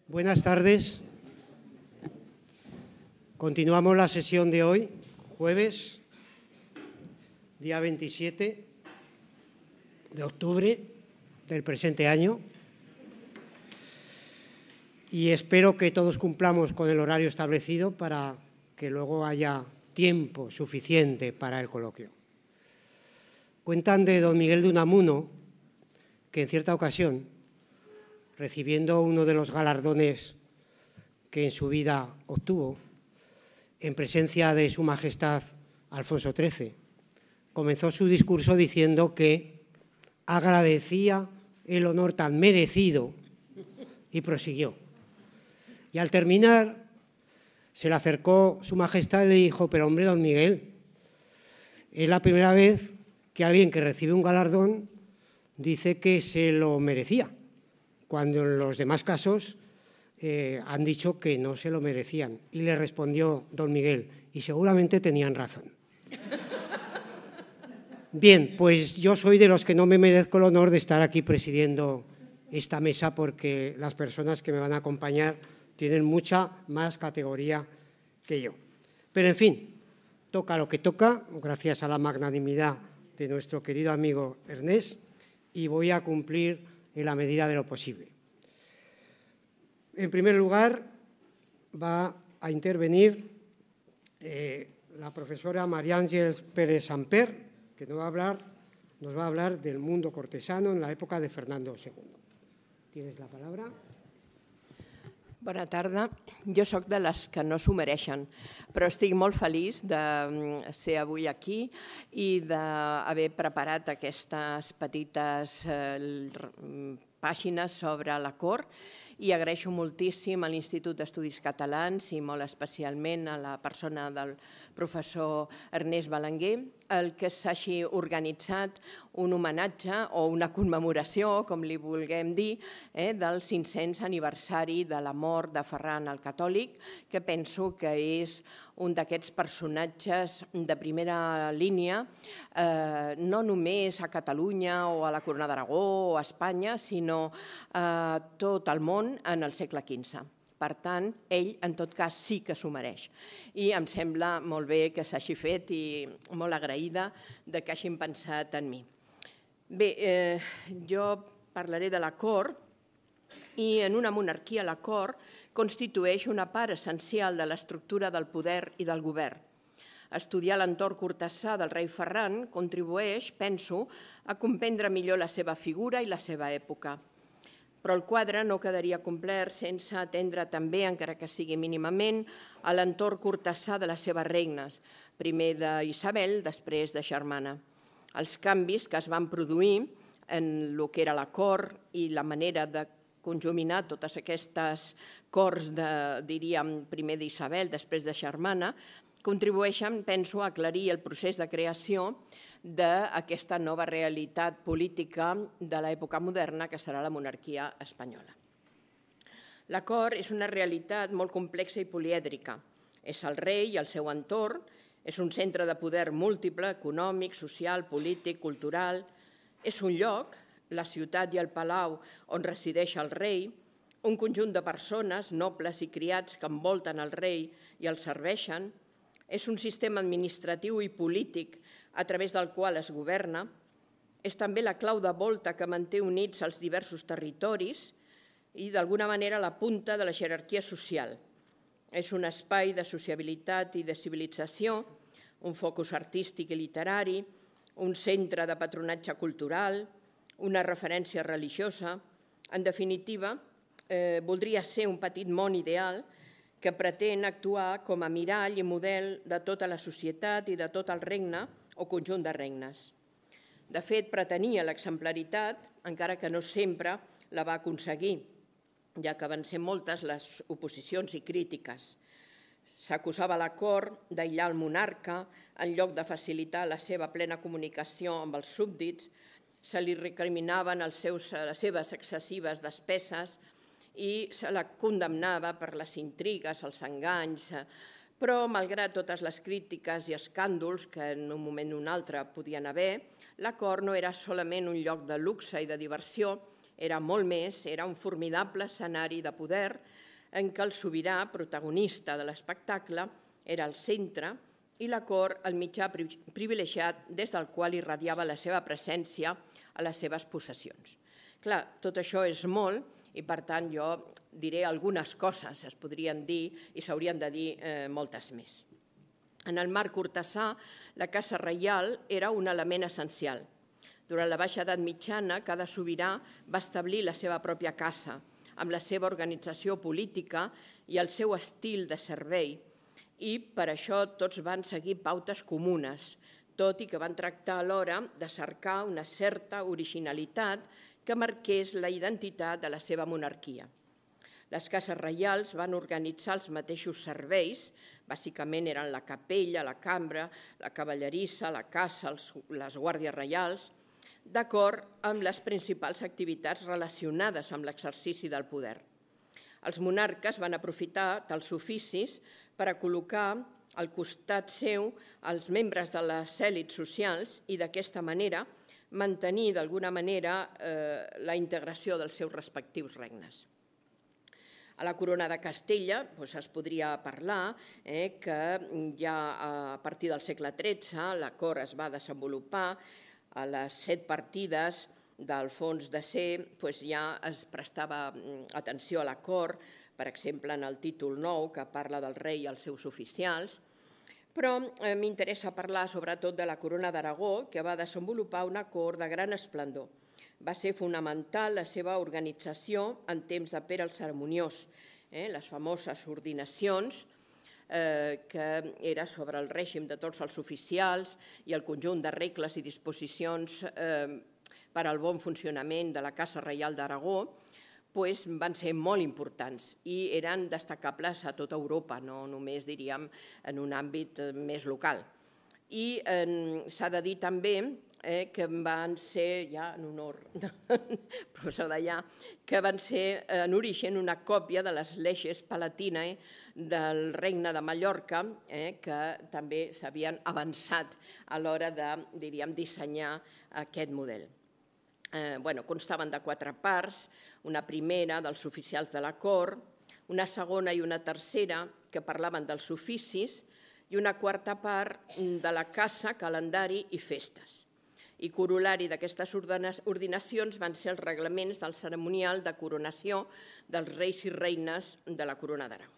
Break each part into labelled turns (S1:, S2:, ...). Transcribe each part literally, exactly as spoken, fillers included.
S1: Buenas tardes. Continuamos la sesión de hoy, jueves, día veintisiete de octubre del presente año. Y espero que todos cumplamos con el horario establecido para que luego haya tiempo suficiente para el coloquio. Cuentan de don Miguel de Unamuno que en cierta ocasión, recibiendo uno de los galardones que en su vida obtuvo, en presencia de Su Majestad Alfonso trece, comenzó su discurso diciendo que agradecía el honor tan merecido y prosiguió. Y al terminar, se le acercó Su Majestad y le dijo: pero hombre, don Miguel, es la primera vez que alguien que recibe un galardón dice que se lo merecía, cuando en los demás casos eh, han dicho que no se lo merecían. Y le respondió don Miguel: y seguramente tenían razón. Bien, pues yo soy de los que no me merezco el honor de estar aquí presidiendo esta mesa, porque las personas que me van a acompañar tienen mucha más categoría que yo. Pero, en fin, toca lo que toca, gracias a la magnanimidad de nuestro querido amigo Ernest, y voy a cumplir en la medida de lo posible. En primer lugar, va a intervenir eh, la profesora María Ángeles Pérez Samper, que nos va, a hablar, nos va a hablar del mundo cortesano en la època de Fernando segundo. Tienes la palabra.
S2: Bona tarda. Jo sóc de les que no s'ho mereixen, però estic molt feliç de ser avui aquí i d'haver preparat aquestes petites pàgines sobre la cort, i agraeixo moltíssim a l'Institut d'Estudis Catalans i molt especialment a la persona del professor Ernest Belenguer el que s'hagi organitzat un homenatge o una commemoració, com li vulguem dir, eh, del cinc-cents aniversari de la mort de Ferran el Catòlic, que penso que és un d'aquests personatges de primera línia, eh, no només a Catalunya o a la Corona d'Aragó o a Espanya, sinó a tot el món en el segle quinze. Per tant, ell, en tot cas, sí que s'ho mereix. I em sembla molt bé que s'hagi fet i molt agraïda de que hagin pensat en mi. Bé, eh, jo parlaré de la cort, i en una monarquia la cort constitueix una part essencial de l'estructura del poder i del govern. Estudiar l'entorn cortesà del rei Ferran contribueix, penso, a comprendre millor la seva figura i la seva època. Però el quadre no quedaria complet sense atendre també, encara que sigui mínimament, a l'entorn cortesà de les seves regnes, primer d'Isabel, després de Germana. Els canvis que es van produir en el que era la cort i la manera de conjuminar totes aquestes corts, diríem, primer d'Isabel, després de Germana, contribueixen, penso, a aclarir el procés de creació d'aquesta nova realitat política de l'època moderna, que serà la monarquia espanyola. La cort és una realitat molt complexa i polièdrica. És el rei i el seu entorn, és un centre de poder múltiple, econòmic, social, polític, cultural. És un lloc, la ciutat i el palau on resideix el rei, un conjunt de persones, nobles i criats que envolten el rei i el serveixen. És un sistema administratiu i polític a través del qual es governa. És també la clau de volta que manté units els diversos territoris i, d'alguna manera, la punta de la jerarquia social. És un espai de sociabilitat i de civilització, un focus artístic i literari, un centre de patronatge cultural, una referència religiosa. En definitiva, voldria ser un petit món ideal que pretén actuar com a mirall i model de tota la societat i de tot el regne o conjunt de regnes. De fet, pretenia l'exemplaritat, encara que no sempre la va aconseguir, ja que van ser moltes les oposicions i crítiques. S'acusava la cort d'aïllar el monarca en lloc de facilitar la seva plena comunicació amb els súbdits, se li recriminaven les seves excessives despeses i se la condemnava per les intrigues, els enganys, però, malgrat totes les crítiques i escàndols que en un moment o un altre podien haver, la cort no era solament un lloc de luxe i de diversió, era molt més, era un formidable escenari de poder en què el sobirà, protagonista de l'espectacle, era el centre i la cort el mitjà privilegiat des del qual irradiava la seva presència a les seves possessions. Clar, tot això és molt i, per tant, jo diré algunes coses, es podrien dir i s'haurien de dir moltes més. En el marc cortesà, la Casa Reial era un element essencial. Durant la Baixa Edat Mitjana, cada sobirà va establir la seva pròpia casa, amb la seva organització política i el seu estil de servei, i per això tots van seguir pautes comunes, tot i que van tractar alhora de cercar una certa originalitat que marqués la identitat de la seva monarquia. Les cases reials van organitzar els mateixos serveis, bàsicament eren la capella, la cambra, la cavallerissa, la caça, les guàrdies reials, d'acord amb les principals activitats relacionades amb l'exercici del poder. Els monarques van aprofitar tals oficis per a col·locar al costat seu els membres de les èlits socials i d'aquesta manera mantenir d'alguna manera la integració dels seus respectius regnes. A la corona de Castella es podria parlar que ja a partir del segle tretze la cort es va desenvolupar, a les set partides d'Alfons de C ja es prestava atenció a la cort, per exemple en el títol nou que parla del rei i els seus oficials, però m'interessa parlar sobretot de la corona d'Aragó, que va desenvolupar una cort de gran esplendor. Va ser fonamental la seva organització en temps de Pere el Cerimoniós, les famoses ordinacions, que era sobre el règim de tots els oficials i el conjunt de regles i disposicions per al bon funcionament de la Casa Reial d'Aragó, van ser molt importants i eren destacables a tota Europa, no només diríem en un àmbit més local. I s'ha de dir també que van ser, ja en honor del professor Deià, que van ser en origen una còpia de les Leges Palatinae del Regne de Mallorca, que també s'havien avançat a l'hora de, diríem, dissenyar aquest model. Constaven de quatre parts, una primera dels oficials de la cort, una segona i una tercera que parlaven dels oficis i una quarta part de la caça, calendari i festes. I corol·lari d'aquestes ordinacions van ser els reglaments del cerimonial de coronació dels reis i reines de la corona d'Aragó.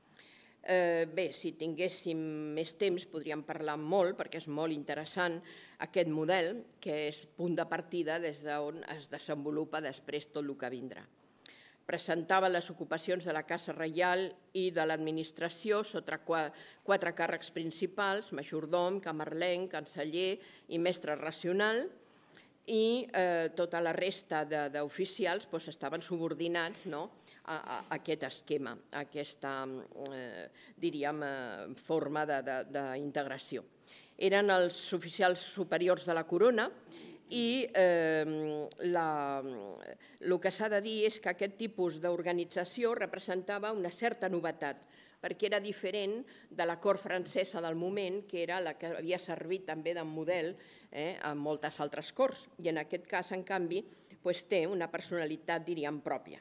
S2: Bé, si tinguéssim més temps podríem parlar molt, perquè és molt interessant aquest model, que és punt de partida des d'on es desenvolupa després tot el que vindrà. Presentava les ocupacions de la Casa Reial i de l'administració sota quatre càrrecs principals, majordom, camarlenc, canceller i mestre racional, i tota la resta d'oficials estaven subordinats a aquest esquema, a aquesta, diríem, forma d'integració. Eren els oficials superiors de la corona i el que s'ha de dir és que aquest tipus d'organització representava una certa novetat, perquè era diferent de la cort francesa del moment, que era la que havia servit també de model a moltes altres corts, i en aquest cas, en canvi, té una personalitat, diríem, pròpia.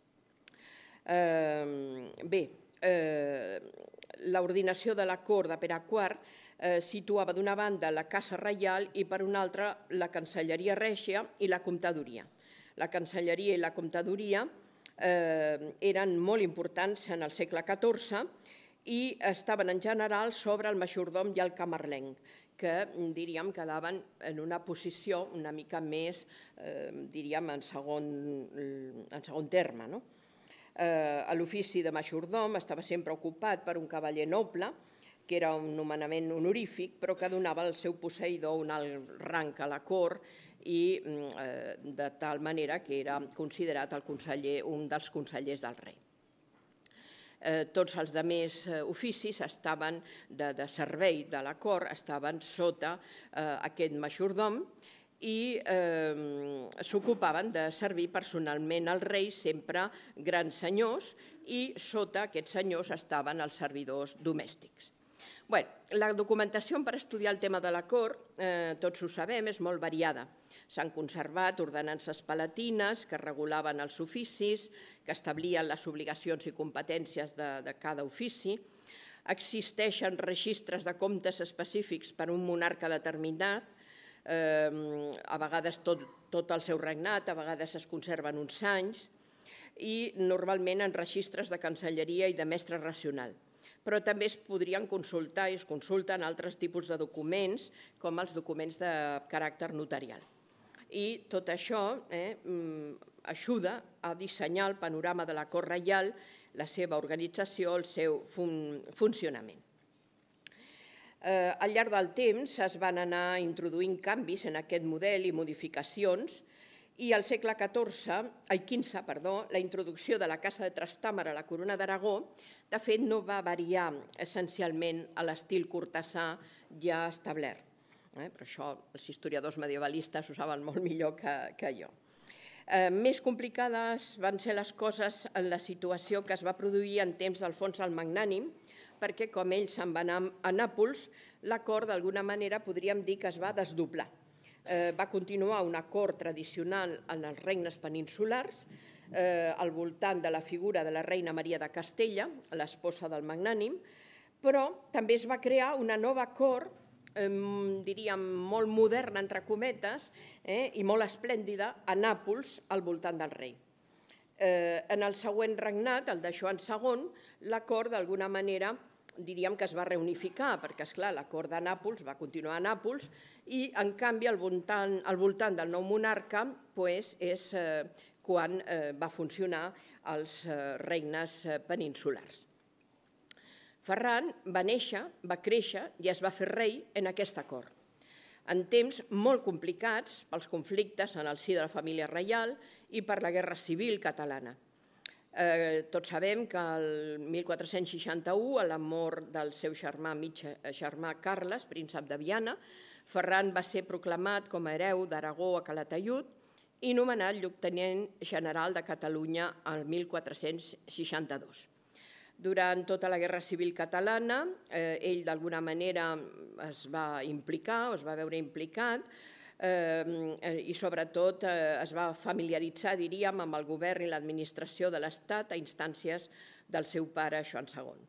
S2: Bé, l'ordinació de la cort de Pere quart situava d'una banda la Casa Reial i per una altra la Cancelleria Règia i la Comptadoria. La Cancelleria i la Comptadoria eren molt importants en el segle catorze i estaven en general sobre el majordom i el camarlenc, que diríem quedaven en una posició una mica més, diríem, en segon terme. L'ofici de majordom estava sempre ocupat per un cavaller noble, que era un nomenament honorífic, però que donava al seu posseïdor un alt rang a la cort i de tal manera que era considerat un dels consellers del rei. Tots els altres oficis estaven de servei de la cort, estaven sota aquest majordom i s'ocupaven de servir personalment al rei, sempre grans senyors, i sota aquests senyors estaven els servidors domèstics. La documentació per estudiar el tema de la cort, tots ho sabem, és molt variada. S'han conservat ordenances palatines que regulaven els oficis, que establien les obligacions i competències de, de cada ofici. Existeixen registres de comptes específics per a un monarca determinat, eh, a vegades tot, tot el seu regnat, a vegades es conserven uns anys, i normalment en registres de cancelleria i de mestre racional. Però també es podrien consultar i es consulten altres tipus de documents, com els documents de caràcter notarial. I tot això eh, ajuda a dissenyar el panorama de la cort reial, la seva organització, el seu fun funcionament. Eh, al llarg del temps es van anar introduint canvis en aquest model i modificacions, i al segle catorze, ai, quinze, perdó, la introducció de la Casa de Trastàmara a la Corona d'Aragó, de fet, no va variar essencialment a l'estil cortesà ja establert. Eh? Però això els historiadors medievalistes ho saben molt millor que, que jo. Eh, més complicades van ser les coses en la situació que es va produir en temps d'Alfons el Magnànim, perquè com ell se'n va anar a Nàpols, la cort d'alguna manera podríem dir que es va desdoblar. Eh, va continuar una cort tradicional en els regnes peninsulars, eh, al voltant de la figura de la reina Maria de Castella, l'esposa del Magnànim, però també es va crear una nova cort, eh, diríem molt moderna, entre cometes, eh, i molt esplèndida, a Nàpols, al voltant del rei. Eh, en el següent regnat, el de Joan segon, la cort d'alguna manera diríem que es va reunificar, perquè, esclar, la cort de Nàpols va continuar a Nàpols i, en canvi, al voltant, al voltant del nou monarca pues, és eh, quan eh, va funcionar els eh, regnes eh, peninsulars. Ferran va néixer, va créixer i es va fer rei en aquesta cort, en temps molt complicats pels conflictes en el si de la família reial i per la guerra civil catalana. Eh, tots sabem que el mil quatre-cents seixanta-u, a la mort del seu germà, mig germà Carles, príncep de Viana, Ferran va ser proclamat com a hereu d'Aragó a Calataiud i nomenat lloctinent general de Catalunya el mil quatre-cents seixanta-dos. Durant tota la Guerra Civil catalana, eh, ell d'alguna manera es va implicar, o es va veure implicat, eh, i sobretot eh, es va familiaritzar, diríem, amb el govern i l'administració de l'Estat a instàncies del seu pare, Joan segon.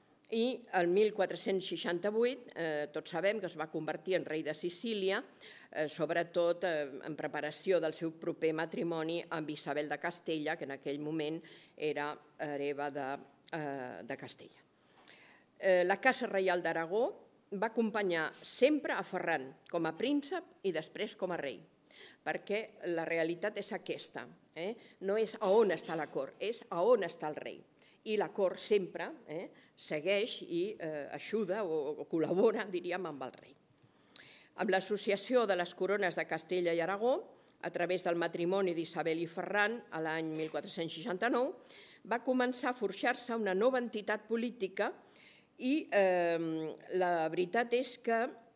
S2: I el mil quatre-cents seixanta-vuit, eh, tots sabem que es va convertir en rei de Sicília, eh, sobretot eh, en preparació del seu proper matrimoni amb Isabel de Castella, que en aquell moment era hereva de, eh, de Castella. Eh, la Casa Reial d'Aragó va acompanyar sempre a Ferran com a príncep i després com a rei, perquè la realitat és aquesta, eh? No és a on està la cort, és a on està el rei. I la cort sempre eh, segueix i eh, ajuda o, o col·labora, diríem, amb el rei. Amb l'associació de les corones de Castella i Aragó, a través del matrimoni d'Isabel i Ferran a l'any mil quatre-cents seixanta-nou, va començar a forjar-se una nova entitat política i eh, la veritat és que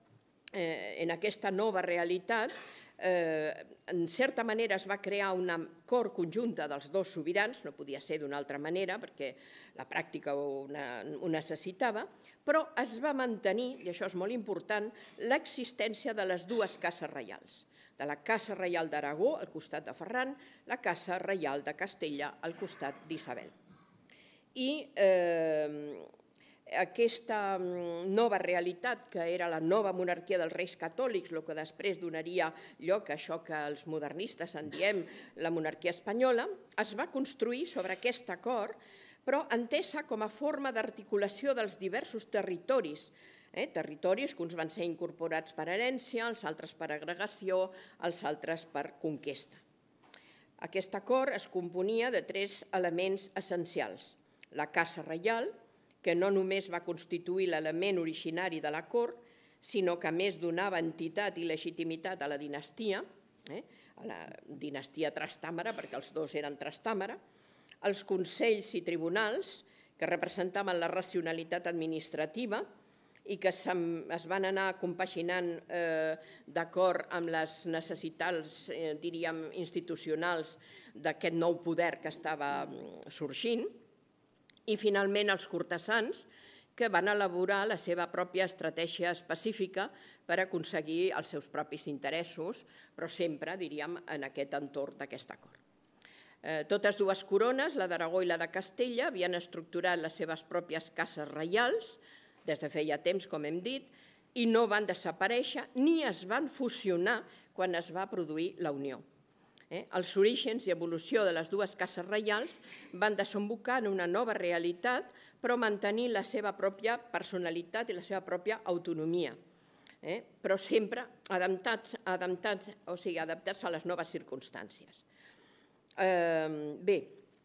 S2: eh, en aquesta nova realitat eh, en certa manera es va crear una cort conjunta dels dos sobirans, no podia ser d'una altra manera perquè la pràctica ho, una, ho necessitava, però es va mantenir, i això és molt important, l'existència de les dues cases reials, de la Casa Reial d'Aragó al costat de Ferran, la Casa Reial de Castella al costat d'Isabel. I eh, aquesta nova realitat, que era la nova monarquia dels reis catòlics, el que després donaria lloc a això que els modernistes en diem la monarquia espanyola, es va construir sobre aquest acord, però entesa com a forma d'articulació dels diversos territoris, eh, territoris que uns van ser incorporats per herència, els altres per agregació, els altres per conquesta. Aquest acord es componia de tres elements essencials: la Casa Reial, que no només va constituir l'element originari de la cort, sinó que a més donava entitat i legitimitat a la dinastia, eh, a la dinastia Trastàmara, perquè els dos eren Trastàmara, els consells i tribunals, que representaven la racionalitat administrativa i que es van anar compaginant eh, d'acord amb les necessitats, eh, diríem, institucionals d'aquest nou poder que estava sorgint, i finalment els cortesans, que van elaborar la seva pròpia estratègia específica per aconseguir els seus propis interessos, però sempre, diríem, en aquest entorn d'aquest acord. Totes dues corones, la d'Aragó i la de Castella, havien estructurat les seves pròpies cases reials des de feia temps, com hem dit, i no van desaparèixer ni es van fusionar quan es va produir la Unió. Els orígens i evolució de les dues cases reials van desembocar en una nova realitat, però mantenint la seva pròpia personalitat i la seva pròpia autonomia, però sempre adaptats a les noves circumstàncies. Bé,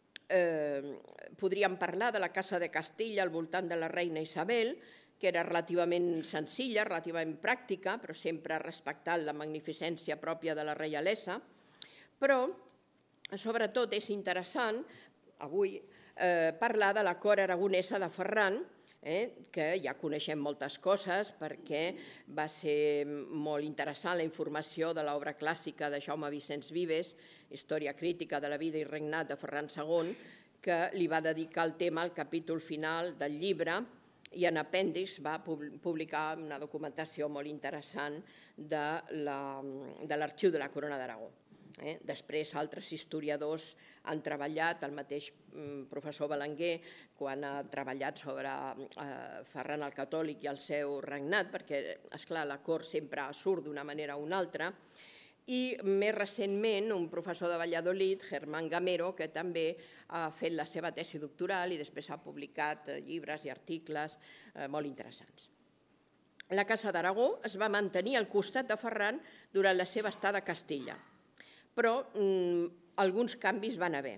S2: podríem parlar de la Casa de Castella al voltant de la reina Isabel, que era relativament senzilla, relativament pràctica, però sempre respectant la magnificència pròpia de la reialesa. Però, sobretot, és interessant avui parlar de la cort aragonesa de Ferran, que ja coneixem moltes coses perquè va ser molt interessant la informació de l'obra clàssica de Jaume Vicenç Vives, Història crítica de la vida i regnat de Ferran segon, que li va dedicar el tema al capítol final del llibre, i en apèndix va publicar una documentació molt interessant de l'Arxiu de la Corona d'Aragó. Després altres historiadors han treballat, el mateix professor Belenguer, quan ha treballat sobre Ferran el Catòlic i el seu regnat, perquè, esclar, la cort sempre surt d'una manera o una altra, i més recentment un professor de Valladolid, Germán Gamero, que també ha fet la seva tesi doctoral i després ha publicat llibres i articles molt interessants. La Casa d'Aragó es va mantenir al costat de Ferran durant la seva estada a Castella, però alguns canvis van haver,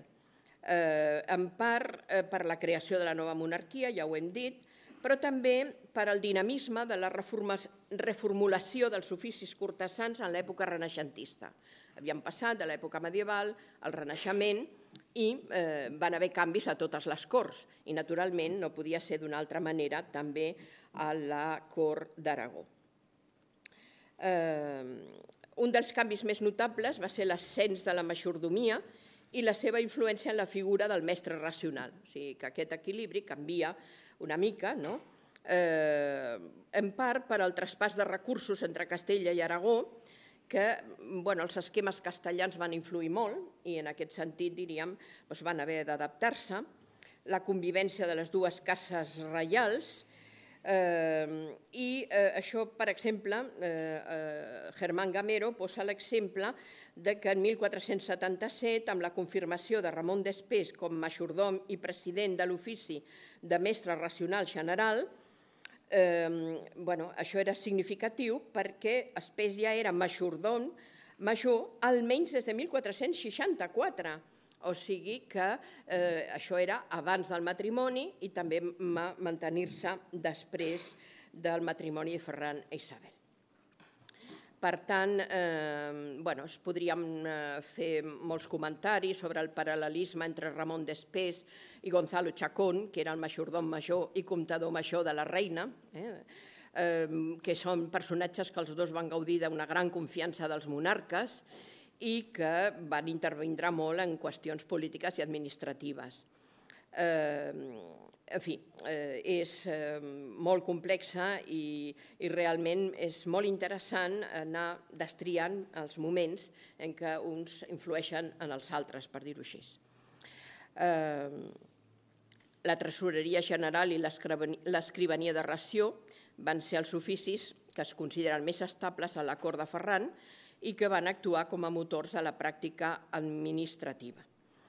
S2: en part per la creació de la nova monarquia, ja ho hem dit, però també per al dinamisme de la reformulació dels oficis cortesans en l'època renaixentista. Havien passat de l'època medieval al Renaixement i van haver canvis a totes les corts i, naturalment, no podia ser d'una altra manera també a la cort d'Aragó. Un dels canvis més notables va ser l'ascens de la majordomia i la seva influència en la figura del mestre racional. O sigui que aquest equilibri canvia una mica, en part per al traspàs de recursos entre Castella i Aragó, que els esquemes castellans van influir molt i en aquest sentit, diríem, van haver d'adaptar-se. La convivència de les dues cases reials i això, per exemple, Germán Gamero posa l'exemple que en mil quatre-cents setanta-set, amb la confirmació de Ramon d'Espés com majordom i president de l'ofici de mestre racional general, això era significatiu perquè Espés ja era majordom major almenys des de mil quatre-cents seixanta-quatre, o sigui que això era abans del matrimoni i també mantenir-se després del matrimoni de Ferran i Isabel. Per tant, es podrien fer molts comentaris sobre el paral·lelisme entre Ramon d'Espés i Gonzalo Chacón, que era el majordom major i comptador major de la reina, que són personatges que els dos van gaudir d'una gran confiança dels monarques i que van intervindre molt en qüestions polítiques i administratives. En fi, és molt complexa i realment és molt interessant anar destriant els moments en què uns influeixen en els altres, per dir-ho així. La tresoreria general i l'escrivania de ració van ser els oficis que es consideren més estables a la cort de Ferran i que van actuar com a motors de la pràctica administrativa.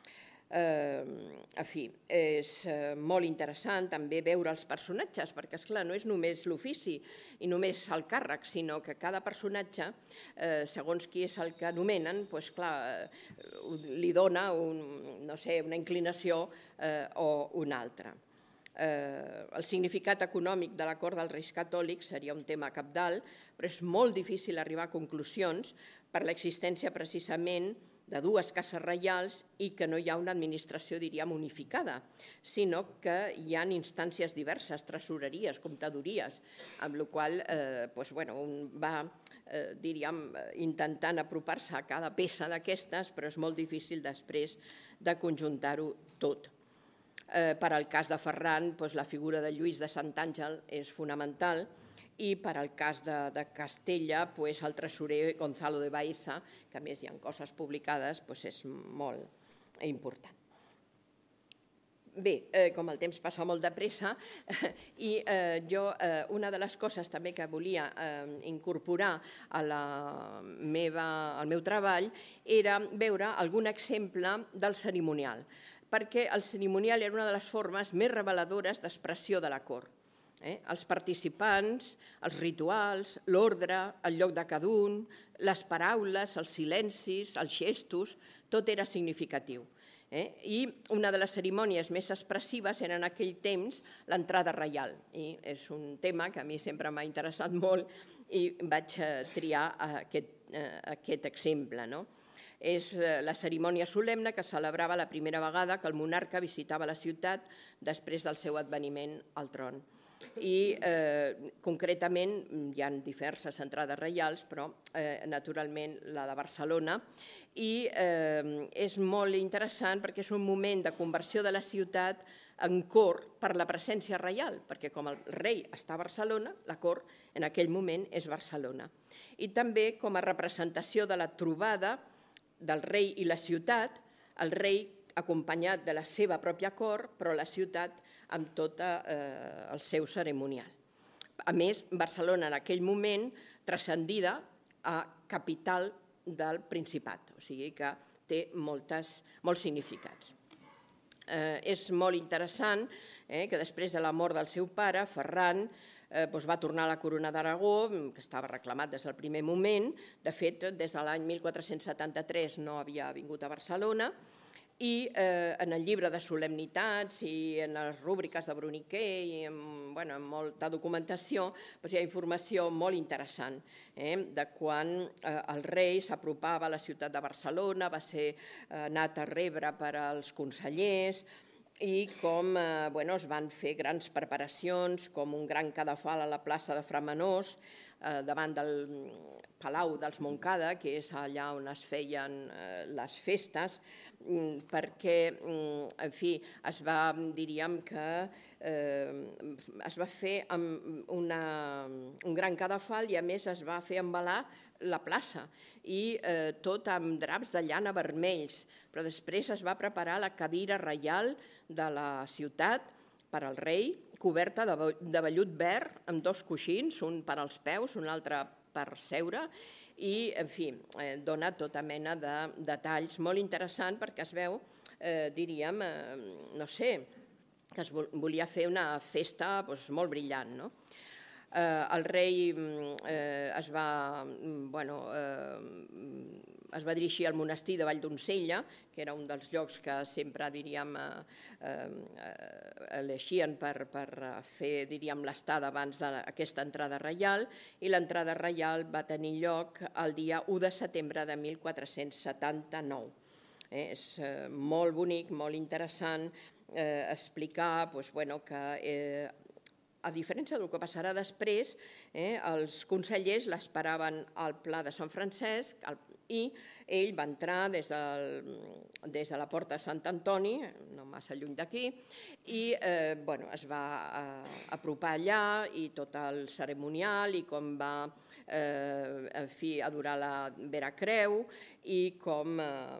S2: En fi, és molt interessant també veure els personatges, perquè, esclar, no és només l'ofici i només el càrrec, sinó que cada personatge, segons qui és el que anomenen, li dona una inclinació o una altra. El significat econòmic de la cort dels Reis Catòlics seria un tema cabdal, però és molt difícil arribar a conclusions per l'existència precisament de dues cases reials i que no hi ha una administració, diríem, unificada, sinó que hi ha instàncies diverses, tresoreries, comptadories, amb la qual cosa un va, diríem, intentant apropar-se a cada peça d'aquestes, però és molt difícil després de conjuntar-ho tot. Per al cas de Ferran, la figura de Lluís de Sant Àngel és fonamental, i per al cas de Castella, el tresorer Gonzalo de Baeza, que a més hi ha coses publicades, és molt important. Bé, com el temps passa molt de pressa, i jo una de les coses també que volia incorporar al meu treball era veure algun exemple del cerimonial, perquè el cerimonial era una de les formes més reveladores d'expressió de la cort. Els participants, els rituals, l'ordre, el lloc de cada un, les paraules, els silencis, els gestos, tot era significatiu. I una de les cerimònies més expressives era en aquell temps l'entrada reial. I és un tema que a mi sempre m'ha interessat molt i vaig triar aquest exemple. És la cerimònia solemne que celebrava la primera vegada que el monarca visitava la ciutat després del seu adveniment al tron. I concretament hi ha diverses entrades reials, però naturalment la de Barcelona, i és molt interessant perquè és un moment de conversió de la ciutat en cort per la presència reial, perquè com el rei està a Barcelona, la cort en aquell moment és Barcelona. I també com a representació de la trobada del rei i la ciutat, el rei acompanyat de la seva pròpia cort, però la ciutat amb tot el seu cerimonial. A més, Barcelona en aquell moment transcendida a capital del Principat, o sigui que té molts significats. És molt interessant que després de la mort del seu pare, Ferran va tornar a la corona d'Aragó, que estava reclamat des del primer moment. De fet, des de l'any mil quatre-cents setanta-tres no havia vingut a Barcelona, i en el llibre de solemnitats i en les rúbriques de Bruniquer i en molta documentació hi ha informació molt interessant de quan el rei s'apropava a la ciutat de Barcelona, va ser anat a rebre per als consellers i com es van fer grans preparacions, com un gran cadafal a la plaça de Framenós, davant del Palau dels Montcada, que és allà on es feien les festes, perquè, en fi, es va, diríem que es va fer un gran cadafal i a més es va fer embalar la plaça i tot amb draps de llana vermells, però després es va preparar la cadira reial de la ciutat per al rei, coberta de vellut verd amb dos coixins, un per als peus, un altre per seure, i, en fi, dona tota mena de detalls molt interessants perquè es veu, diríem, no sé, que es volia fer una festa molt brillant, no? El rei es va, bueno, es va dirigir al monestir de Valldonzella, que era un dels llocs que sempre, diríem, eleixien per fer, diríem, l'estada abans d'aquesta entrada reial, i l'entrada reial va tenir lloc el dia u de setembre de mil quatre-cents setanta-nou. És molt bonic, molt interessant explicar que, a diferència del que passarà després, els consellers l'esperaven al Pla de Sant Francesc i ell va entrar des de la porta de Sant Antoni, no massa lluny d'aquí, i es va apropar allà i tot el cerimonial i com va adorar la Vera Creu i com...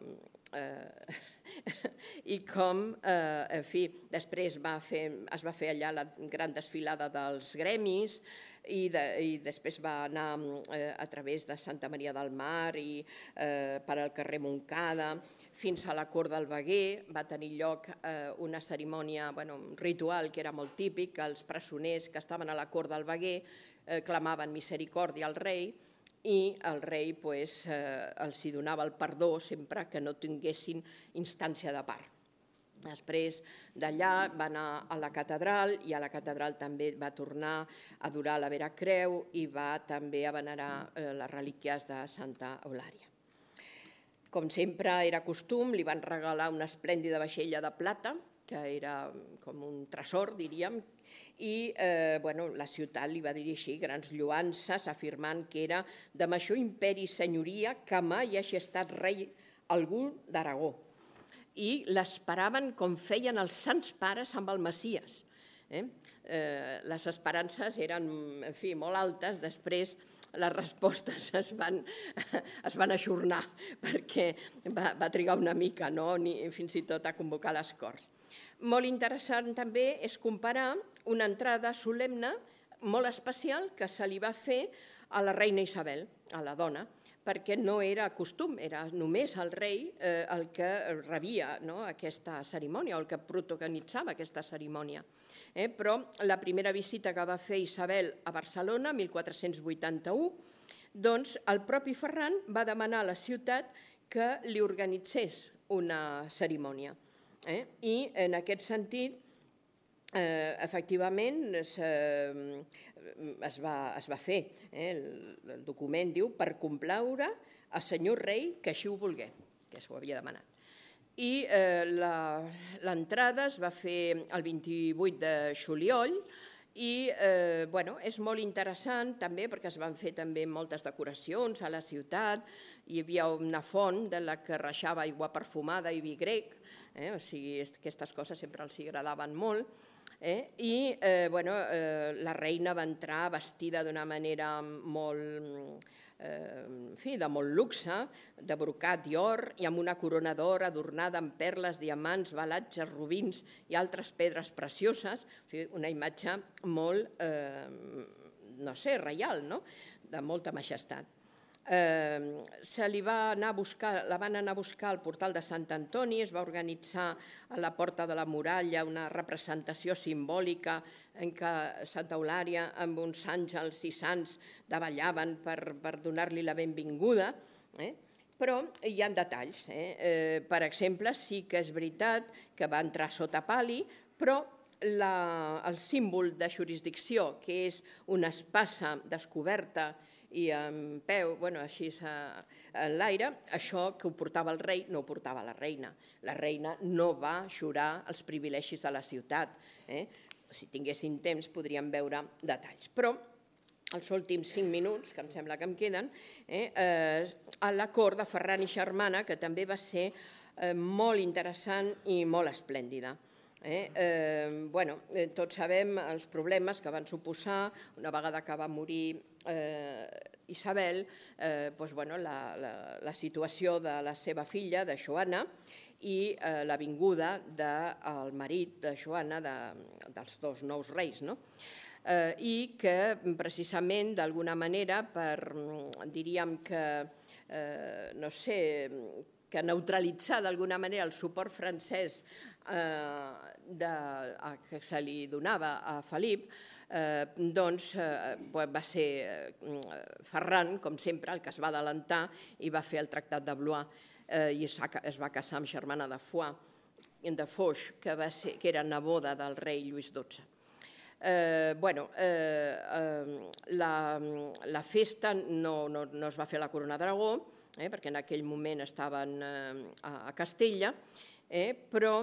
S2: i com, en fi, després es va fer allà la gran desfilada dels gremis i després va anar a través de Santa Maria del Mar i per al carrer Montcada fins a la cort del Veguer. Va tenir lloc una cerimònia, un ritual que era molt típic, que els presoners que estaven a la cort del Veguer clamaven misericòrdia al rei i el rei els donava el perdó sempre que no tinguessin instància de part. Després d'allà va anar a la catedral i a la catedral també va tornar a adorar la Vera Creu i va també a venerar les relíquies de Santa Eulària. Com sempre era costum, li van regalar una esplèndida vaixella de plata, que era com un tresor, diríem, i la ciutat li va dirigir grans lloances afirmant que era de major imperi i senyoria que mai hagi estat rei algú d'Aragó. i l'esperaven com feien els sants pares amb el Messies. Les esperances eren, en fi, molt altes, després les respostes es van, es van aixornar perquè va, va trigar una mica, no? Ni, fins i tot a convocar les Corts. Molt interessant també és comparar una entrada solemne molt especial que se li va fer a la reina Isabel, a la dona, perquè no era costum, era només el rei eh, el que rebia, no?, aquesta cerimònia, o el que protagonitzava aquesta cerimònia. Eh? Però la primera visita que va fer Isabel a Barcelona, mil quatre-cents vuitanta-u, doncs el propi Ferran va demanar a la ciutat que li organitzés una cerimònia. Eh? I en aquest sentit, eh, efectivament, es, eh, es, va, es va fer. Eh? El, el document diu per complaure a senyor rei que així ho volgué, que s'ho havia demanat. I eh, l'entrada es va fer el vint-i-vuit de juliol i eh, bueno, és molt interessant també perquè es van fer també moltes decoracions a la ciutat, hi havia una font de la que reixava aigua perfumada i vi grec, eh? O sigui, aquestes coses sempre els agradaven molt. Eh? I eh, bueno, eh, la reina va entrar vestida d'una manera molt... en fi, de molt luxe, de brocat i or, i amb una corona d'or adornada amb perles, diamants, balatges, rubins i altres pedres precioses, o sigui, una imatge molt, eh, no sé, reial, no?, de molta majestat. Eh, se li va anar a buscar, la van anar a buscar al portal de Sant Antoni, es va organitzar a la Porta de la Muralla una representació simbòlica en què Santa Eulària amb uns àngels i sants davallaven per, per donar-li la benvinguda, eh? Però hi ha detalls. Eh? Eh, per exemple, sí que és veritat que va entrar sota pal·li, però la, el símbol de jurisdicció, que és una espasa descoberta i en peu, bueno, així en l'aire, això que ho portava el rei no ho portava la reina. La reina no va jurar els privilegis de la ciutat. Eh? Si tinguessin temps podríem veure detalls. Però els últims cinc minuts, que em sembla que em queden, eh, eh, a la cort de Ferran i Germana, que també va ser eh, molt interessant i molt esplèndida. Eh, eh, bueno, eh, tots sabem els problemes que van suposar una vegada que va morir eh, Isabel, eh, doncs, bueno, la, la, la situació de la seva filla, de Joana, i eh, la vinguda del marit de Joana, de, dels dos nous reis, no? Eh, i que precisament d'alguna manera per, diríem que, eh, no sé, que neutralitzar d'alguna manera el suport francès eh, de, a, que se li donava a Felip, eh, doncs eh, va ser eh, Ferran, com sempre, el que es va adelantar i va fer el Tractat de Blois eh, i es, es va casar amb Germana de Foix, de Foix, que, va ser, que era neboda del rei Lluís dotze. Eh, bueno, eh, eh, la, la festa no, no, no es va fer a la Corona d'Aragó, eh, perquè en aquell moment estaven eh, a Castella, eh, però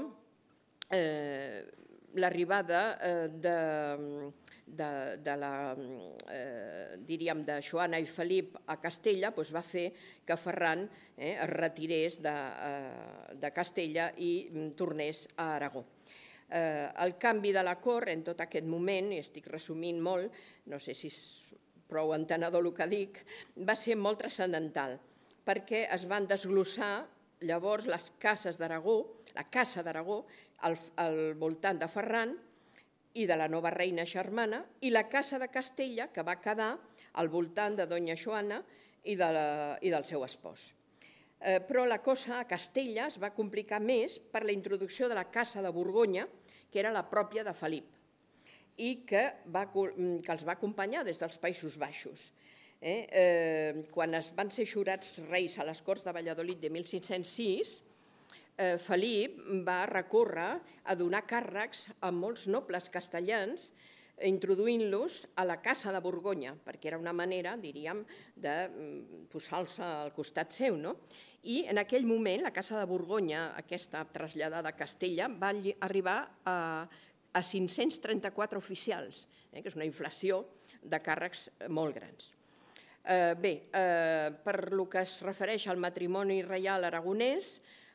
S2: eh, l'arribada eh, de, de, de, la, eh, diríem, de Joana i Felip a Castella doncs va fer que Ferran eh, es retirés de, eh, de Castella i tornés a Aragó. Eh, el canvi de la cort en tot aquest moment, i estic resumint molt, no sé si és prou entenedor el que dic, va ser molt transcendental, perquè es van desglossar llavors les cases d'Aragó, la casa d'Aragó, al, al voltant de Ferran i de la nova reina Germana, i la casa de Castella, que va quedar al voltant de Doña Joana i, de la, i del seu espòs. Eh, però la cosa a Castella es va complicar més per la introducció de la casa de Borgonya, que era la pròpia de Felip, i que, va, que els va acompanyar des dels Països Baixos. Eh, eh, quan es van ser jurats reis a les Corts de Valladolid de mil cinc-cents sis, eh, Felip va recórrer a donar càrrecs a molts nobles castellans, introduint-los a la Casa de Borgonya, perquè era una manera, diríem, de posar-se al costat seu, no? I en aquell moment la Casa de Borgonya, aquesta traslladada a Castella, va arribar a, a cinc-cents trenta-quatre oficials, eh, que és una inflació de càrrecs molt grans. Eh, bé, eh, per lo que es refereix al matrimoni reial aragonès,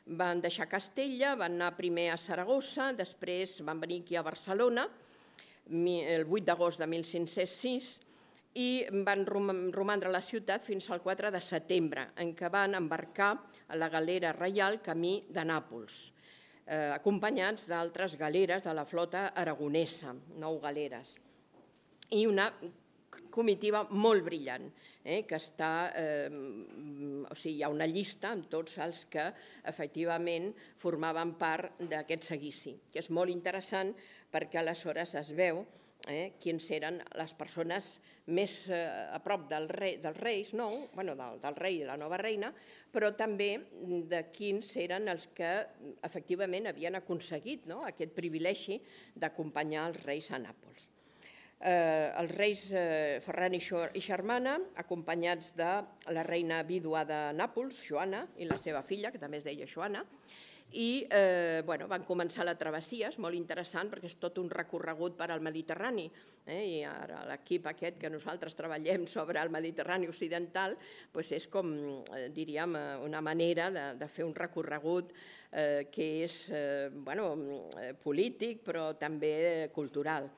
S2: van deixar Castella, van anar primer a Saragossa, després van venir aquí a Barcelona, el vuit d'agost de mil cinc-cents sis, i van romandre a la ciutat fins al quatre de setembre, en què van embarcar a la galera reial camí de Nàpols, acompanyats d'altres galeres de la flota aragonesa, nou galeres, i una comitiva molt brillant, que està, o sigui, hi ha una llista amb tots els que efectivament formaven part d'aquest seguici, que és molt interessant perquè aleshores es veu quins eren les persones més a prop dels reis, del rei i de la nova reina, però també de quins eren els que efectivament havien aconseguit aquest privilegi d'acompanyar els reis a Nàpols. Els reis Ferran i Xermana, acompanyats de la reina vídua de Nàpols, Joana, i la seva filla, que també es deia Joana, i van començar la travessia, és molt interessant perquè és tot un recorregut per al Mediterrani, i ara l'equip aquest que nosaltres treballem sobre el Mediterrani occidental és com, diríem, una manera de fer un recorregut que és polític però també cultural.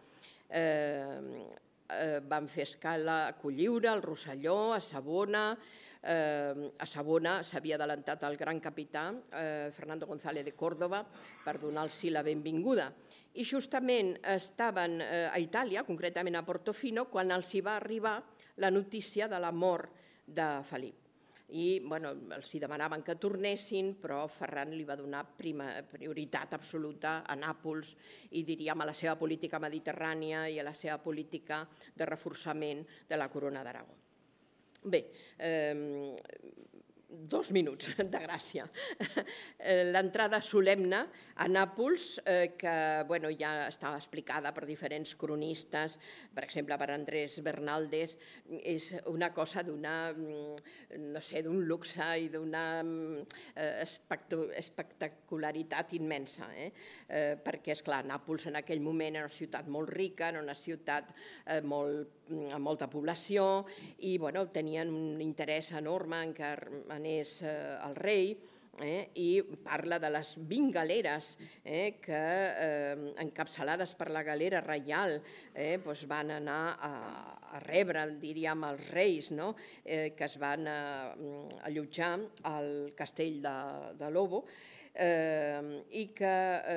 S2: Van fer escala a Cotlliure, al Rosselló, a Savona. A Savona s'havia adelantat el gran capità Fernando González de Córdoba per donar-los la benvinguda. I justament estaven a Itàlia, concretament a Portofino, quan els hi va arribar la notícia de la mort de Felip. I els hi demanaven que tornessin, però Ferran li va donar prioritat absoluta a Nàpols i, diríem, a la seva política mediterrània i a la seva política de reforçament de la corona d'Aragó. Bé, dos minuts de gràcia. L'entrada solemne a Nàpols, que ja estava explicada per diferents cronistes, per exemple, per Andrés Bernaldez, és una cosa d'una, no sé, d'un luxe i d'una espectacularitat immensa, perquè, esclar, Nàpols en aquell moment era una ciutat molt rica, era una ciutat amb molta població i tenien un interès enorme en que anés el rei, i parla de les vint galeres que, encapçalades per la galera reial, van anar a rebre, diríem, els reis que es van allotjar al castell de Lobo, i que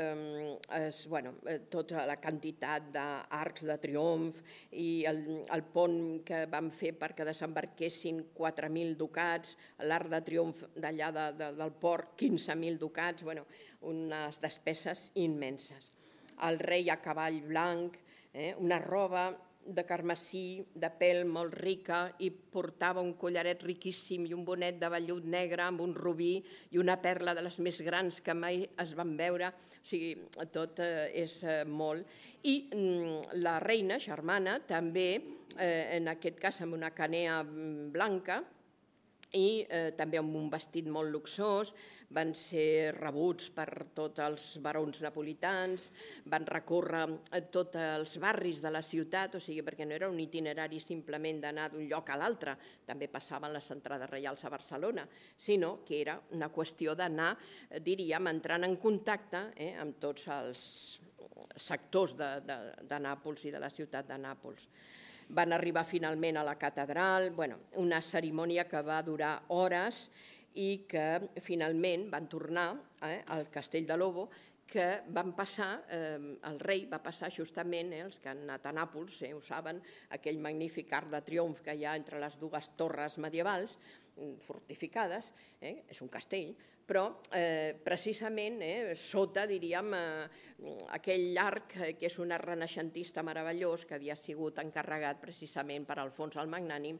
S2: tota la quantitat d'arcs de triomf i el pont que van fer perquè desembarquessin quatre mil ducats, l'arc de triomf d'allà del port quinze mil ducats, unes despeses immenses. El rei a cavall blanc, una roba de carmesí, de pèl molt rica, i portava un collaret riquíssim i un bonet de vellut negre amb un rubí i una perla de les més grans que mai es van veure. O sigui, tot és molt. I la reina, Xermana, també, en aquest cas amb una canea blanca, i també amb un vestit molt luxós, van ser rebuts per tots els barons napolitans, van recórrer tots els barris de la ciutat, o sigui, perquè no era un itinerari simplement d'anar d'un lloc a l'altre, també passaven les entrades reials a Barcelona, sinó que era una qüestió d'anar, diríem, entrant en contacte amb tots els sectors de Nàpols i de la ciutat de Nàpols. Van arribar finalment a la catedral, una cerimònia que va durar hores i que finalment van tornar al castell de Lobo, que van passar, el rei va passar justament, els que han anat a Nàpols ho saben, aquell magnífic arc de triomf que hi ha entre les dues torres medievals fortificades, és un castell, però precisament sota, diríem, aquell arc que és un arc renaixentista meravellós que havia sigut encarregat precisament per Alfons el Magnànim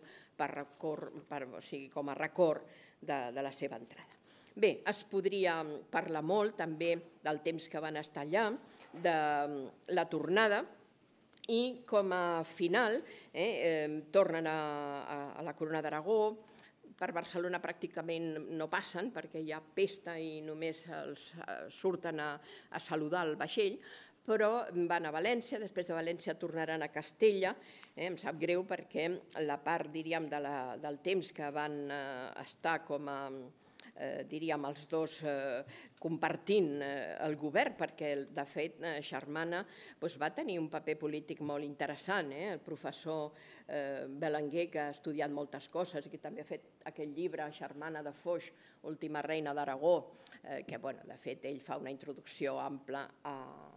S2: com a record de la seva entrada. Bé, es podria parlar molt també del temps que van estar allà, de la tornada, i com a final tornen a la Corona d'Aragó. Per Barcelona pràcticament no passen perquè hi ha pesta i només els surten a saludar el vaixell, però van a València, després de València tornaran a Castella. Em sap greu perquè la part, diríem, del temps que van estar com a diríem, els dos compartint el govern, perquè, de fet, Xarmana va tenir un paper polític molt interessant. El professor Belenguer, que ha estudiat moltes coses i que també ha fet aquell llibre, Xarmana de Foix, Última reina d'Aragó, que, de fet, ell fa una introducció ampla a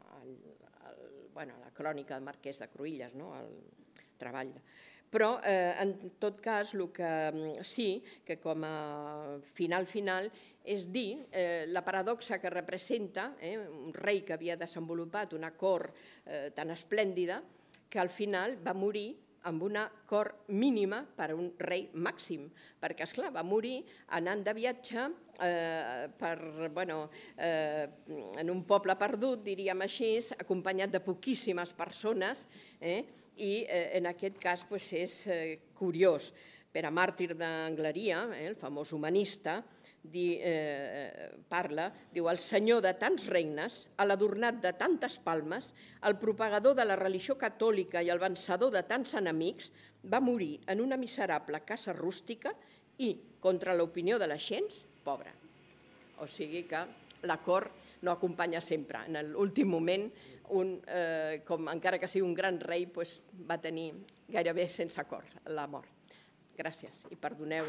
S2: la crònica del Marquès de Cruïlles, al treball. Però, en tot cas, el que sí que com a final-final és dir la paradoxa que representa un rei que havia desenvolupat una cort tan esplèndida que al final va morir amb una cort mínima per a un rei màxim, perquè, esclar, va morir anant de viatge en un poble perdut, diríem així, acompanyat de poquíssimes persones, i en aquest cas és curiós. Pere Màrtir d'Angleria, el famós humanista, parla, diu, el senyor de tants regnes, l'adornat de tantes palmes, el propagador de la religió catòlica i el vencedor de tants enemics, va morir en una miserable casa rústica i, contra l'opinió de les gents, pobre. O sigui que la cort no acompanya sempre. En l'últim moment, encara que sigui un gran rei, va tenir gairebé sense cort la mort. Gràcies i perdoneu.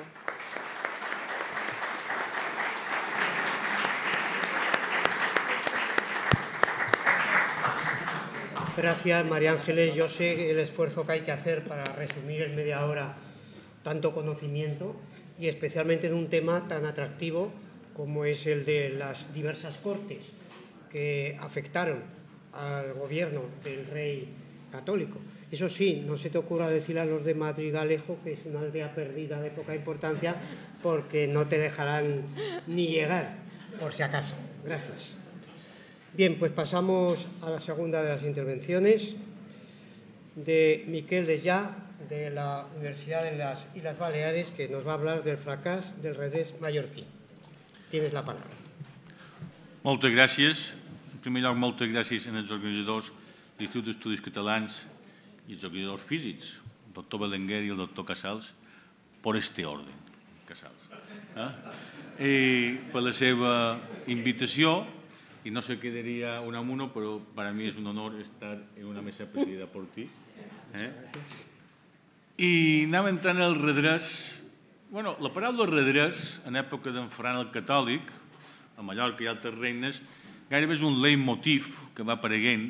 S1: Gracias, María Ángeles. Yo sé el esfuerzo que hay que hacer para resumir en media hora tanto conocimiento y especialmente en un tema tan atractivo como es el de las diversas cortes que afectaron al gobierno del rey católico. Eso sí, no se te ocurra decir a los de Madrigalejo que es una aldea perdida de poca importancia porque no te dejarán ni llegar, por si acaso. Gracias. Bien, pues pasamos a la segunda de las intervenciones de Miquel Desllà, de la Universidad de las Islas Baleares, que nos va a hablar del fracàs del redrés mallorquí. Tienes la palabra.
S3: Moltes gràcies. En primer lloc, moltes gràcies als organitzadors de l'Institut d'Estudis Catalans i als organitzadors físics, el doctor Belenguer i el doctor Casals, per este orden, Casals. I per la seva invitació, i no se quedaria Unamuno, però per a mi és un honor estar en una mesa presidida per ti. I anem entrant al redrés. Bueno, la paraula redrés, en època d'en Ferran el Catòlic, a Mallorca i altres regnes, gairebé és un leitmotiv que va apareguent,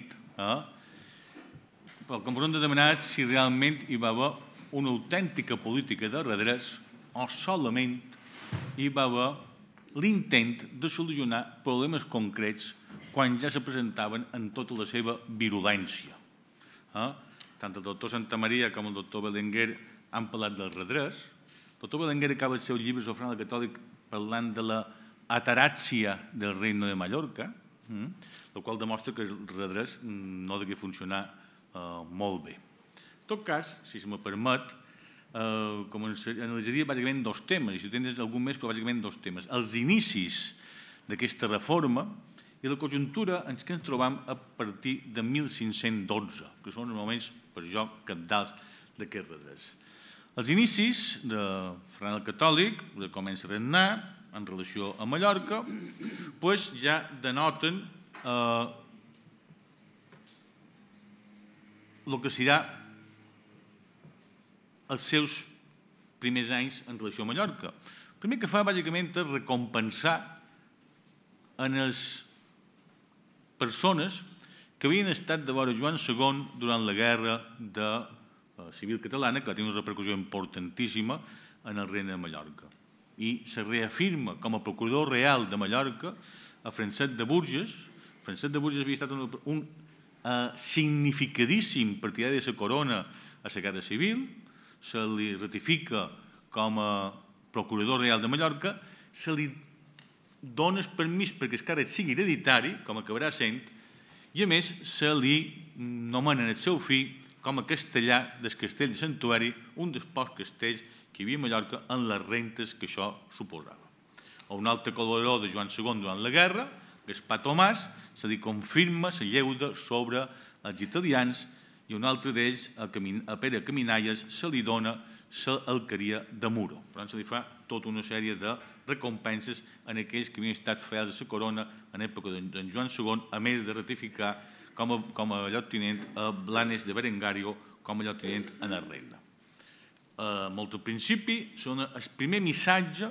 S3: però com us hem de demanar si realment hi va haver una autèntica política de redrés o solament hi va haver l'intent de solucionar problemes concrets quan ja se presentaven en tota la seva virulència. Tant el doctor Santamaria com el doctor Belenguer han parlat del redrés. El doctor Belenguer acaba el seu llibre sobre el catòlic parlant de la ataràxia del regne de Mallorca, el qual demostra que el redrés no degué funcionar molt bé. En tot cas, si se me permet, analitzaria bàsicament dos temes, i si tens algun més, però bàsicament dos temes. Els inicis d'aquesta reforma i la conjuntura en què ens trobam a partir de mil cinc-cents dotze, que són els moments, per jo, cabdals d'aquest redrés. Els inicis de Ferran el Catòlic, de com comença a regnar en relació a Mallorca, ja denoten el que serà els seus primers anys en relació a Mallorca. El primer que fa, bàsicament, és recompensar a les persones que havien estat de vora Joan segon durant la guerra civil catalana, que va tenir una repercussió importantíssima en el regne de Mallorca. I se reafirma com a procurador real de Mallorca a Francesc de Bourges. Francesc de Bourges havia estat un significadíssim partidari de la corona a la guerra civil, se li ratifica com a procurador real de Mallorca, se li dona el permís perquè el càrrec sigui hereditari, com acabarà sent, i a més se li nomenen el seu fill com a castellà del castell de Santuari, un dels pocs castells que hi havia a Mallorca en les rentes que això suposava. A un altre col·laborador de Joan segon durant la guerra, Gaspar Tomàs, se li confirma la lleuda sobre els italians i un altre d'ells, a Pere Caminalles, se li dona l'alqueria de Muro. Per tant, se li fa tota una sèrie de recompenses en aquells que havien estat fidels a la corona en època d'en Joan segon, a més de ratificar com a, com a lloctinent a Blanes de Berengario com a lloctinent en el regne. Eh, molt al principi són el primer missatge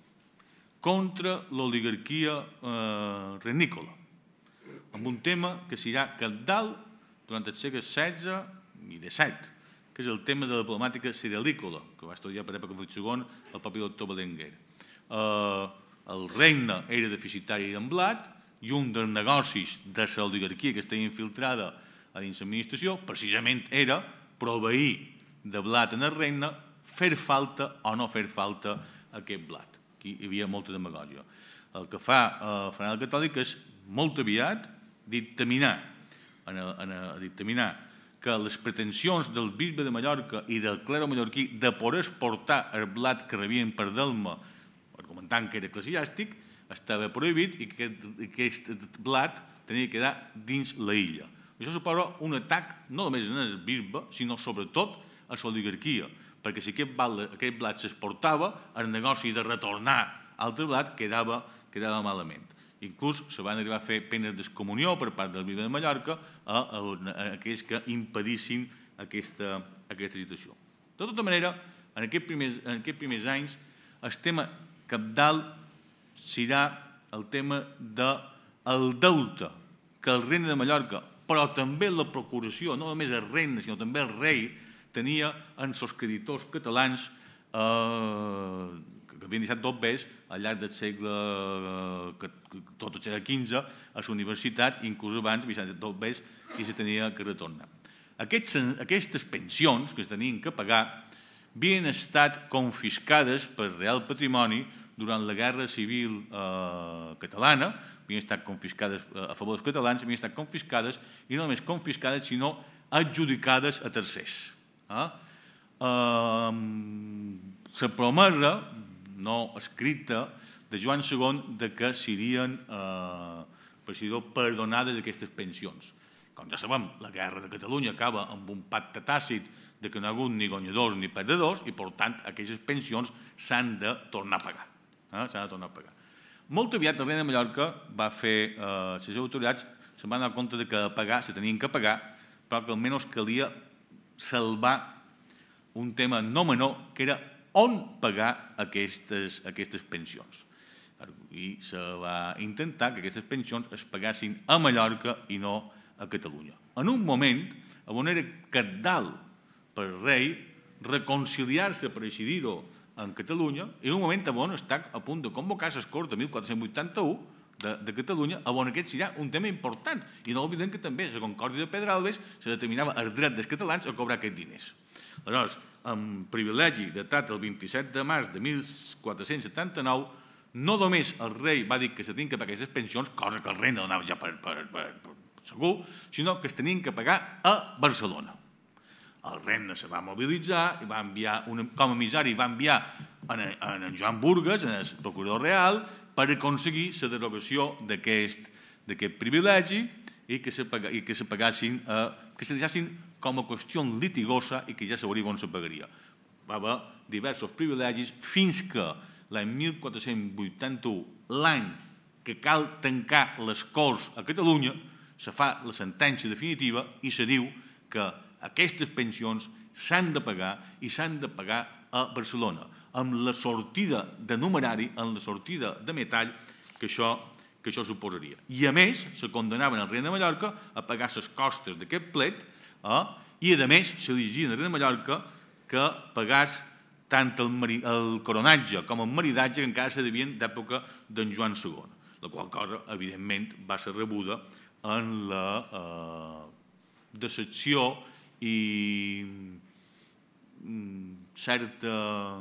S3: contra l'oligarquia eh, renícola, amb un tema que serà cabdal durant els segles setze i disset, que és el tema de la problemàtica cerealícola, que va estudiar per època Felip segon el propi doctor Belenguer. Eh, el regne era deficitari en blat i un dels negocis de l'oligarquia que estava infiltrada a dins l'administració precisament era proveir de blat en el regne, fer falta o no fer falta aquest blat. Aquí hi havia molta demagògia. El que fa el Fanal Catòlic és molt aviat dictaminar, en a, en a dictaminar que les pretensions del bisbe de Mallorca i del clero mallorquí de poder exportar el blat que rebien per delma, argumentant que era eclesiàstic, estava prohibit i que aquest blat tenia que quedar dins la illa. Això suposa un atac no només en el bisbe, sinó sobretot a l'oligarquia, perquè si aquest blat, aquest blat s'exportava, el negoci de retornar altre blat quedava, quedava malament. Inclús se van arribar a fer penes d'excomunió per part del bisbe de Mallorca a, a, a aquells que impedissin aquesta, aquesta situació. De tota manera, en aquests primers, en aquests primers anys, el tema cabdal serà el tema del deute que el regne de Mallorca, però també la procuració, no només el regne, sinó també el rei, tenia en els creditors catalans eh, que havien deixat dobbers al llarg del segle, eh, tot el segle quinze, a la universitat, inclús abans, havien deixat dobbers i se tenia que retornar. Aquests, aquestes pensions que es tenien que pagar havien estat confiscades per Real Patrimoni durant la Guerra Civil eh, catalana, havien estat confiscades a favor dels catalans, havien estat confiscades, i no només confiscades, sinó adjudicades a tercers. Eh? Eh, la promesa no escrita de Joan segon de que serien eh, perdonades aquestes pensions. Com ja sabem, la guerra de Catalunya acaba amb un pacte tàcit de que no hi ha hagut ni guanyadors ni perdedors i, per tant, aquestes pensions s'han de tornar a pagar. Eh? S'han de tornar a pagar. Molt aviat el regne de Mallorca va fer, eh, les autoritats se van donar compte que pagar se tenien que pagar, però que almenys calia salvar un tema no menor, que era on pagar aquestes, aquestes pensions. I se va intentar que aquestes pensions es pagassin a Mallorca i no a Catalunya. En un moment on era cabdal per rei reconciliar-se, per així dir-ho, en Catalunya, i en un moment on està a punt de convocar les Corts de mil quatre-cents vuitanta-u de, de Catalunya, on aquest serà un tema important. I no oblidem que també a la Concòrdia de Pedralbes se determinava el dret dels catalans a cobrar aquests diners. Aleshores, amb privilegi datat el vint-i-set de març de mil quatre-cents setanta-nou, no només el rei va dir que se tenien que pagar aquestes pensions, cosa que el rei no donava ja per, per, per, per segur, sinó que es tenien que pagar a Barcelona. El regne se va mobilitzar i va enviar, una, com a emissari, va enviar en, en Joan Burgues, en el procurador real, per aconseguir la derogació d'aquest privilegi i que se, paga, i que se pagassin, eh, que se deixassin com a qüestió litigosa i que ja s'hauria on se pagaria. Va haver diversos privilegis fins que l'any mil quatre-cents vuitanta-u, l'any que cal tancar les Corts a Catalunya, se fa la sentència definitiva i se diu que aquestes pensions s'han de pagar i s'han de pagar a Barcelona, amb la sortida de numerari, amb la sortida de metall que això, que això suposaria. I a més, se condenaven al regne de Mallorca a pagar les costes d'aquest plet eh? i a més s'eligien al regne de Mallorca que pagàs tant el, el coronatge com el maridatge que encara se devien d'època d'en Joan segon, la qual cosa, evidentment, va ser rebuda en la eh, decepció i certa,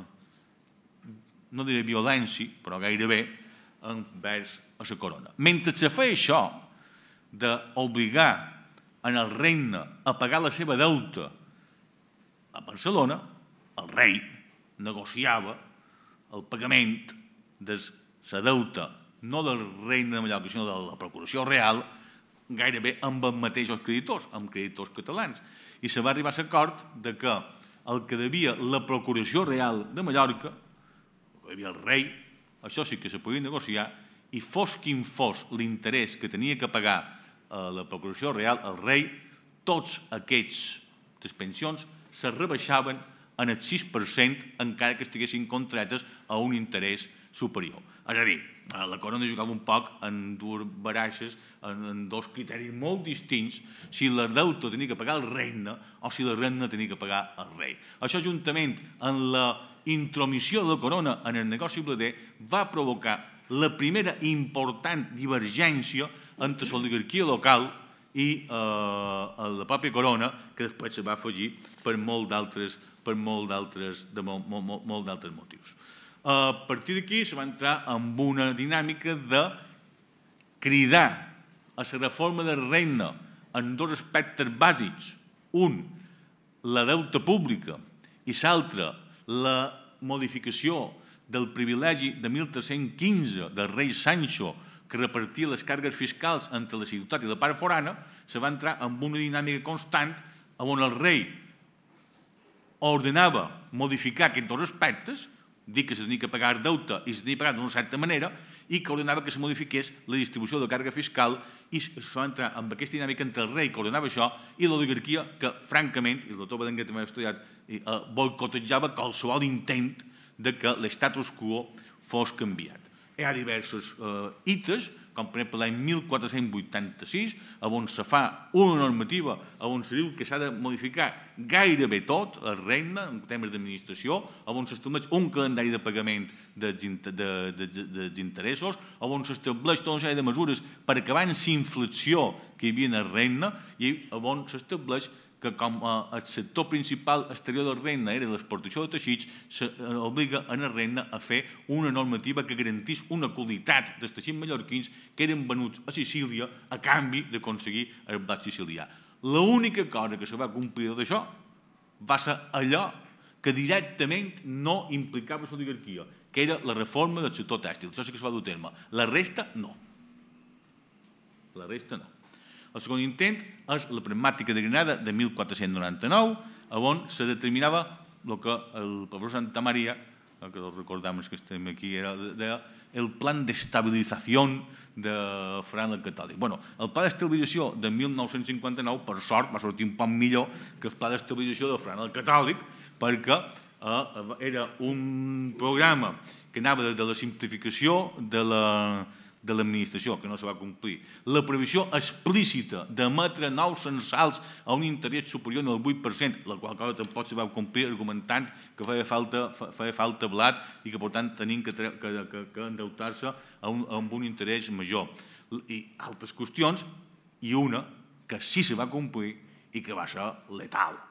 S3: no diré violència, però gairebé, envers a la corona. Mentre se feia això d'obligar en el regne a pagar la seva deuta a Barcelona, el rei negociava el pagament de la deuta, no del regne de Mallorca, sinó de la procuració real, gairebé amb els mateixos creditors, amb creditors catalans. I se va arribar a l'acord que el que devia la procuració real de Mallorca, el que devia el rei, això sí que se podia negociar, i fos quin fos l'interès que tenia que pagar la Procuració Real, el rei, tots aquestes pensions se rebaixaven en el sis per cent encara que estiguessin contretes a un interès superior. És a dir, la corona jugava un poc en dues baraixes, en dos criteris molt distints, si la deuta tenia que pagar el regne o si la reina tenia que pagar el rei. Això, juntament amb la intromissió de la corona en el negoci blader, va provocar la primera important divergència entre l'oligarquia local i la pròpia corona, que després se va afegir per molt d'altres per molt d'altres motius. A partir d'aquí se va entrar en una dinàmica de cridar a la reforma del regne en dos aspectes bàsics. Un, la deuta pública, i l'altre, la modificació del privilegi de mil tres-cents quinze del rei Sancho, que repartia les càrregues fiscals entre la ciutat i la part forana, se va entrar en una dinàmica constant on el rei ordenava modificar aquests dos aspectes, dir que se tenia que pagar deuta i se tenia que pagar d'una certa manera, i que ordenava que se modifiqués la distribució de càrrega fiscal, i es va entrar en aquesta dinàmica entre el rei que ordenava això i l'oligarquia que, francament, i el doctor Berenguer també ha estudiat, boicotejava qualsevol intent de que l'estatus quo fos canviat. Hi ha diversos hites, com per exemple l'any mil quatre-cents vuitanta-sis, on se fa una normativa on se diu que s'ha de modificar gairebé tot el regne en temes d'administració, on s'estableix un calendari de pagament dels interessos, on s'estableix tota una sèrie de mesures per acabar amb la inflació que hi havia en el regne i on s'estableix que com el sector principal exterior del regne era l'exportació de teixits, s'obliga en el regne a fer una normativa que garantís una qualitat dels teixits mallorquins que eren venuts a Sicília a canvi d'aconseguir el blat sicilià. L'única cosa que se va complir d'això va ser allò que directament no implicava l'oligarquia, que era la reforma del sector tèxtil. Això sí que es va dur a terme. La resta, no. La resta, no. El segon intent és la pragmàtica de Granada de mil quatre-cents noranta-nou, on se determinava el que el professor Santa Maria, que recordamos que estem aquí, era el plan d'estabilització de Fran el Catòlic. Bueno, el pla d'estabilització de mil nou-cents cinquanta-nou, per sort, va sortir un poc millor que el pla d'estabilització de Fran el Catòlic, perquè era un programa que anava des de la simplificació de la de l'administració, que no se va complir. La previsió explícita d'emetre nous censals a un interès superior al vuit per cent, la qual cosa tampoc se va complir argumentant que feia falta blat i que, per tant, tenien que endeutar-se amb un interès major. I altres qüestions, i una que sí se va complir i que va ser letal.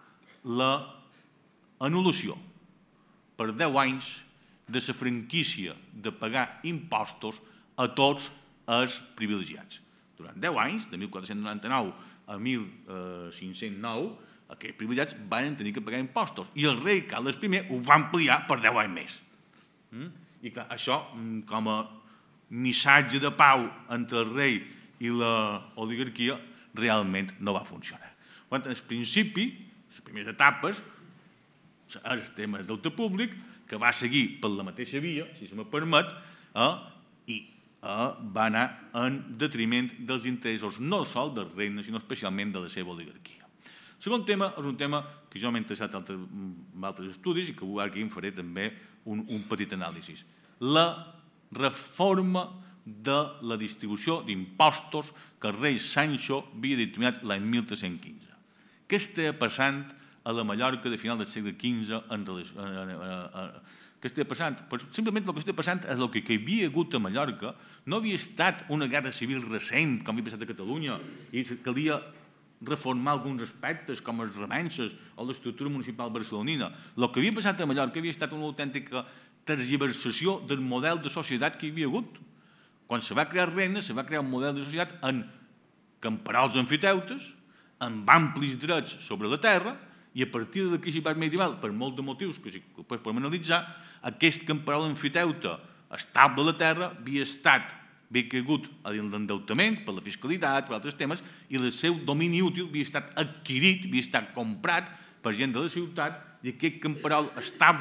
S3: L'anul·lació per deu anys de la franquícia de pagar impostos a tots els privilegiats. Durant deu anys, de mil quatre-cents noranta-nou a mil cinc-cents nou, aquests privilegiats van tenir que pagar impostos i el rei Carles primer ho va ampliar per deu anys més. I clar, això, com a missatge de pau entre el rei i l'oligarquia, realment no va funcionar. En el principi, les primeres etapes, el tema del deute públic, que va seguir per la mateixa via, si se me permet, i va anar en detriment dels interessos no sols del regne, sinó especialment de la seva oligarquia. El segon tema és un tema que jo m'he interessat en altres estudis i que aquí en faré també un petit anàlisi. La reforma de la distribució d'impostos que el rei Sancho havia determinat l'any mil tres-cents quinze. Què està passant a la Mallorca de final del segle quinze en relació Què està passant? Simplement el que està passant és el que hi havia hagut a Mallorca no havia estat una guerra civil recent, com havia passat a Catalunya, i calia reformar alguns aspectes, com els remenses o l'estructura municipal barcelonina. El que havia passat a Mallorca havia estat una autèntica tergiversació del model de societat que hi havia hagut. Quan se va crear Regne, se va crear un model de societat en camperols emfiteutes, amb amplis drets sobre la terra, i a partir de la crisi medieval, per molts de motius que després podem analitzar, aquest camperol emfiteuta estable a la terra havia estat, havia caigut a l'endeutament per la fiscalitat, per altres temes, i el seu domini útil havia estat adquirit, havia estat comprat per gent de la ciutat, i aquest camperol estable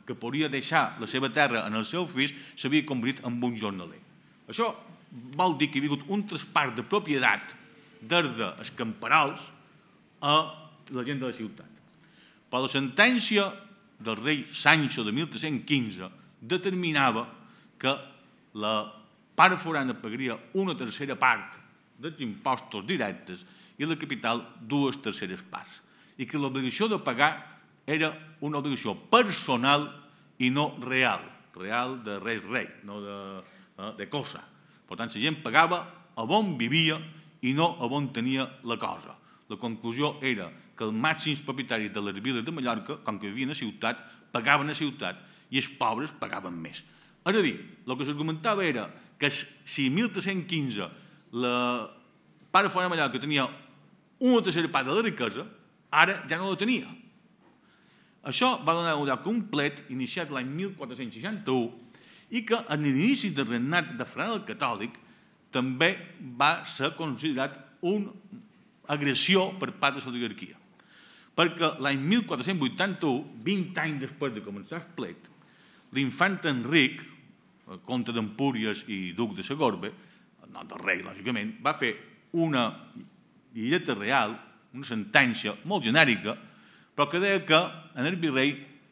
S3: que podia deixar la seva terra en el seu fills s'havia convertit en un jornaler. Això vol dir que hi havia hagut un traspàs de propietat des dels camperols a la gent de la ciutat. Però la sentència del rei Sancho de mil tres-cents quinze determinava que la part forana pagaria una tercera part dels impostos directes i la capital dues terceres parts, i que l'obligació de pagar era una obligació personal i no real, real de res rei, no de, de cosa. Per tant, la gent pagava a on vivia i no a on tenia la cosa. La conclusió era que els màxims propietaris de les viles de Mallorca, com que vivien a ciutat, pagaven a ciutat i els pobres pagaven més. És a dir, el que s'argumentava era que si en mil tres-cents quinze la part forana de Mallorca tenia una tercera part de la riquesa, ara ja no la tenia. Això va donar un lloc complet, iniciat l'any mil quatre-cents seixanta-u, i que en l'inici del regnat de Ferran el Catòlic també va ser considerat una agressió per part de l'oligarquia. Perquè l'any mil quatre-cents vuitanta-u, vint anys després de començar el plet, l'infant Enric, comte d'Empúries i duc de Segorbe, no del rei, lògicament, va fer una lletra real, una sentència molt genèrica, però que deia que en el virrei,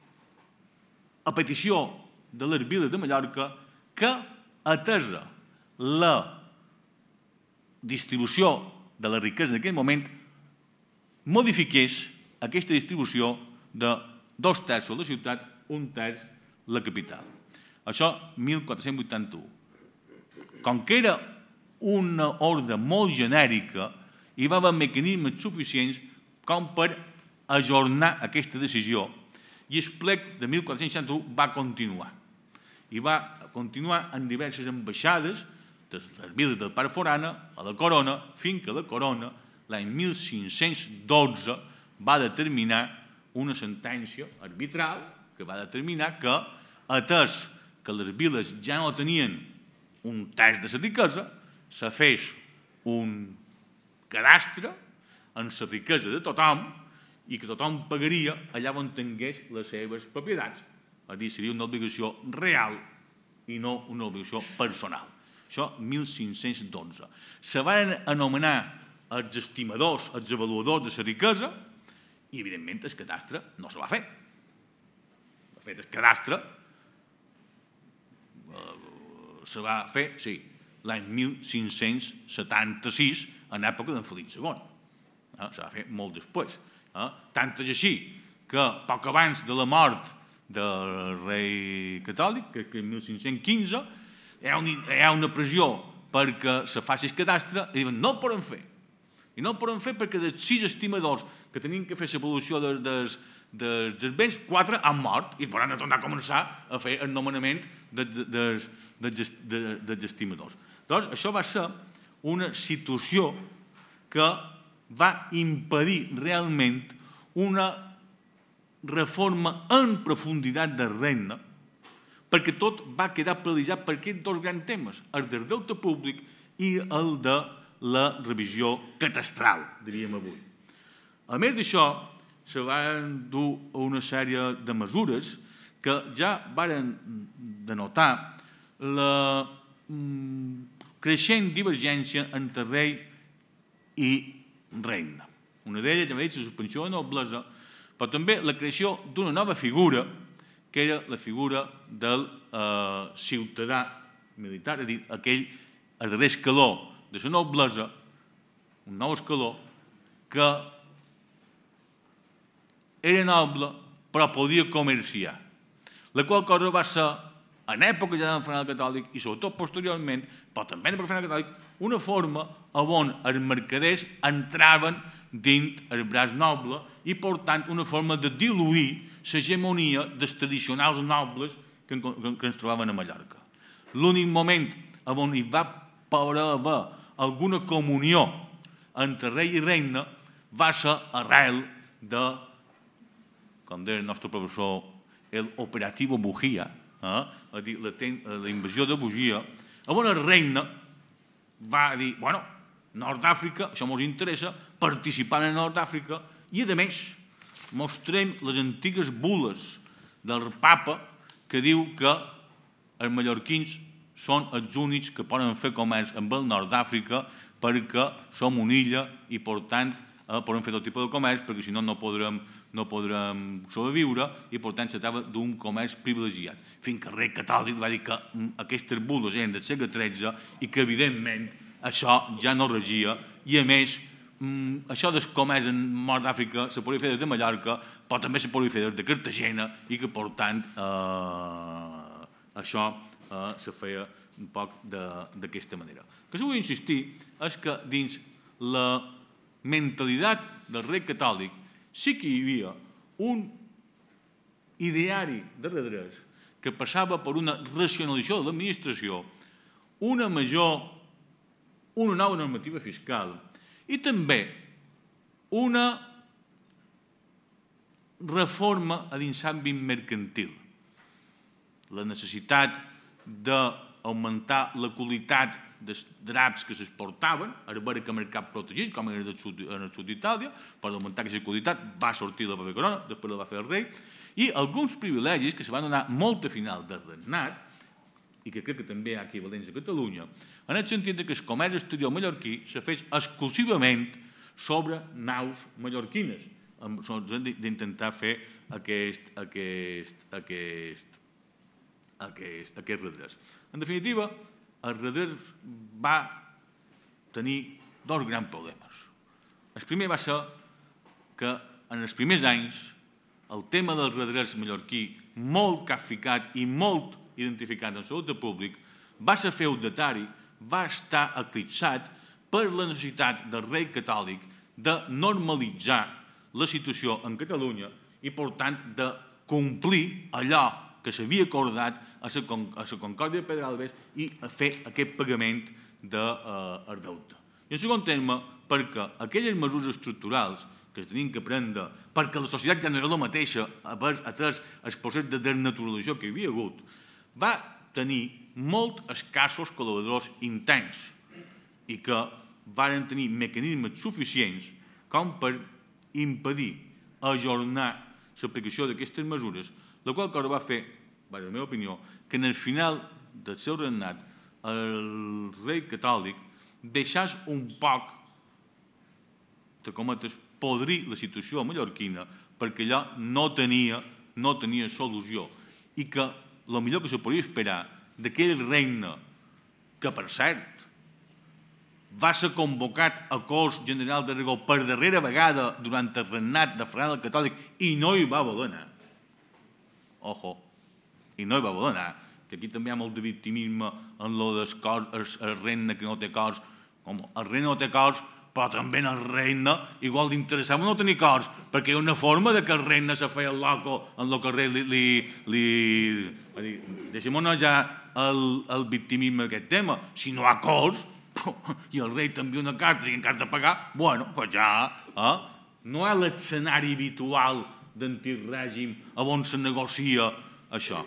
S3: a petició de les viles de Mallorca, que atesa la distribució de la riquesa en aquell moment, modifiqués aquesta distribució de dos terços la ciutat, un terç la capital. Això, mil quatre-cents vuitanta-u. Com que era una ordre molt genèrica, hi va haver mecanismes suficients com per ajornar aquesta decisió, i el plec de mil quatre-cents seixanta-u va continuar. I va continuar en diverses ambaixades de les viles del Part Forana a la Corona, fins que la Corona, l'any mil cinc-cents dotze, va determinar una sentència arbitral que va determinar que, atès que les viles ja no tenien un terç de la riquesa, se fes un cadastre en la riquesa de tothom i que tothom pagaria allà on tingués les seves propietats. És a dir, seria una obligació real i no una obligació personal. Això, mil cinc-cents dotze. Se van anomenar els estimadors, els avaluadors de la riquesa, i, evidentment, el cadastre no se va fer. De fet, el cadastre se va fer, sí, l'any mil cinc-cents setanta-sis, en època d'en Felip segon. Se va fer molt després. Tant és així que, poc abans de la mort del rei catòlic, que en mil cinc-cents quinze, hi ha una pressió perquè se faci el cadastre i diuen no ho podem fer. I no ho podem fer perquè dels sis estimadors que tenien que fer l'avaluació dels béns, quatre han mort i poden tornar a començar a fer el nomenament dels estimadors. Doncs això va ser una situació que va impedir realment una reforma en profunditat del regne, perquè tot va quedar paralitzat per aquests dos grans temes, el del deute públic i el de la revisió catastral, diríem avui. A més d'això, se van dur una sèrie de mesures que ja varen denotar la creixent divergència entre rei i regne. Una d'elles, ja m'he dit, la suspensió de noblesa, però també la creació d'una nova figura, que era la figura del ciutadà militar, és a dir, aquell a darrer escaló de la noblesa, un nou escaló, que era noble però podia comerciar. La qual cosa va ser, en època ja del Ferran el Catòlic, i sobretot posteriorment, però també en època del Ferran el Catòlic, una forma on els mercaders entraven dins el braç noble i, per tant, una forma de diluir l'hegemonia dels tradicionals nobles que ens trobaven a Mallorca. L'únic moment on hi va poder haver alguna comunió entre rei i regne va ser arrel de, com deia el nostre professor, el operativo Bujía, és a dir, la invasió de Bujía, on el regne va dir, bueno, Nord d'Àfrica, això ens interessa, participant en Nord d'Àfrica, i, a més, mostrem les antigues bules del papa que diu que els mallorquins són els únics que poden fer comerç amb el nord d'Àfrica perquè som una illa i, per tant, podem fer tot tipus de comerç perquè, si no, no podrem no podrem sobreviure i, per tant, se tracta d'un comerç privilegiat. Fins que el rei catòlic va dir que aquestes bules eren del segle tretze i que, evidentment, això ja no regia i, a més, això del comerç en nord d'Àfrica se podia fer des de Mallorca, però també se podia fer des de Cartagena i que, per tant, això se feia un poc d'aquesta manera. El que vull insistir és que dins la mentalitat del rei catòlic sí que hi havia un ideari de redrés que passava per una racionalització de l'administració, una major, una nova normativa fiscal i també una reforma a dins l'àmbit mercantil. La necessitat d'augmentar la qualitat dels draps que s'exportaven, ara veure que mercat protegit, com era en el sud d'Itàlia, per augmentar aquesta qualitat va sortir la paper corona, després la va fer el rei, i alguns privilegis que se van donar molt a final del regnat, i que crec que també hi ha equivalents a Catalunya, en el sentit que el comerç exterior mallorquí se fes exclusivament sobre naus mallorquines, d'intentar fer aquest, aquest, aquest, aquest, aquest redrés. En definitiva, el redrés va tenir dos grans problemes. El primer va ser que en els primers anys el tema del redrés mallorquí, molt capficat i molt identificat en salut públic, va ser feudatari, va estar eclipsat per la necessitat del rei catòlic de normalitzar la situació en Catalunya i, per tant, de complir allò que s'havia acordat a la Concòrdia de Pedralbes i a fer aquest pagament del deute. I en segon terme, perquè aquelles mesures estructurals que es tenien que prendre perquè la societat ja no era la mateixa a través del procés de desnaturalització que hi havia hagut, va tenir molt escassos col·laboradors interns i que van tenir mecanismes suficients com per impedir ajornar l'aplicació d'aquestes mesures, la qual cosa va fer, per la meva opinió, que en el final del seu regnat el rei catòlic deixés un poc, de cometes, podrir la situació mallorquina perquè allò no tenia, no tenia solució i que el millor que se podia esperar d'aquell regne que, per cert, va ser convocat a Corts General d'Aragó per darrera vegada durant el regnat de Ferran el Catòlic i no hi va voler anar. Ojo, i no hi va voler anar, que aquí també hi ha molt de victimisme en el del regne que no té cors, com el regne no té cors, però també en el regne igual l'interessava no tenir cors, perquè hi ha una forma que el regne se feia el loco en el que el rei li... Deixem anar ja el victimisme d'aquest tema. Si no hi ha cors, i el rei t'envia una carta i encara de pagar, bueno, doncs ja no hi ha l'escenari habitual d'antic règim on se negocia això.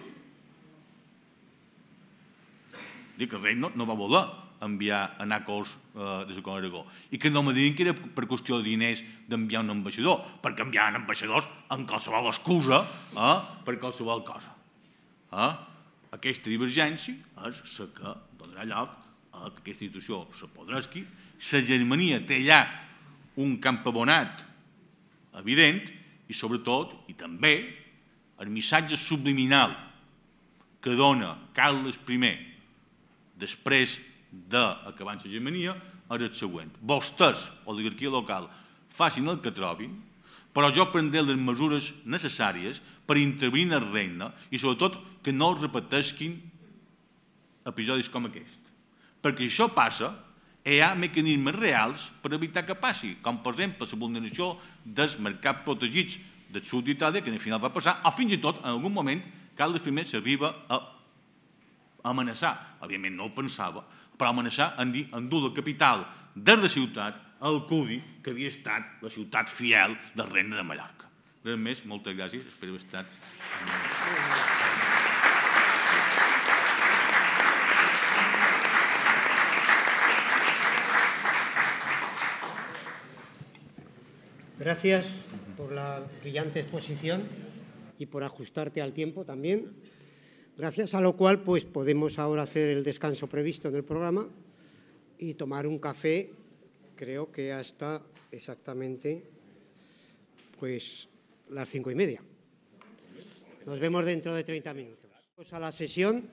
S3: Dic que el rei no va voler enviar anar cors de la Corona d'Aragó i que no me diguin que era per qüestió de diners d'enviar un ambaixador, perquè enviaven ambaixadors amb qualsevol excusa per qualsevol cosa. Aquesta divergència és la que donarà lloc a que aquesta institució s'apodresqui. La Germania té allà un camp abonat evident i, sobretot, i també, el missatge subliminal que dona Carles I després d'acabar la Germania és el següent. Vostès, oligarquia local, facin el que trobin, però jo prendré les mesures necessàries per intervenir en el regne i, sobretot, que no es repeteixin episodis com aquest. Perquè si això passa, hi ha mecanismes reals per evitar que passi, com, per exemple, la vulneració dels mercats protegits del sud d'Itàlia, que al final va passar, o fins i tot, en algun moment, Carles I s'arriba a amenaçar, òbviament no ho pensava, però amenaçar en dir endur la capital de la ciutat a Alcudi, que havia estat la ciutat fiel del regne de Mallorca. Res més, moltes gràcies, espero haver estat...
S1: Gracias por la brillante exposición. y por ajustarte al tiempo también, gracias a lo cual pues podemos ahora hacer el descanso previsto en el programa y tomar un café, creo que hasta exactamente pues las cinco y media. Nos vemos dentro de treinta minutos. Vamos a la sesión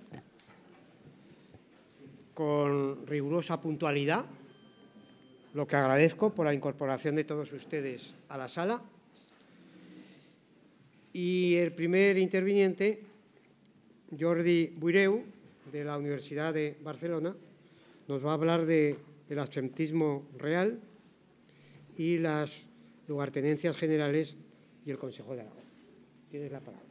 S1: con rigurosa puntualidad, lo que agradezco por la incorporación de todos ustedes a la sala. Y el primer interviniente, Jordi Buireu, de la Universidad de Barcelona, nos va a hablar de, del absentismo real y las lugartenencias generales y el Consejo de Aragón. Tienes la palabra.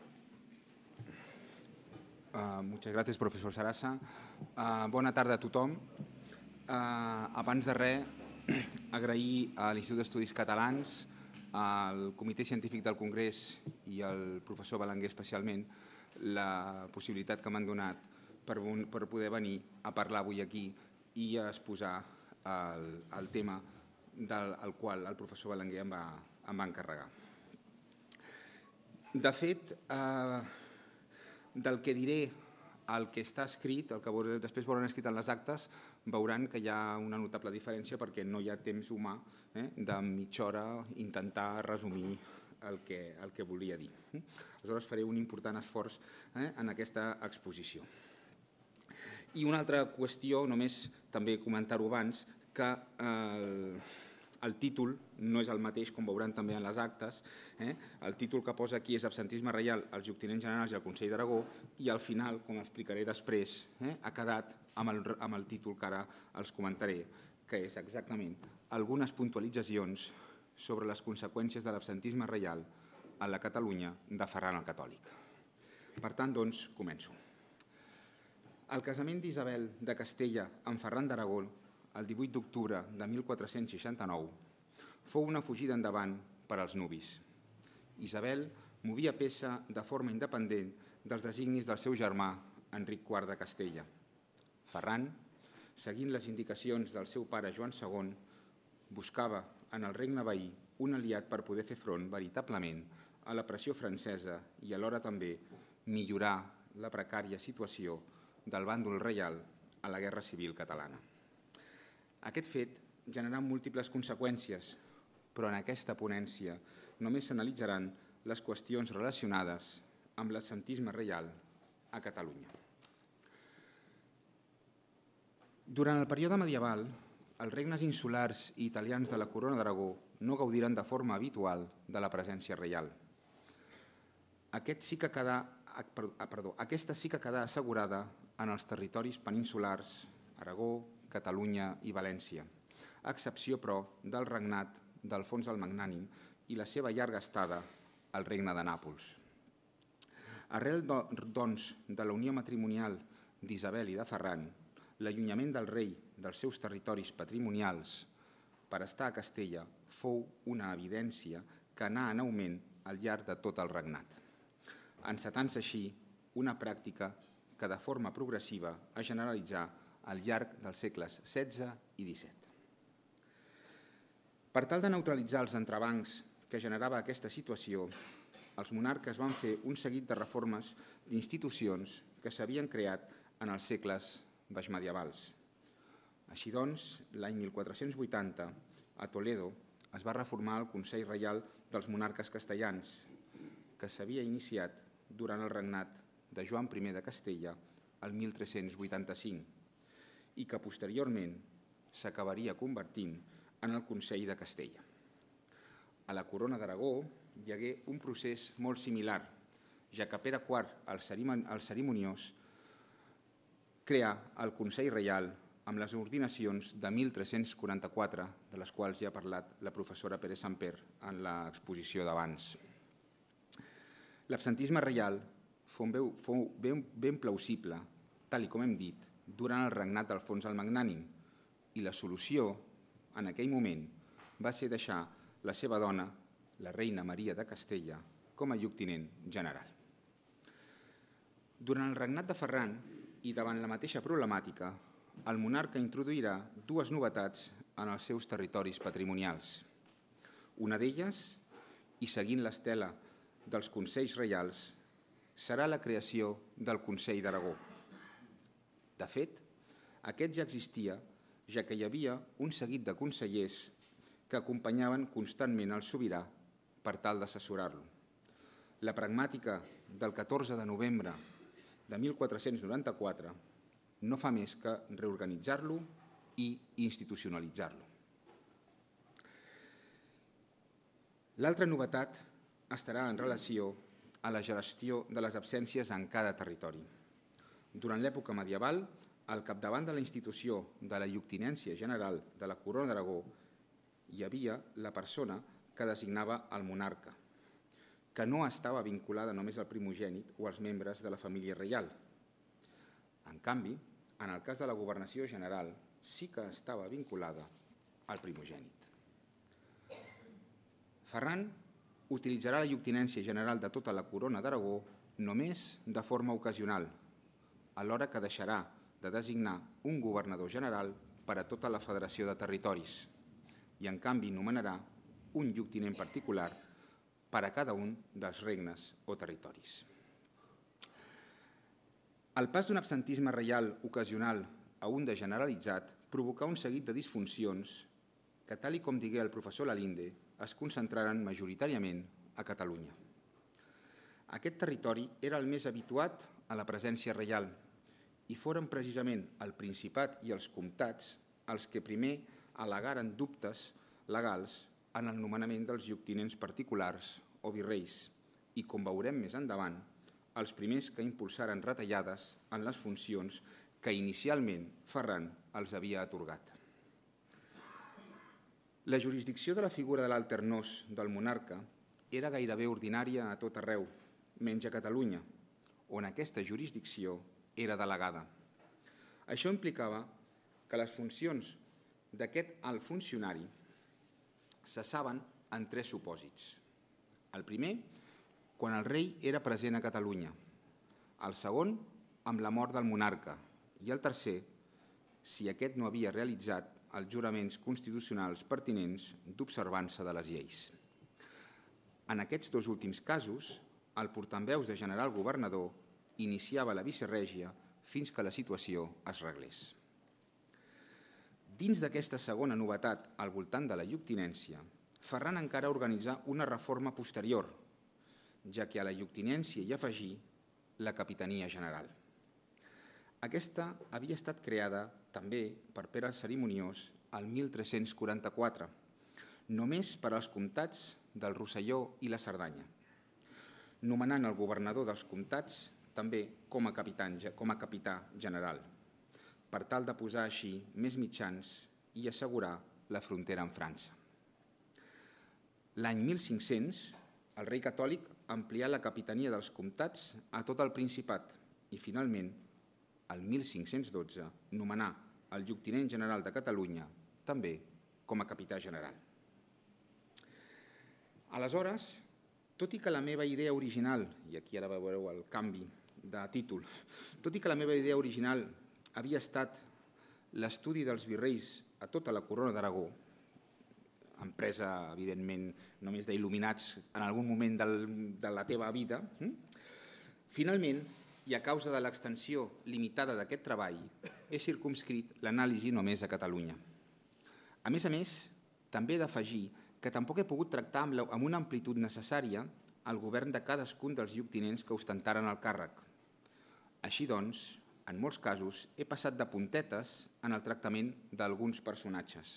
S4: Uh, moltes gràcies, professor Sarasa. Uh, bona tarda a tothom. Uh, abans de res, agrair a l'Institut d'Estudis Catalans, al Comitè Científic del Congrés i al professor Belenguer especialment la possibilitat que m'han donat per, per poder venir a parlar avui aquí i a exposar el, el tema del el qual el professor Belenguer em va, em va encarregar. De fet, eh, del que diré el que està escrit, el que després veuran escrit en les actes, veuran que hi ha una notable diferència perquè no hi ha temps humà eh, de mitja hora intentar resumir el que, el que volia dir. Aleshores faré un important esforç eh, en aquesta exposició. I una altra qüestió, només també comentar-ho abans, que el, el títol no és el mateix, com veuran també en les actes. Eh? El títol que posa aquí és Absentisme reial als lloctinents generals i al Consell d'Aragó i al final, com explicaré després, eh, ha quedat amb el, amb el títol que ara els comentaré, que és exactament algunes puntualitzacions sobre les conseqüències de l'absentisme reial a la Catalunya de Ferran el Catòlic. Per tant, doncs, començo. El casament d'Isabel de Castella amb Ferran d'Aragó el divuit d'octubre de mil quatre-cents seixanta-nou, fou una fugida endavant per als nubis. Isabel movia peça de forma independent dels designis del seu germà, Enric quart de Castella. Ferran, seguint les indicacions del seu pare Joan segon, buscava en el regne veí un aliat per poder fer front veritablement a la pressió francesa i alhora també millorar la precària situació del bàndol reial a la Guerra Civil Catalana. Aquest fet generarà múltiples conseqüències, però en aquesta ponència només s'analitzaran les qüestions relacionades amb l'absentisme reial a Catalunya. Durant el període medieval, els regnes insulars i italians de la Corona d'Aragó no gaudiren de forma habitual de la presència reial. Aquest sí que quedà, perdó, aquesta sí que quedà assegurada en els territoris peninsulars, Aragó, Catalunya i València, a excepció, però, del regnat d'Alfons el Magnànim i la seva llarga estada al regne de Nàpols. Arrel, doncs, de la unió matrimonial d'Isabel i de Ferran, l'allunyament del rei dels seus territoris patrimonials per estar a Castella fou una evidència que anà en augment al llarg de tot el regnat, encetant-se així una pràctica que de forma progressiva es generalitzà al llarg dels segles setze i disset. Per tal de neutralitzar els entrebancs que generava aquesta situació, els monarques van fer un seguit de reformes d'institucions que s'havien creat en els segles baixmedievals. Així doncs, l'any mil quatre-cents vuitanta, a Toledo, es va reformar el Consell Reial dels Monarques Castellans, que s'havia iniciat durant el regnat de Joan primer de Castella el mil tres-cents vuitanta-cinc, i que posteriorment s'acabaria convertint en el Consell de Castella. A la Corona d'Aragó hi hagué un procés molt similar, ja que Pere quart, el cerimoniós, creà el Consell Reial amb les ordinacions de mil tres-cents quaranta-quatre, de les quals ja ha parlat la professora Pérez Samper en l'exposició d'abans. L'absentisme reial fou ben plausible, tal com hem dit, durant el regnat d'Alfons el Magnànim, i la solució, en aquell moment, va ser deixar la seva dona, la reina Maria de Castella, com a lloctinent general. Durant el regnat de Ferran, i davant la mateixa problemàtica, el monarca introduirà dues novetats en els seus territoris patrimonials. Una d'elles, i seguint l'estela dels Consells Reials serà la creació del Consell d'Aragó. De fet, aquest ja existia, ja que hi havia un seguit de consellers que acompanyaven constantment el sobirà per tal d'assessorar-lo. La pragmàtica del catorze de novembre de mil quatre-cents noranta-quatre no fa més que reorganitzar-lo i institucionalitzar-lo. L'altra novetat estarà en relació a la gestió de les absències en cada territori. Durant l'època medieval, al capdavant de la institució de la lloctinència general de la Corona d'Aragó hi havia la persona que designava el monarca, que no estava vinculada només al primogènit o als membres de la família reial. En canvi, en el cas de la governació general, sí que estava vinculada al primogènit. Ferran utilitzarà la lloctinència general de tota la Corona d'Aragó només de forma ocasional, alhora que deixarà de designar un governador general per a tota la federació de territoris i, en canvi, nomenarà un lloctinent particular per a cada un dels regnes o territoris. El pas d'un absentisme reial ocasional a un de generalitzat provocà un seguit de disfuncions que, tal i com digué el professor Lalinde, es concentraren majoritàriament a Catalunya. Aquest territori era el més habituat a la presència reial i foren precisament el Principat i els comtats els que primer al·legaren dubtes legals en el nomenament dels lloctinents particulars o virreis i, com veurem més endavant, els primers que impulsaren retallades en les funcions que inicialment Ferran els havia atorgat. La jurisdicció de la figura de l'alternós del monarca era gairebé ordinària a tot arreu, menys a Catalunya, on aquesta jurisdicció era delegada. Això implicava que les funcions d'aquest alt funcionari cessaven en tres supòsits. El primer, quan el rei era present a Catalunya. El segon, amb la mort del monarca. I el tercer, si aquest no havia realitzat els juraments constitucionals pertinents d'observança de les lleis. En aquests dos últims casos, el portaveus de general governador iniciava la vicerrègia fins que la situació es reglés. Dins d'aquesta segona novetat al voltant de la lloctinència, Ferran encara organitzà una reforma posterior, ja que a la lloctinència hi afegí la capitania general. Aquesta havia estat creada també per Pere el Cerimoniós el mil tres-cents quaranta-quatre, només per als comtats del Rosselló i la Cerdanya, nomenant el governador dels comtats també com a capità, com a capità general, per tal de posar així més mitjans i assegurar la frontera amb França. L'any mil cinc-cents, el rei catòlic amplià la capitania dels comtats a tot el Principat i, finalment, el mil cinc-cents dotze, nomenà el lloctinent general de Catalunya també com a capità general. Aleshores, tot i que la meva idea original, i aquí ara veureu el canvi de títol, tot i que la meva idea original havia estat l'estudi dels virreis a tota la Corona d'Aragó, empresa, evidentment, només d'il·luminats en algun moment de la teva vida, finalment, i a causa de l'extensió limitada d'aquest treball, he circumscrit l'anàlisi només a Catalunya. A més a més, també he d'afegir que tampoc he pogut tractar amb una amplitud necessària el govern de cadascun dels lloctinents que ostentaren el càrrec. Així doncs, en molts casos, he passat de puntetes en el tractament d'alguns personatges.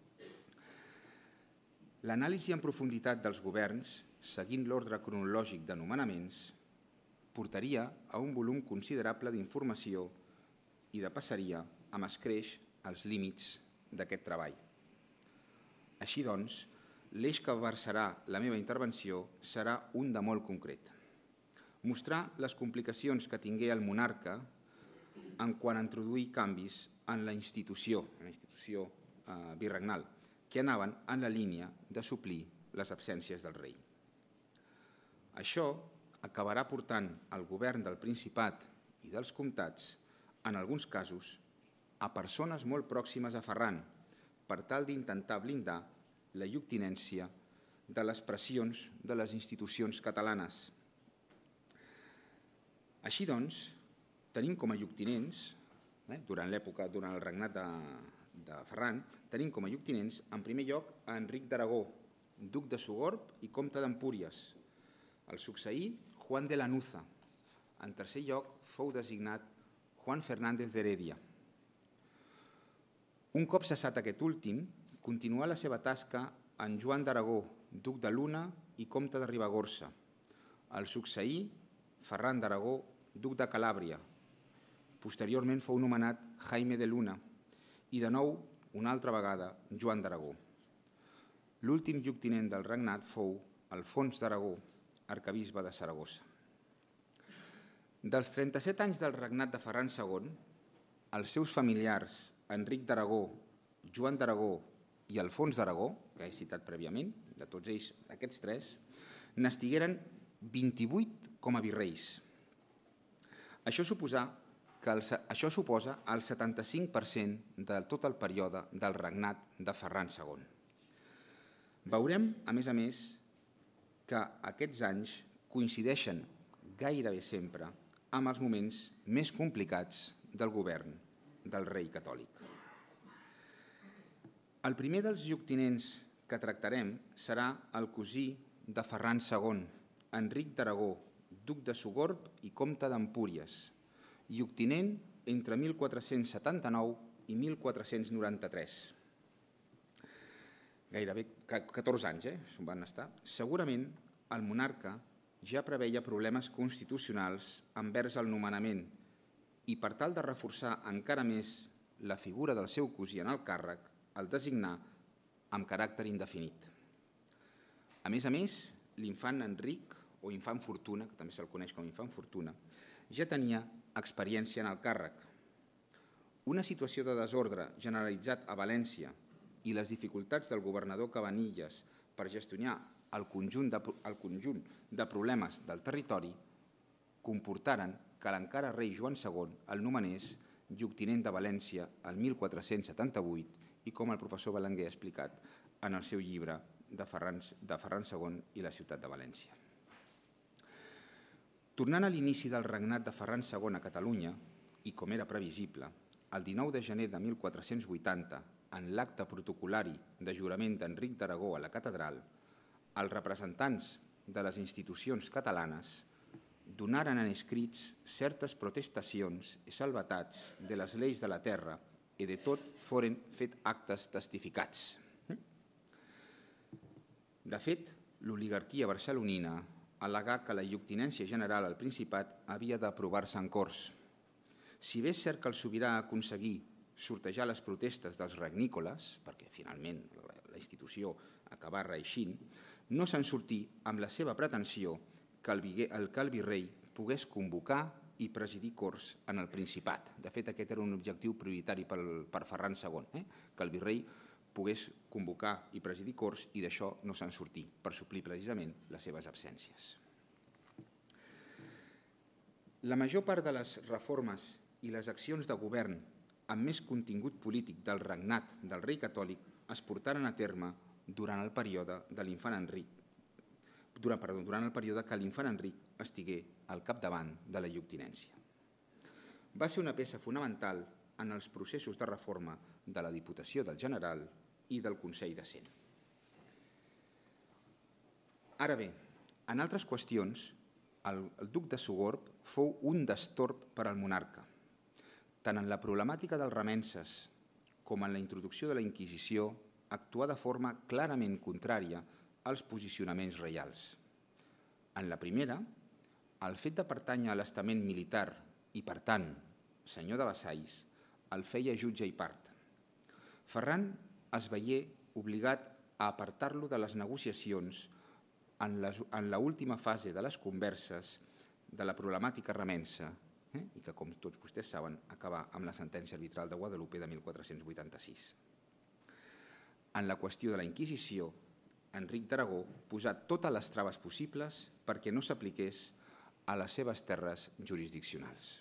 S4: L'anàlisi en profunditat dels governs, seguint l'ordre cronològic de nomenaments, portaria a un volum considerable d'informació i depassaria amb escreix els límits d'aquest treball. Així doncs, l'eix que versarà la meva intervenció serà un de molt concret. Mostrar les complicacions que tingué el monarca en quant a introduir canvis en la institució, en la institució eh, virregnal, que anaven en la línia de suplir les absències del rei. Això acabarà portant el govern del Principat i dels comtats, en alguns casos, a persones molt pròximes a Ferran, per tal d'intentar blindar la lloctinència de les pressions de les institucions catalanes. Així doncs, tenim com a lloctinents, eh, durant l'època, durant el regnat de, de Ferran, tenim com a lloctinents, en primer lloc, a Enric d'Aragó, duc de Sogorb i comte d'Empúries. El succeí, Juan de Lanuza. En tercer lloc, fou designat Juan Fernández d'Heredia. Un cop cessat aquest últim, continuà la seva tasca en Joan d'Aragó, duc de Luna i comte de Ribagorça. El succeí, Ferran d'Aragó, duc de Calàbria. Posteriorment fou nomenat Jaime de Luna i de nou, una altra vegada, Joan d'Aragó. L'últim lloctinent del regnat fou Alfons d'Aragó, arquebisbe de Saragossa. Dels trenta-set anys del regnat de Ferran segon, els seus familiars Enric d'Aragó, Joan d'Aragó i Alfons d'Aragó, que he citat prèviament, de tots ells, aquests tres, n'estigueren vint-i-vuit com a virreis. Això, suposa que el, això suposa el setanta-cinc per cent de tot el període del regnat de Ferran segon. Veurem, a més a més, que aquests anys coincideixen gairebé sempre amb els moments més complicats del govern del rei catòlic. El primer dels lloctinents que tractarem serà el cosí de Ferran segon, Enric d'Aragó, duc de Sogorb i comte d'Empúries, lloctinent entre mil quatre-cents setanta-nou i mil quatre-cents noranta-tres. Gairebé catorze anys, eh? van estar. Segurament el monarca ja preveia problemes constitucionals envers el nomenament i per tal de reforçar encara més la figura del seu cosí en el càrrec, el designar amb caràcter indefinit. A més a més, l'infant Enric, o infant Fortuna, que també se'l coneix com infant Fortuna, ja tenia experiència en el càrrec. Una situació de desordre generalitzat a València i les dificultats del governador Cabanilles per gestionar el conjunt de, el conjunt de problemes del territori comportaren que l'encara rei Joan segon el nomenés lloctinent de València el mil quatre-cents setanta-vuit i, com el professor Belenguer ha explicat en el seu llibre de Ferran, de Ferran segon i la ciutat de València. Tornant a l'inici del regnat de Ferran segon a Catalunya, i com era previsible, el dinou de gener de mil quatre-cents vuitanta, en l'acte protocol·lari de jurament d'Enric d'Aragó a la catedral, els representants de les institucions catalanes donaren en escrits certes protestacions i salvatats de les lleis de la terra i de tot foren fet actes testificats. De fet, l'oligarquia barcelonina al·legà que la lloctinència general al Principat havia d'aprovar-se en Corts. Si bé és cert que el sobirà aconseguí sortejar les protestes dels regnícoles, perquè finalment la institució acabà reeixint, no se'n sortí amb la seva pretensió que el, el que el virrei pogués convocar i presidir Corts en el Principat. De fet, aquest era un objectiu prioritari per, per Ferran segon, eh? que el virrei pogués convocar i presidir Corts i d'això no se'n sortí, per suplir precisament les seves absències. La major part de les reformes i les accions de govern amb més contingut polític del regnat del rei catòlic es portaren a terme durant el període de l'infant Enric, durant, perdó, durant el període que l'infant Enric estigué al capdavant de la lloctinència. Va ser una peça fonamental en els processos de reforma de la Diputació del General i del Consell de Cent. Ara bé, en altres qüestions, el, el duc de Sogorb fou un destorb per al monarca, tant en la problemàtica dels remences com en la introducció de la Inquisició actuà de forma clarament contrària als posicionaments reials. En la primera, el fet de pertànyer a l'estament militar i, per tant, senyor de vassalls, el feia jutge i part. Ferran es veié obligat a apartar-lo de les negociacions en l'última fase de les converses de la problemàtica remensa, eh? i que, com tots vostès saben, acabà amb la sentència arbitral de Guadalupe de mil quatre-cents vuitanta-sis. En la qüestió de la Inquisició, Enric d'Aragó posà totes les traves possibles perquè no s'apliqués a les seves terres jurisdiccionals.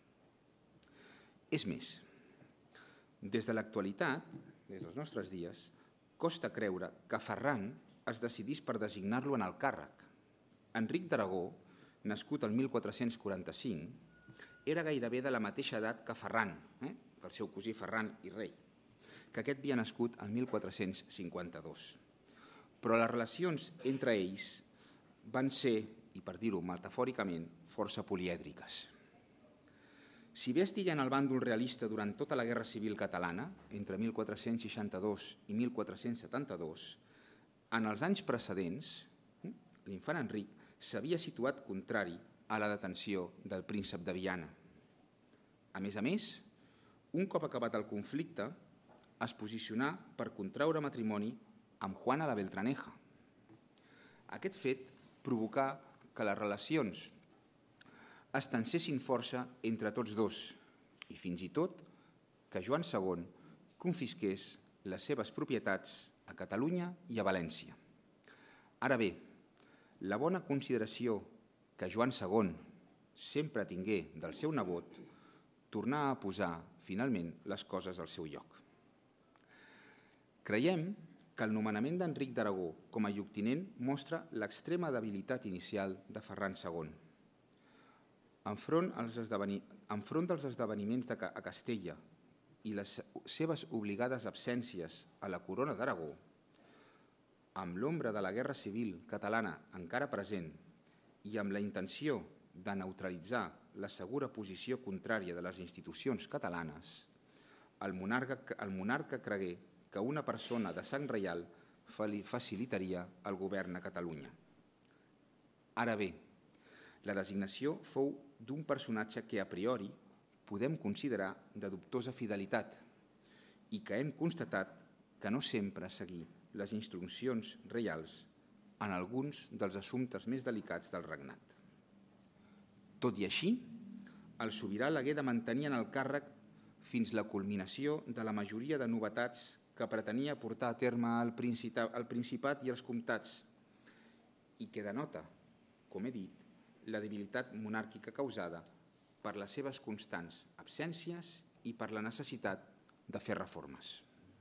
S4: És més, des de l'actualitat, des dels nostres dies, costa creure que Ferran es decidís per designar-lo en el càrrec. Enric d'Aragó, nascut el mil quatre-cents quaranta-cinc, era gairebé de la mateixa edat que Ferran, eh? que el seu cosí Ferran i rei, que aquest havia nascut el mil quatre-cents cinquanta-dos. Però les relacions entre ells van ser, i per dir-ho metafòricament, força polièdriques. Si bé estigué en el bàndol realista durant tota la Guerra Civil Catalana, entre mil quatre-cents seixanta-dos i mil quatre-cents setanta-dos, en els anys precedents, l'infant Enric s'havia situat contrari a la detenció del príncep de Viana. A més a més, un cop acabat el conflicte, es posicionà per contraure matrimoni amb Juana la Beltraneja. Aquest fet provocà que les relacions es tensessin força entre tots dos i fins i tot que Joan segon confisqués les seves propietats a Catalunya i a València. Ara bé, la bona consideració que Joan segon sempre tingué del seu nebot tornà a posar finalment les coses al seu lloc. Creiem que el nomenament d'Enric d'Aragó com a lloctinent mostra l'extrema debilitat inicial de Ferran segon. Enfront dels esdeveniments a Castella i les seves obligades absències a la corona d'Aragó, amb l'ombra de la Guerra Civil catalana encara present i amb la intenció de neutralitzar la segura posició contrària de les institucions catalanes, el monarca, el monarca cregué que una persona de sang reial facilitaria el govern a Catalunya. Ara bé, la designació fou d'un personatge que a priori podem considerar de dubtosa fidelitat i que hem constatat que no sempre seguí les instruccions reials en alguns dels assumptes més delicats del regnat. Tot i així, el sobirà l'hagué de mantenir en el càrrec fins la culminació de la majoria de novetats que pretenia portar a terme el Principat i els comtats i que denota, com he dit, la debilitat monàrquica causada per les seves constants absències i per la necessitat de fer reformes.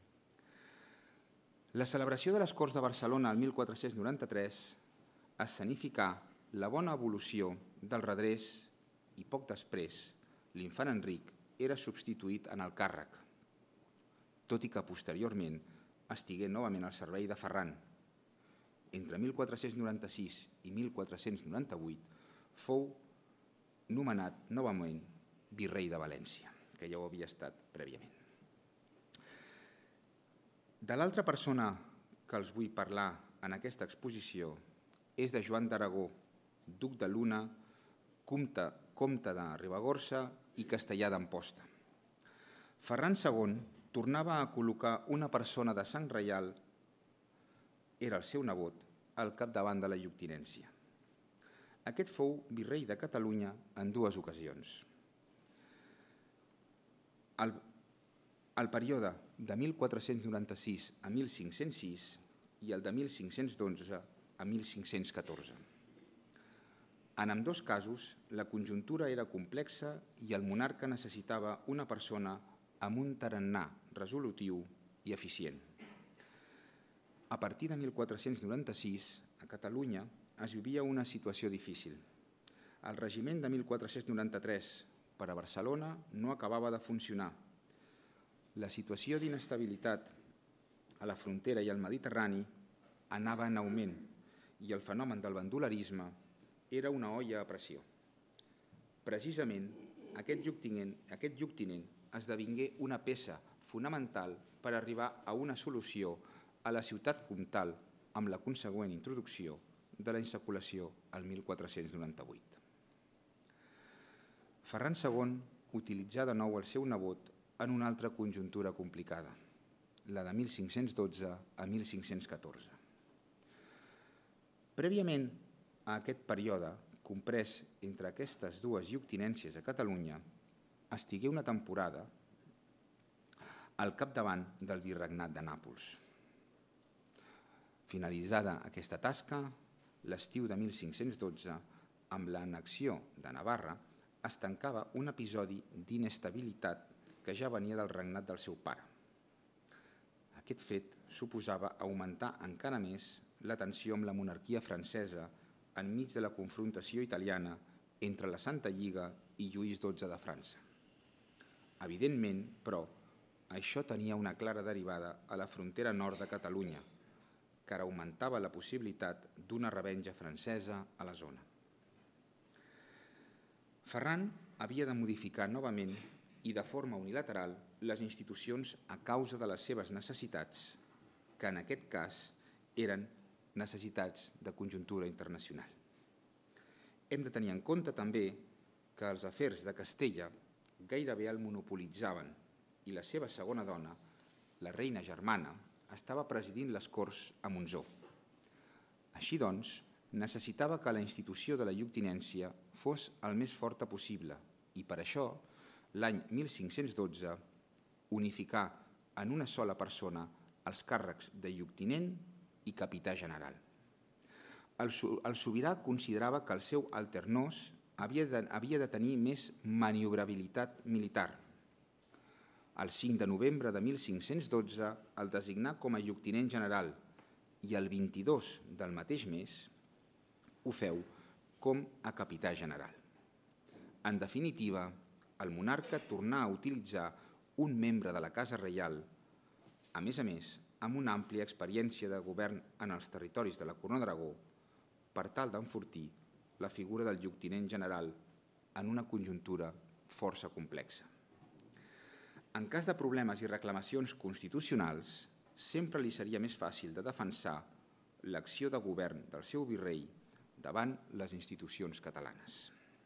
S4: La celebració de les Corts de Barcelona el mil quatre-cents noranta-tres escenificà la bona evolució del redrés i poc després l'infant Enric era substituït en el càrrec, tot i que posteriorment estigué novament al servei de Ferran. Entre mil quatre-cents noranta-sis i mil quatre-cents noranta-vuit fou nomenat novament virrei de València, que ja ho havia estat prèviament. De l'altra persona que els vull parlar en aquesta exposició és de Joan d'Aragó, duc de Luna, comte, comte de Ribagorça i castellà d'Amposta. Ferran segon tornava a col·locar una persona de sang reial, era el seu nebot, al capdavant de la lloctinència. Aquest fou virrei de Catalunya en dues ocasions. El, el període de mil quatre-cents noranta-sis a mil cinc-cents sis i el de mil cinc-cents dotze a mil cinc-cents catorze. En ambdós casos, la conjuntura era complexa i el monarca necessitava una persona amb un tarannà resolutiu i eficient. A partir de mil quatre-cents noranta-sis, a Catalunya es vivia una situació difícil. El regiment de mil quatre-cents noranta-tres per a Barcelona no acabava de funcionar. La situació d'inestabilitat a la frontera i al Mediterrani anava en augment i el fenomen del bandolerisme era una olla a pressió. Precisament, aquest lloctinent, aquest lloctinent esdevingué una peça fonamental per arribar a una solució a la ciutat comtal amb la consegüent introducció de la insaculació al mil quatre-cents noranta-vuit. Ferran segon utilitzà de nou el seu nebot en una altra conjuntura complicada, la de mil cinc-cents dotze a mil cinc-cents catorze. Prèviament a aquest període, comprès entre aquestes dues lloctinències a Catalunya, estigué una temporada al capdavant del virregnat de Nàpols. Finalitzada aquesta tasca, l'estiu de mil cinc-cents dotze, amb l'annexió de Navarra, es tancava un episodi d'inestabilitat que ja venia del regnat del seu pare. Aquest fet suposava augmentar encara més la tensió amb la monarquia francesa enmig de la confrontació italiana entre la Santa Lliga i Lluís dotze de França. Evidentment, però, això tenia una clara derivada a la frontera nord de Catalunya, que augmentava la possibilitat d'una revenja francesa a la zona. Ferran havia de modificar novament i de forma unilateral les institucions a causa de les seves necessitats, que en aquest cas eren necessitats de conjuntura internacional. Hem de tenir en compte també que els afers de Castella gairebé el monopolitzaven i la seva segona dona, la reina germana, estava presidint les Corts a Monzó. Així doncs, necessitava que la institució de la lloctinència fos el més forta possible i per això, l'any mil cinc-cents dotze, unificà en una sola persona els càrrecs de lloctinent i capità general. El sobirà considerava que el seu alternós havia de, havia de tenir més maniobrabilitat militar. El cinc de novembre de mil cinc-cents dotze el designà com a lloctinent general i el vint-i-dos del mateix mes ho feu com a capità general. En definitiva, el monarca tornà a utilitzar un membre de la Casa Reial, a més a més, amb una àmplia experiència de govern en els territoris de la Corona d'Aragó, per tal d'enfortir la figura del lloctinent general en una conjuntura força complexa. En cas de problemes i reclamacions constitucionals, sempre li seria més fàcil de defensar l'acció de govern del seu virrei davant les institucions catalanes.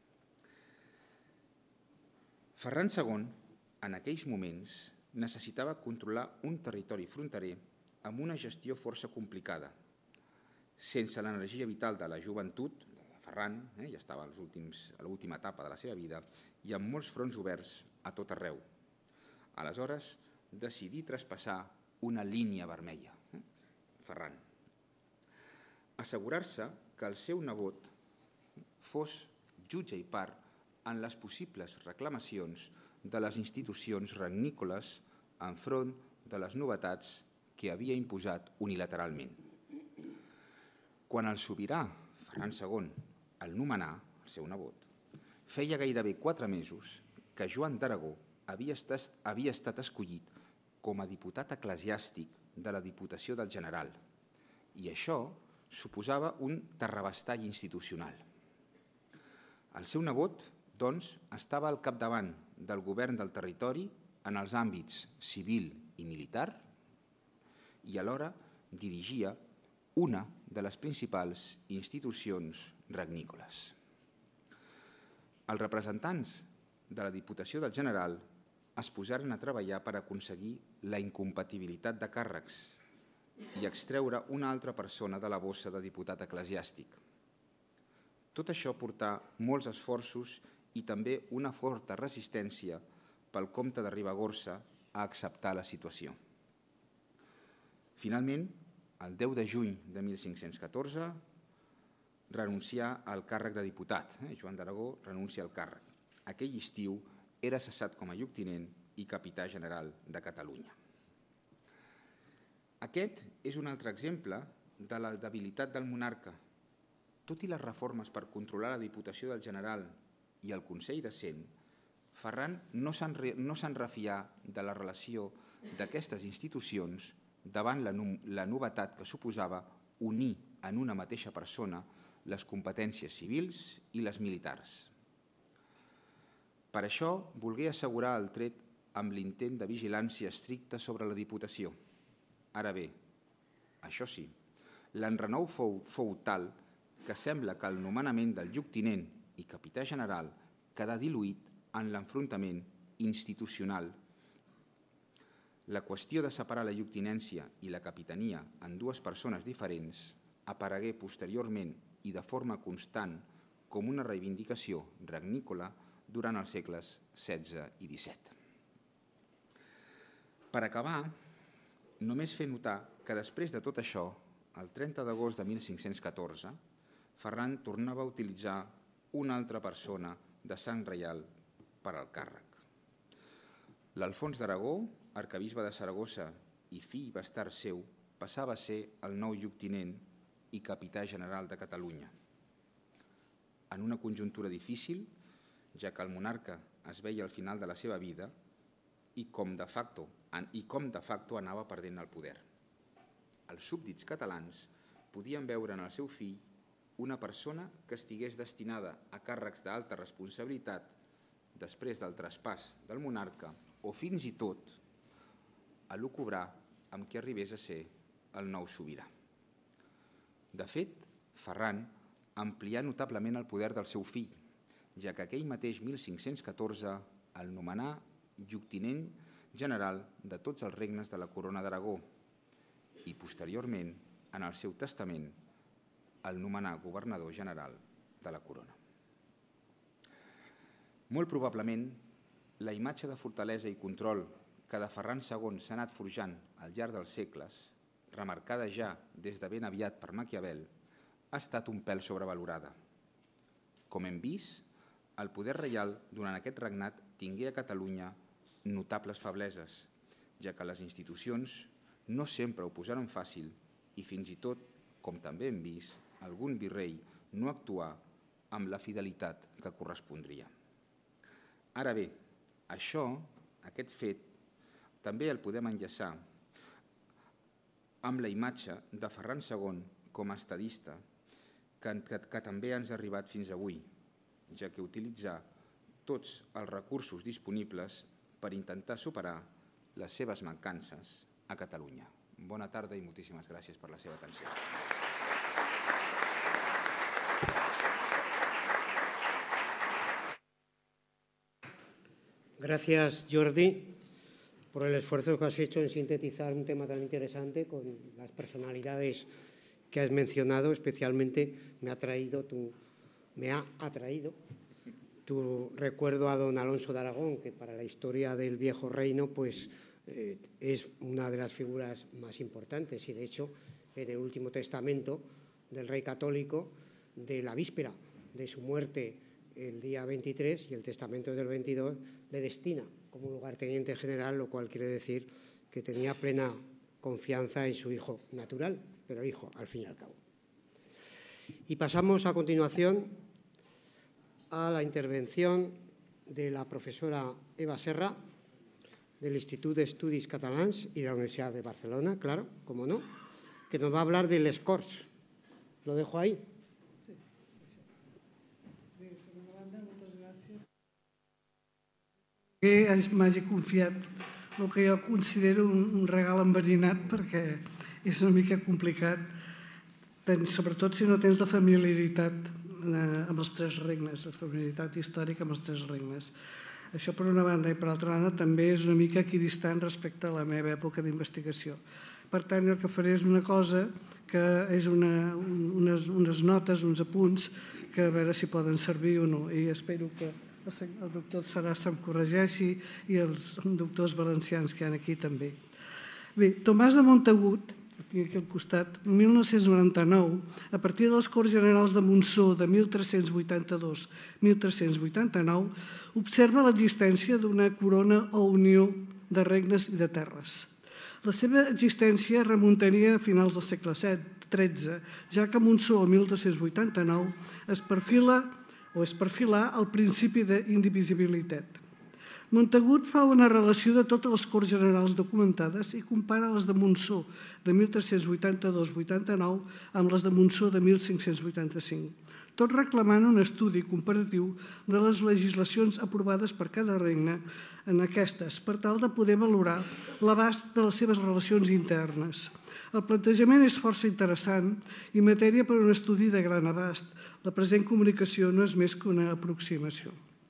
S4: Ferran segon, en aquells moments, necessitava controlar un territori fronterer amb una gestió força complicada, sense l'energia vital de la joventut de Ferran, eh, ja estava als últims, a l'última etapa de la seva vida, i amb molts fronts oberts a tot arreu. Aleshores, decidí traspassar una línia vermella, eh, Ferran. Assegurar-se que el seu nebot fos jutge i part en les possibles reclamacions de les institucions regnícoles enfront de les novetats que havia imposat unilateralment. Quan el sobirà, Ferran segon, el nomenà, el seu nebot, feia gairebé quatre mesos que Joan d'Aragó havia estat, havia estat escollit com a diputat eclesiàstic de la Diputació del General i això suposava un terrabastall institucional. El seu nebot, doncs, estava al capdavant del govern del territori en els àmbits civil i militar i alhora dirigia una de les principals institucions regnícoles. Els representants de la Diputació del General es posaren a treballar per aconseguir la incompatibilitat de càrrecs i extreure una altra persona de la bossa de diputat eclesiàstic. Tot això portà molts esforços i també una forta resistència pel comte de Ribagorça a acceptar la situació. Finalment, el deu de juny de mil cinc-cents catorze, renuncià al càrrec de diputat. Eh? Joan d'Aragó renuncia al càrrec. Aquell estiu era cessat com a lloctinent i capità general de Catalunya. Aquest és un altre exemple de la debilitat del monarca. Tot i les reformes per controlar la Diputació del General i el Consell de Cent, Ferran no se'n refià de la relació d'aquestes institucions davant la, la novetat que suposava unir en una mateixa persona les competències civils i les militars. Per això volgué assegurar el tret amb l'intent de vigilància estricta sobre la Diputació. Ara bé, això sí, l'enrenou fou, fou tal que sembla que el nomenament del lloctinent i capità general quedà diluït en l'enfrontament institucional. La qüestió de separar la lloctinència i la capitania en dues persones diferents aparegué posteriorment i de forma constant com una reivindicació regnícola durant els segles setze i disset. Per acabar, només fer notar que després de tot això, el trenta d'agost de mil cinc-cents catorze, Ferran tornava a utilitzar una altra persona de sang reial per al càrrec. L'Alfons d'Aragó, arquebisbe de Saragossa i fill bastard seu, passava a ser el nou lloctinent i capità general de Catalunya. En una conjuntura difícil, ja que el monarca es veia al final de la seva vida i com de facto, i com de facto anava perdent el poder. Els súbdits catalans podien veure en el seu fill una persona que estigués destinada a càrrecs d'alta responsabilitat després del traspàs del monarca o fins i tot a lucubrar amb qui arribés a ser el nou sobirà. De fet, Ferran amplià notablement el poder del seu fill, ja que aquell mateix mil cinc-cents catorze el nomenà lloctinent general de tots els regnes de la corona d'Aragó i, posteriorment, en el seu testament, el nomenà governador general de la corona. Molt probablement, la imatge de fortalesa i control que de Ferran segon s'ha anat forjant al llarg dels segles, remarcada ja des de ben aviat per Maquiavel, ha estat un pèl sobrevalorada. Com hem vist, el poder reial durant aquest regnat tingué a Catalunya notables febleses, ja que les institucions no sempre ho posaren fàcil i fins i tot, com també hem vist, algun virrei no actuà amb la fidelitat que correspondria. Ara bé, això, aquest fet, també el podem enllaçar amb la imatge de Ferran segon com a estadista, que, que, que també ens ha arribat fins avui, ja que utilitzar tots els recursos disponibles per intentar superar les seves mancances a Catalunya. Bona tarda i moltíssimes gràcies per la seva atenció.
S1: Gracias, Jordi, por el esfuerzo que has hecho en sintetizar un tema tan interesante con las personalidades que has mencionado. Especialmente me ha traído tu, me ha atraído tu recuerdo a don Alonso de Aragón, que para la historia del viejo reino pues, eh, es una de las figuras más importantes y, de hecho, en el último testamento del rey católico, de la víspera de su muerte el día veintitrés y el testamento del veintidós, le destina como lugarteniente general, lo cual quiere decir que tenía plena confianza en su hijo natural, pero hijo al fin y al cabo. Y pasamos a continuación a la intervención de la profesora Eva Serra, del Institut d'Estudis Catalans y de la Universidad de Barcelona, claro, como no, que nos va a hablar del Escorç. Lo dejo ahí.
S5: Que m'hagi confiat el que jo considero un, un regal enverinat, perquè és una mica complicat, sobretot si no tens la familiaritat eh, amb els tres regnes, la familiaritat històrica amb els tres regnes. Això per una banda, i per altra banda també és una mica equidistant respecte a la meva època d'investigació. Per tant, el que faré és una cosa que és una, unes, unes notes, uns apunts, que a veure si poden servir o no, i espero que el doctor Sarassa em corregeixi i els doctors valencians que hi ha aquí també. Bé, Tomàs de Montagut, que tinc aquí al costat, en mil nou-cents noranta-nou, a partir de les Corts Generals de Montsó de mil tres-cents vuitanta-dos a mil tres-cents vuitanta-nou, observa l'existència d'una corona o unió de regnes i de terres. La seva existència remuntaria a finals del segle tretze, ja que a Montsó, el mil dos-cents vuitanta-nou, es perfila o es perfilar el principi d'indivisibilitat. Montagut fa una relació de totes les Corts Generals documentades i compara les de Montsó de mil tres-cents vuitanta-dos a vuitanta-nou amb les de Montsó de mil cinc-cents vuitanta-cinc, tot reclamant un estudi comparatiu de les legislacions aprovades per cada regne en aquestes, per tal de poder valorar l'abast de les seves relacions internes. El plantejament és força interessant i matèria per a un estudi de gran abast. La present comunicació no és més que una aproximació.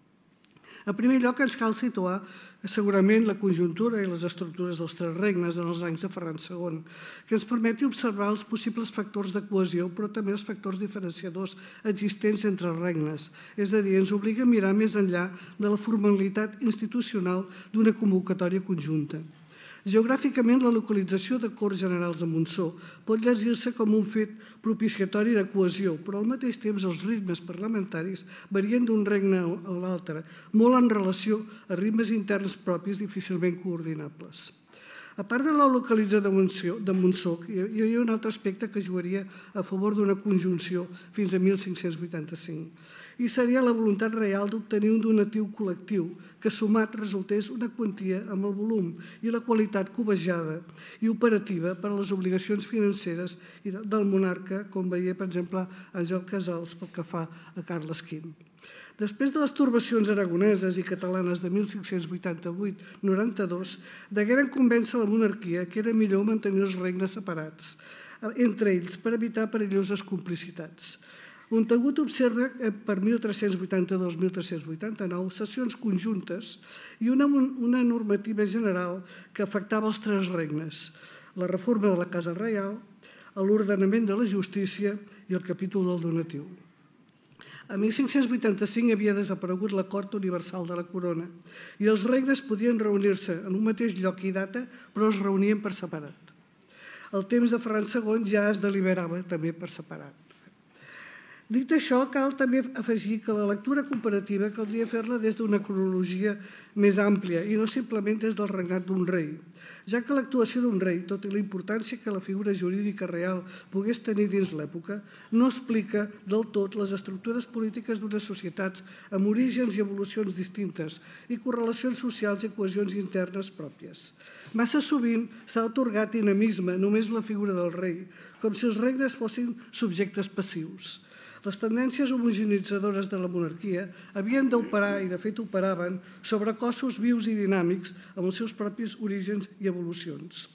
S5: En primer lloc, ens cal situar segurament la conjuntura i les estructures dels tres regnes en els anys de Ferran segon, que ens permeti observar els possibles factors de cohesió, però també els factors diferenciadors existents entre els regnes. És a dir, ens obliga a mirar més enllà de la formalitat institucional d'una convocatòria conjunta. Geogràficament, la localització de Corts Generals de Montsó pot llegir-se com un fet propiciatori de cohesió, però al mateix temps els ritmes parlamentaris varien d'un regne a l'altre, molt en relació a ritmes interns propis difícilment coordinables. A part de la localització de Montsoc, hi havia un altre aspecte que jugaria a favor d'una conjunció fins a mil cinc-cents vuitanta-cinc, i seria la voluntat real d'obtenir un donatiu col·lectiu que sumat resultés una quantia amb el volum i la qualitat cobejada i operativa per a les obligacions financeres del monarca, com veia, per exemple, Àngel Casals pel que fa a Carles quinze. Després de les turbacions aragoneses i catalanes de mil cinc-cents vuitanta-vuit noranta-dos, degueren convèncer la monarquia que era millor mantenir els regnes separats entre ells per evitar perilloses complicitats. Montagut observa per mil tres-cents vuitanta-dos a mil tres-cents vuitanta-nou sessions conjuntes i una, una normativa general que afectava els tres regnes, la reforma de la Casa Reial, l'ordenament de la justícia i el capítol del donatiu. A mil cinc-cents vuitanta-cinc havia desaparegut la Cort Universal de la Corona i els regnes podien reunir-se en un mateix lloc i data, però es reunien per separat. El temps de Ferran segon ja es deliberava també per separat. Dit això, cal també afegir que la lectura comparativa caldria fer-la des d'una cronologia més àmplia i no simplement des del regnat d'un rei, ja que l'actuació d'un rei, tot i la importància que la figura jurídica real pogués tenir dins l'època, no explica del tot les estructures polítiques d'unes societats amb orígens i evolucions distintes i correlacions socials i cohesions internes pròpies. Massa sovint s'ha atorgat dinamisme només la figura del rei, com si els regnes fossin subjectes passius. Les tendències homogeneitzadores de la monarquia havien d'operar, i de fet operaven, sobre cossos vius i dinàmics amb els seus propis orígens i evolucions.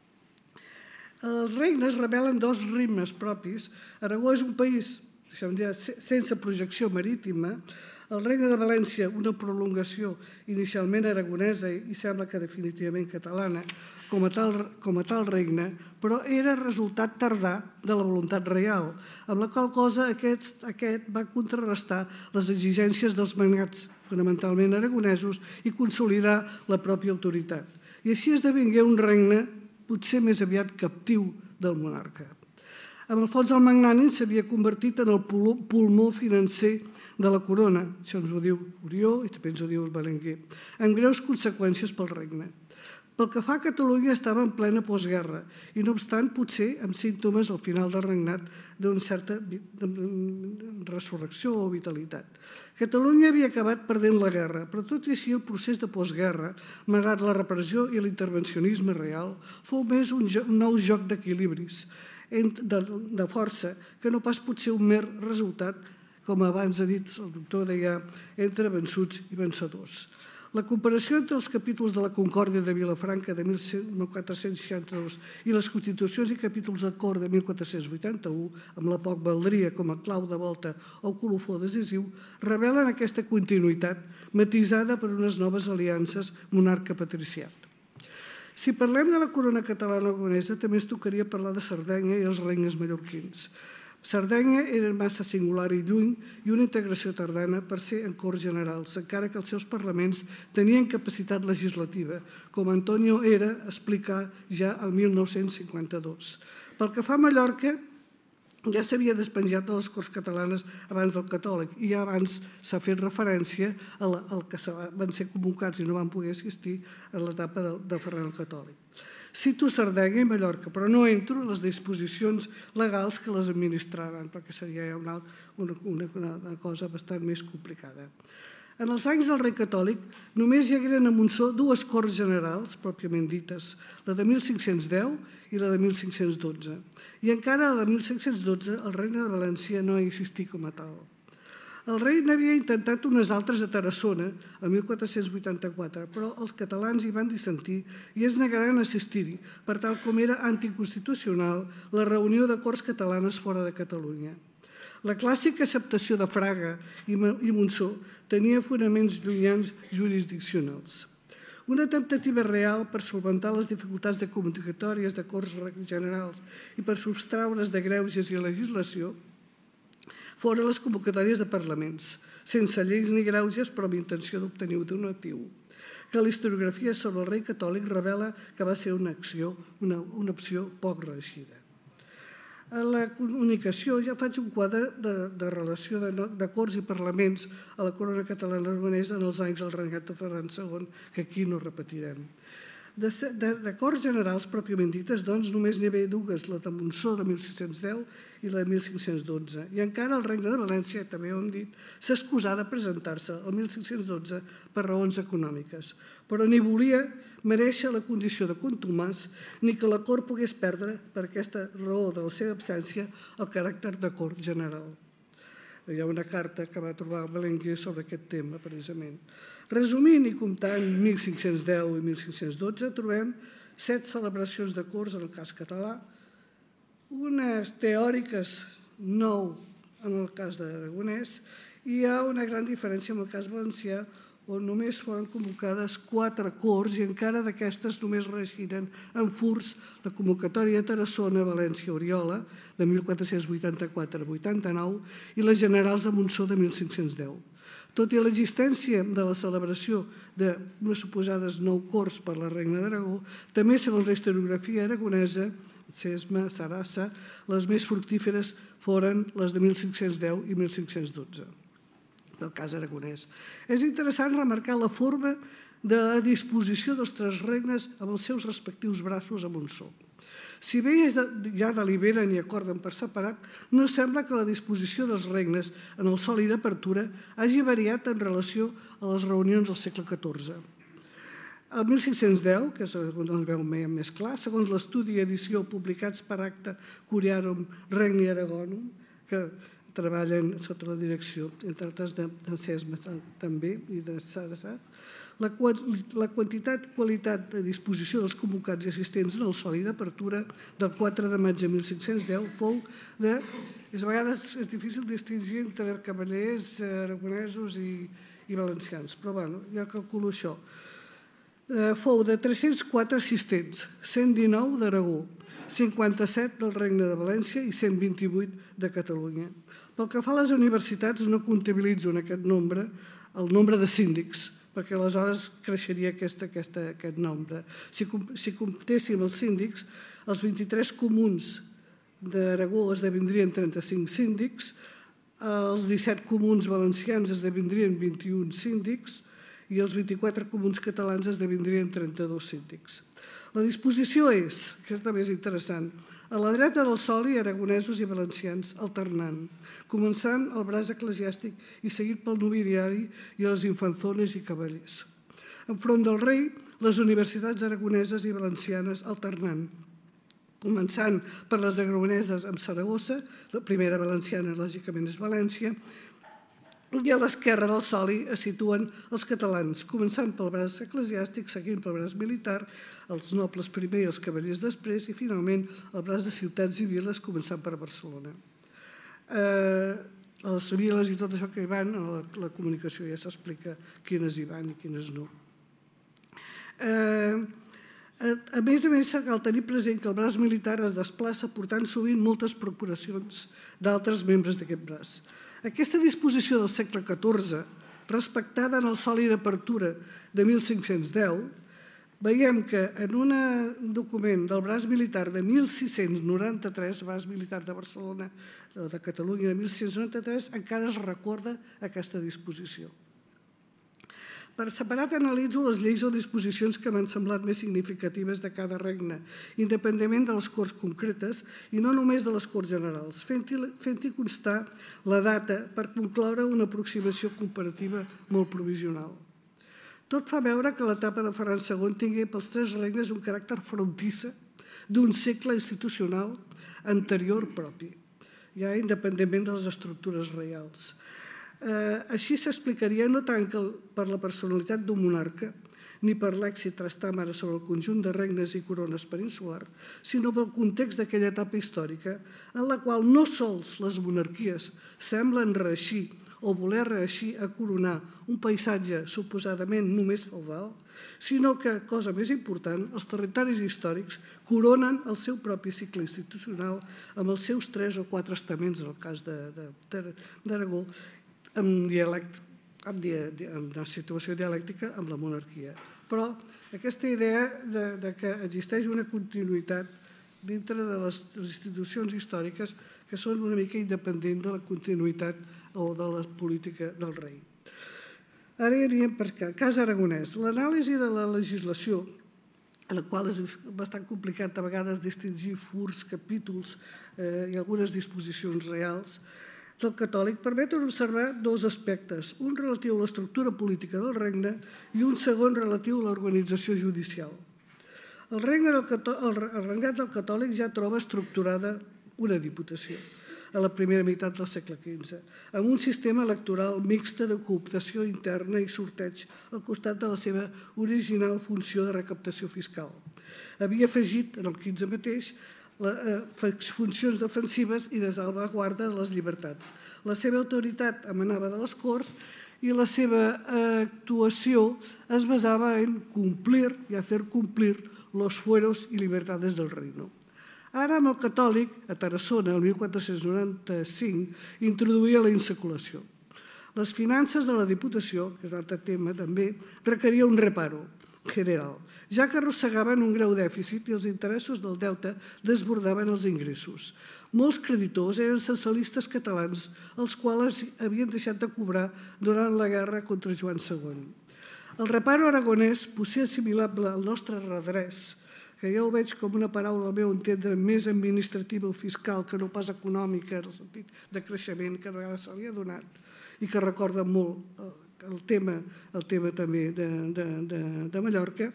S5: Els regnes revelen dos ritmes propis. Aragó és un país sense projecció marítima. El regne de València, una prolongació inicialment aragonesa i sembla que definitivament catalana, com a tal, com a tal regne, però era resultat tardà de la voluntat real, amb la qual cosa aquest, aquest va contrarrestar les exigències dels magnats, fonamentalment aragonesos, i consolidar la pròpia autoritat. I així esdevingué un regne potser més aviat captiu del monarca. Amb el fons del magnànim s'havia convertit en el pulmó financer de la corona, això ens ho diu Orió i també ens ho diu el Belenguer, amb greus conseqüències pel regne. Pel que fa a Catalunya estava en plena postguerra i no obstant potser amb símptomes al final del regnat d'una certa resurrecció o vitalitat. Catalunya havia acabat perdent la guerra, però tot i així el procés de postguerra, malgrat la repressió i l'intervencionisme real, fou més un nou joc d'equilibris de força que no pas potser un mer resultat, com abans ha dit el doctor deia, entre vençuts i vencedors. La comparació entre els capítols de la Concòrdia de Vilafranca de mil quatre-cents seixanta-dos i les constitucions i capítols de cort de mil quatre-cents vuitanta-u, amb la poc valdria com a clau de volta o colofó decisiu, revelen aquesta continuïtat matisada per unes noves aliances monarca-patriciat. Si parlem de la corona catalana-aragonesa, també ens tocaria parlar de Sardenya i els regnes mallorquins. Sardenya era massa singular i lluny i una integració tardana per ser en corts generals, encara que els seus parlaments tenien capacitat legislativa, com Antonio Era explicar ja el mil nou-cents cinquanta-dos. Pel que fa a Mallorca, ja s'havia despenjat de les Corts catalanes abans del catòlic i ja abans s'ha fet referència al que van ser convocats i no van poder assistir a l'etapa de Ferran el Catòlic. Cito Sardenya i Mallorca, però no entro en les disposicions legals que les administraven, perquè seria una, una, una cosa bastant més complicada. En els anys del rei catòlic només hi hagueren a Montsó dues corts generals, pròpiament dites, la de mil cinc-cents deu i la de mil cinc-cents dotze. I encara a la de mil cinc-cents dotze el regne de València no ha existit com a tal. El rei n'havia intentat unes altres a Tarassona, el mil quatre-cents vuitanta-quatre, però els catalans hi van dissentir i es negaren a assistir-hi, per tal com era anticonstitucional la reunió de corts catalanes fora de Catalunya. La clàssica acceptació de Fraga i Montsó tenia fonaments llunyans jurisdiccionals. Una temptativa real per solventar les dificultats de comunicatòries de corts generals i per substraure's de greuges i legislació foren les convocatòries de parlaments, sense lleis ni greuges, però amb intenció d'obtenir un donatiu, que la historiografia sobre el rei catòlic revela que va ser una acció, una, una opció poc reeixida. A la comunicació ja faig un quadre de, de relació de, de corts i parlaments a la corona catalana aragonesa en els anys del regnat de Ferran segon, que aquí no repetirem. D'acords generals pròpiament dites, doncs, només n'hi havia dues, la de Montsó de mil sis-cents deu i la de mil cinc-cents dotze. I encara el Regne de València, també ho hem dit, s'excusà de presentar-se el mil cinc-cents dotze per raons econòmiques, però ni volia merèixer la condició de contumàs ni que la cort pogués perdre, per aquesta raó de la seva absència, el caràcter de cort general. Hi ha una carta que va trobar Belenguer sobre aquest tema, precisament. Resumint i comptant mil cinc-cents deu i mil cinc-cents dotze, trobem set celebracions de corts en el cas català, unes teòriques nou en el cas d'Aragonès, i hi ha una gran diferència amb el cas valencià, on només foren convocades quatre corts i encara d'aquestes només reeixiren en furs la convocatòria de Tarassona, València, Oriola, de mil quatre-cents vuitanta-quatre a vuitanta-nou, i les generals de Montsó de mil cinc-cents deu. Tot i l'existència de la celebració d'unes suposades nou corts per la Regne d'Aragó, també, segons la historiografia aragonesa, Sesma, Sarassa, les més fructíferes foren les de mil cinc-cents deu i mil cinc-cents dotze, del cas aragonès. És interessant remarcar la forma de la disposició dels tres regnes amb els seus respectius braços a Montsó. Si bé ja deliberen i acorden per separat, no sembla que la disposició dels regnes en el sòlid d'apertura hagi variat en relació a les reunions del segle catorze. El mil cinc-cents deu, que és on es veu més clar, segons l'estudi i edició publicats per Acta Curiarum Regni Aragonum, que treballen sota la direcció, entre altres, de Sesma també i de Sarasat, la quantitat i qualitat de disposició dels convocats i assistents en el sòlid d'apertura del quatre de maig de mil cinc-cents deu fou de... A vegades és difícil distingir entre cavallers aragonesos i valencians, però bé, ja calculo això. Fou de tres-cents quatre assistents, cent dinou d'Aragó, cinquanta-set del Regne de València i cent vint-i-vuit de Catalunya. Pel que fa a les universitats, no comptabilitzo en aquest nombre el nombre de síndics, perquè aleshores creixeria aquest nombre. Si comptéssim els síndics, els vint-i-tres comuns d'Aragó esdevindrien trenta-cinc síndics, els disset comuns valencians esdevindrien vint-i-un síndics i els vint-i-quatre comuns catalans esdevindrien trenta-dos síndics. La disposició és, que també és interessant, a la dreta del sòlid aragonesos i valencians alternant, començant el braç eclesiàstic i seguit pel nobiliari i els infanzones i cavallers. Enfront del rei, les universitats aragoneses i valencianes alternant, començant per les aragoneses amb Saragossa, la primera valenciana lògicament és València, i a l'esquerra del sòlid es situen els catalans, començant pel braç eclesiàstic, seguint pel braç militar, els nobles primer i els cavallers després, i finalment el braç de ciutats i viles, començant per Barcelona. A les viles i tot això que hi van, a la comunicació ja s'explica quines hi van i quines no. A més a més, cal tenir present que el braç militar es desplaça portant sovint moltes procuracions d'altres membres d'aquest braç. Aquesta disposició del segle catorze, respectada en el sòlid d'apertura de mil cinc-cents deu, veiem que en un document del braç militar de mil sis-cents noranta-tres, braç militar de Barcelona, de Catalunya de mil sis-cents noranta-tres, encara es recorda aquesta disposició. Per separat analitzo les lleis o disposicions que m'han semblat més significatives de cada regne, independentment de les corts concretes i no només de les corts generals, fent-hi constar la data per concloure una aproximació comparativa molt provisional. Tot fa veure que l'etapa de Ferran segon tingué pels tres regnes un caràcter frontissa d'un segle institucional anterior propi, ja independentment de les estructures reials. Així s'explicaria no tant per la personalitat d'un monarca ni per l'èxit trastamara sobre el conjunt de regnes i corones peninsular, sinó pel context d'aquella etapa històrica en la qual no sols les monarquies semblen reeixir o voler reeixir a coronar un paisatge suposadament només feudal, sinó que, cosa més important, els territoris històrics coronen el seu propi cicle institucional amb els seus tres o quatre estaments, en el cas d'Aragó, amb una situació dialèctica amb la monarquia. Però aquesta idea que existeix una continuïtat dintre de les institucions històriques que són una mica independent de la continuïtat o de la política del rei. Ara aniríem per cas aragonès. L'anàlisi de la legislació en la qual és bastant complicat a vegades distingir furs, capítols i algunes disposicions reals del catòlic, permeten observar dos aspectes, un relatiu a l'estructura política del regne i un segon relatiu a l'organització judicial. El regnat del catòlic ja troba estructurada una diputació a la primera meitat del segle quinze, amb un sistema electoral mixta de cooptació interna i sorteig al costat de la seva original funció de recaptació fiscal. Havia afegit, en el quinze mateix, funcions defensives i de salvaguarda de les llibertats. La seva autoritat emanava de les Corts i la seva actuació es basava en complir i fer complir los fueros i libertades del reino. Ara, amb el catòlic, a Tarassona, el mil quatre-cents noranta-cinc, introduïa la insaculació. Les finances de la Diputació, que és un altre tema també, requeria un reparo general, ja que arrossegaven un greu dèficit i els interessos del deute desbordaven els ingressos. Molts creditors eren censalistes catalans, els quals havien deixat de cobrar durant la guerra contra Joan segon. El reparo aragonès, potser assimilable al nostre redreix, que ja ho veig com una paraula al meu entendre més administrativa o fiscal que no pas econòmica, en el sentit de creixement que a vegades se li ha donat i que recorda molt el tema també de Mallorca,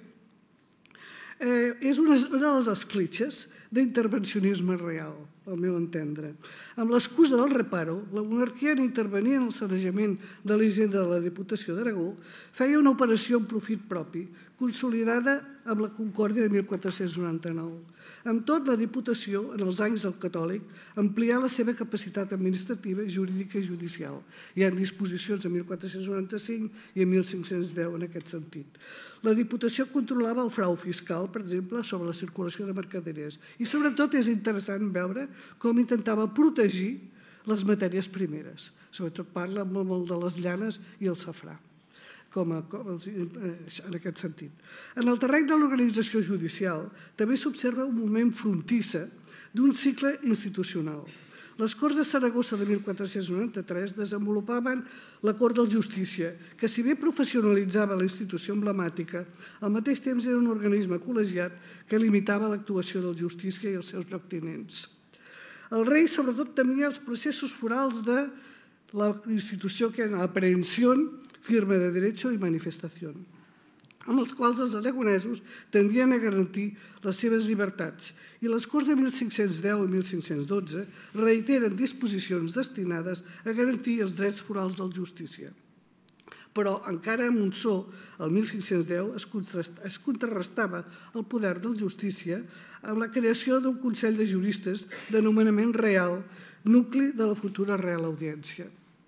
S5: és una de les escletxes d'intervencionisme real, al meu entendre. Amb l'excusa del reparo, la monarquia en intervenir en el sanejament de la hisenda de la Diputació d'Aragó feia una operació en profit propi, consolidada amb la Concòrdia de mil quatre-cents noranta-nou. Amb tot, la Diputació, en els anys del catòlic, amplià la seva capacitat administrativa, jurídica i judicial. Hi ha disposicions en mil quatre-cents noranta-cinc i en mil cinc-cents deu en aquest sentit. La Diputació controlava el frau fiscal, per exemple, sobre la circulació de mercaderies. I sobretot és interessant veure com intentava protegir les matèries primeres. Sobretot parla molt de les llanes i el safrà, en aquest sentit. En el terreny de l'organització judicial també s'observa un moment frontissa d'un cicle institucional. Les Corts de Saragossa de mil quatre-cents noranta-tres desenvolupaven la Cort de Justícia, que si bé professionalitzava la institució emblemàtica, al mateix temps era un organisme col·legiat que limitava l'actuació del justícia i els seus lloctinents. El rei sobretot temia els processos forals de la institució que era aprehensió, firma de derecho i manifestació, amb els quals els aragonesos tendien a garantir les seves llibertats. I les Corts de mil cinc-cents deu i mil cinc-cents dotze reiteren disposicions destinades a garantir els drets forals del justícia. Però encara a Montsó, el mil cinc-cents deu, es contrarrestava el poder del justícia amb la creació d'un Consell de Juristes de nomenament real, nucli de la futura Real Audiència.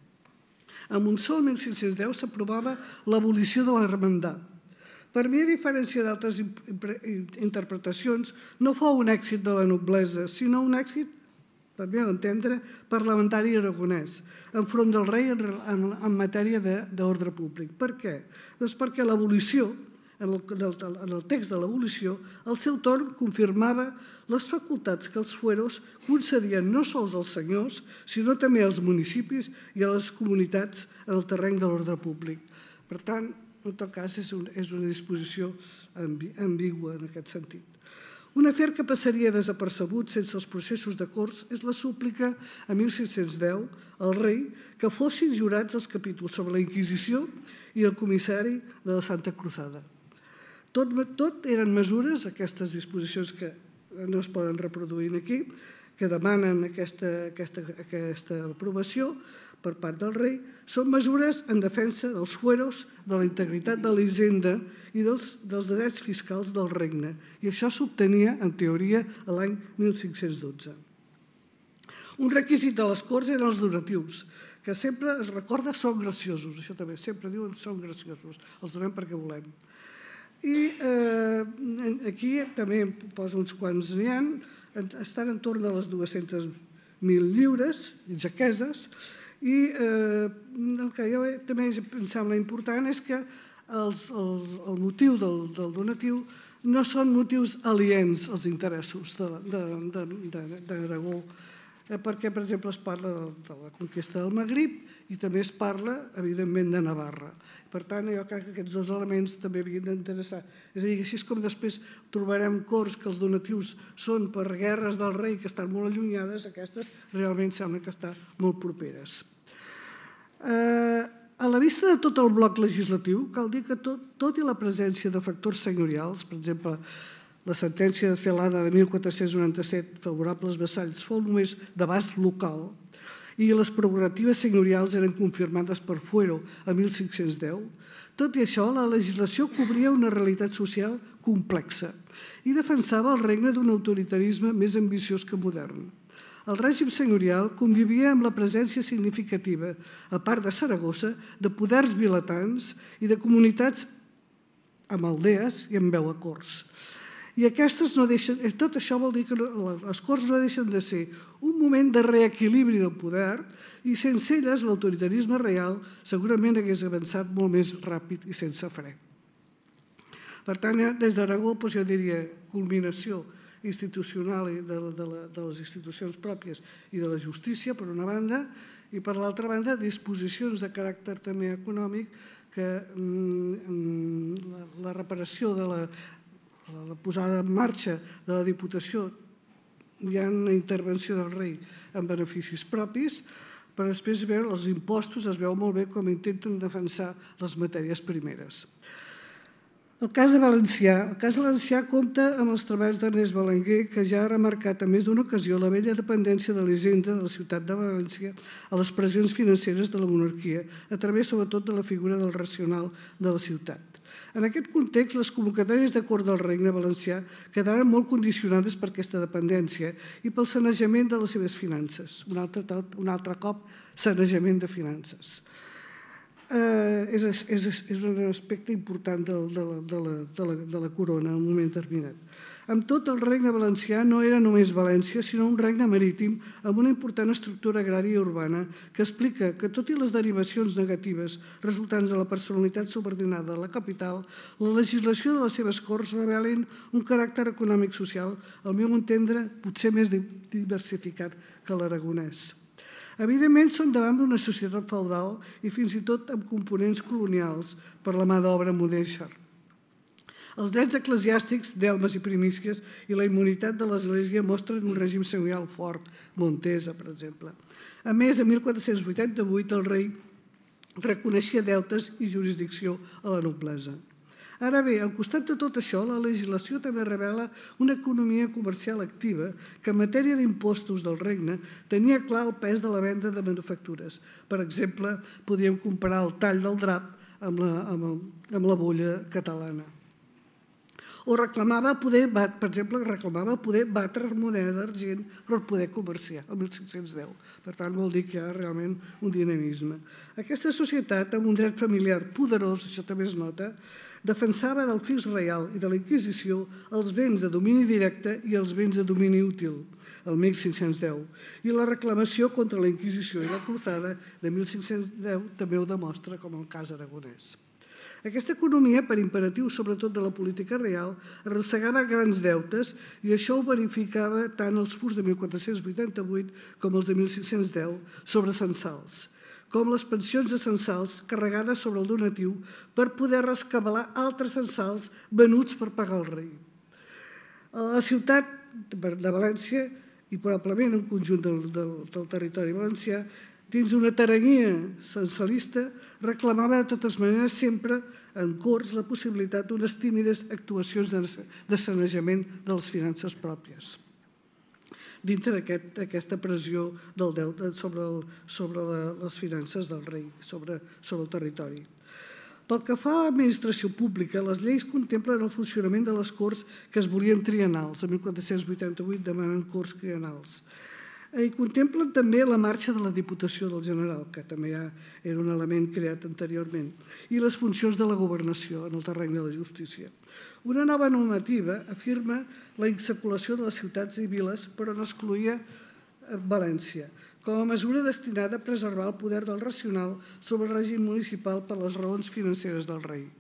S5: A Montsó, el mil cinc-cents deu, s'aprovava l'abolició de l'hermandat. Per mi, a diferència d'altres interpretacions, no fou un èxit de la noblesa, sinó un èxit, per mi entendre, parlamentari aragonès, enfront del rei en matèria d'ordre públic. Per què? Doncs perquè l'abolició, en el text de l'abolició, al seu torn confirmava les facultats que els fueros concedien no sols als senyors, sinó també als municipis i a les comunitats en el terreny de l'ordre públic. Per tant, en tot cas, és una disposició ambigua en aquest sentit. Un afer que passaria desapercebut sense els processos de Corts és la súplica a mil cinc-cents deu al rei que fossin jurats els capítols sobre la Inquisició i el comissari de la Santa Cruzada. Tot eren mesures, aquestes disposicions que no es poden reproduir aquí, que demanen aquesta aprovació per part del rei, són mesures en defensa dels fueros, de la integritat de la hisenda i dels drets fiscals del regne. I això s'obtenia, en teoria, l'any mil cinc-cents dotze. Un requisit de les Corts eren els donatius, que sempre es recorda són graciosos, això també, sempre diuen són graciosos, els donem perquè volem. I aquí també poso uns quants n'hi ha, estan entorn de les dues-centes mil lliures, jaqueses, i el que jo també em sembla important és que el motiu del donatiu no són motius aliens als interessos d'Aragó. perquè, per exemple, es parla de la conquesta del Magrib i també es parla, evidentment, de Navarra. Per tant, jo crec que aquests dos elements també havien d'interessar. És a dir, així com després trobarem corts que els donatius són per guerres del rei que estan molt allunyades, aquestes realment sembla que estan molt properes. A la vista de tot el bloc legislatiu, cal dir que tot i la presència de factors senyorials, per exemple, la sentència de Celada de mil quatre-cents noranta-set, favorable als vassalls, fou només d'abast local i les prerrogatives senyorials eren confirmades per Fuero a mil cinc-cents deu. Tot i això, la legislació cobria una realitat social complexa i defensava el regne d'un autoritarisme més ambiciós que modern. El règim senyorial convivia amb la presència significativa, a part de Saragossa, de poders vilatans i de comunitats amb aldees i amb veu a corts. I aquestes no deixen, tot això vol dir que les corts no deixen de ser un moment de reequilibri del poder i sense elles l'autoritarisme real segurament hagués avançat molt més ràpid i sense fre. Per tant, des d'Aragó, jo diria culminació institucional de les institucions pròpies i de la justícia, per una banda, i per l'altra banda, disposicions de caràcter també econòmic que la reparació de la la posada en marxa de la Diputació hi ha una intervenció del rei en beneficis propis, però després els impostos es veu molt bé com intenten defensar les matèries primeres. El cas de Valencià. El cas de Valencià compta amb els treballs d'Ernest Belenguer, que ja ha remarcat en més d'una ocasió la vella dependència de l'Hisenda de la ciutat de València a les pressions financeres de la monarquia, a través sobretot de la figura del racional de la ciutat. En aquest context, les convocatòries de cort del Regne Valencià quedaren molt condicionades per aquesta dependència i pel sanejament de les seves finances. Un altre cop, sanejament de finances. És un aspecte important de la corona en un moment determinat. Amb tot, el Regne Valencià no era només València, sinó un regne marítim amb una important estructura agrària i urbana que explica que, tot i les derivacions negatives resultants de la personalitat subordinada de la capital, la legislació de les seves corts revelen un caràcter econòmic-social, al meu entendre, potser més diversificat que l'aragonès. Evidentment, són davant d'una societat feudal i fins i tot amb components colonials per la mà d'obra mudèjar. Els drets eclesiàstics, delmes i primícies i la immunitat de l'Església mostren un règim senyorial fort, Montesa, per exemple. A més, a mil quatre-cents vuitanta-vuit el rei reconeixia deutes i jurisdicció a la noblesa. Ara bé, al costat de tot això, la legislació també revela una economia comercial activa que en matèria d'impostos del regne tenia clar el pes de la venda de manufactures. Per exemple, podríem comparar el tall del drap amb la bolla catalana. O reclamava poder, per exemple, reclamava poder batre moneda d'argent per poder comerciar, el mil cinc-cents deu. Per tant, vol dir que hi ha realment un dinamisme. Aquesta societat, amb un dret familiar poderós, això també es nota, defensava del fix reial i de la Inquisició els béns de domini directe i els béns de domini útil, el mil cinc-cents deu. I la reclamació contra la Inquisició i la Cruzada de mil cinc-cents deu també ho demostra, com el cas aragonès. Aquesta economia, per imperatiu sobretot de la política real, arrossegava grans deutes i això ho verificava tant els furs de mil quatre-cents vuitanta-vuit com els de mil cinc-cents deu sobre censals, com les pensions de censals carregades sobre el donatiu per poder rescabalar altres censals venuts per pagar el rei. A la ciutat de València, i probablement un conjunt del territori valencià, dins una taranyia censalista, reclamava de totes maneres sempre en corts la possibilitat d'unes tímides actuacions de sanejament de les finances pròpies, dintre d'aquesta pressió del deute sobre les finances del rei, sobre el territori. Pel que fa a l'administració pública, les lleis contemplen el funcionament de les corts que es volien triennals. A mil quatre-cents vuitanta-vuit demanen corts triennals. I contemplen també la marxa de la Diputació del General, que també era un element creat anteriorment, i les funcions de la governació en el terreny de la justícia. Una nova normativa afirma la insaculació de les ciutats i viles, però no excloïa València, com a mesura destinada a preservar el poder del racional sobre el règim municipal per les raons financeres del rei.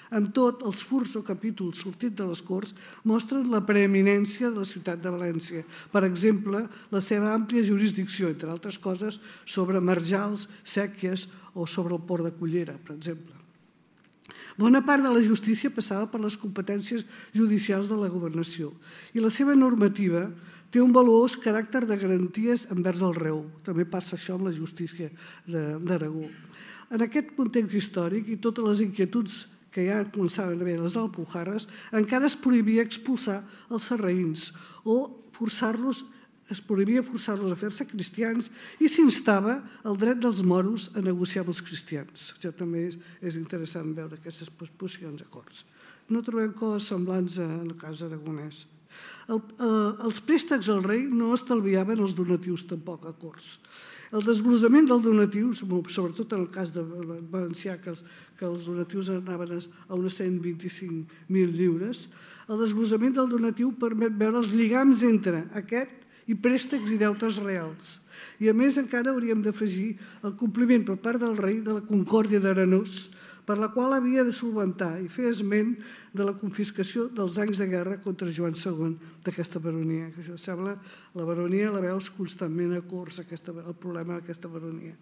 S5: Amb tot, els furs o capítols sortits de les Corts mostren la preeminència de la ciutat de València. Per exemple, la seva àmplia jurisdicció, entre altres coses, sobre marjals, sèquies o sobre el port de Cullera, per exemple. Bona part de la justícia passava per les competències judicials de la governació i la seva normativa té un valuós caràcter de garanties envers el reu. També passa això amb la justícia d'Aragó. En aquest context històric i totes les inquietuds que ja començaven a haver les Alpujarres, encara es prohibia expulsar els sarraïns o forçar-los es prohibia forçar-los a fer-se cristians i s'instava el dret dels moros a negociar amb els cristians. Això també és interessant veure aquestes posicions a Corts. No trobem coses semblants en el cas aragonès. Els préstecs al rei no estalviaven els donatius tampoc a Corts. El desglossament del donatiu, sobretot en el cas de valencià, que els donatius anaven a unes cent vint-i-cinc mil lliures, el desglossament del donatiu permet veure els lligams entre aquest i préstecs i deutes reals. I a més encara hauríem d'afegir el compliment per part del rei de la Concòrdia d'Arenós, per la qual havia de solventar i fer esment de la confiscació dels anys de guerra contra Joan segon d'aquesta baronia. Això sembla, la baronia la veus constantment a Corts, el problema d'aquesta baronia.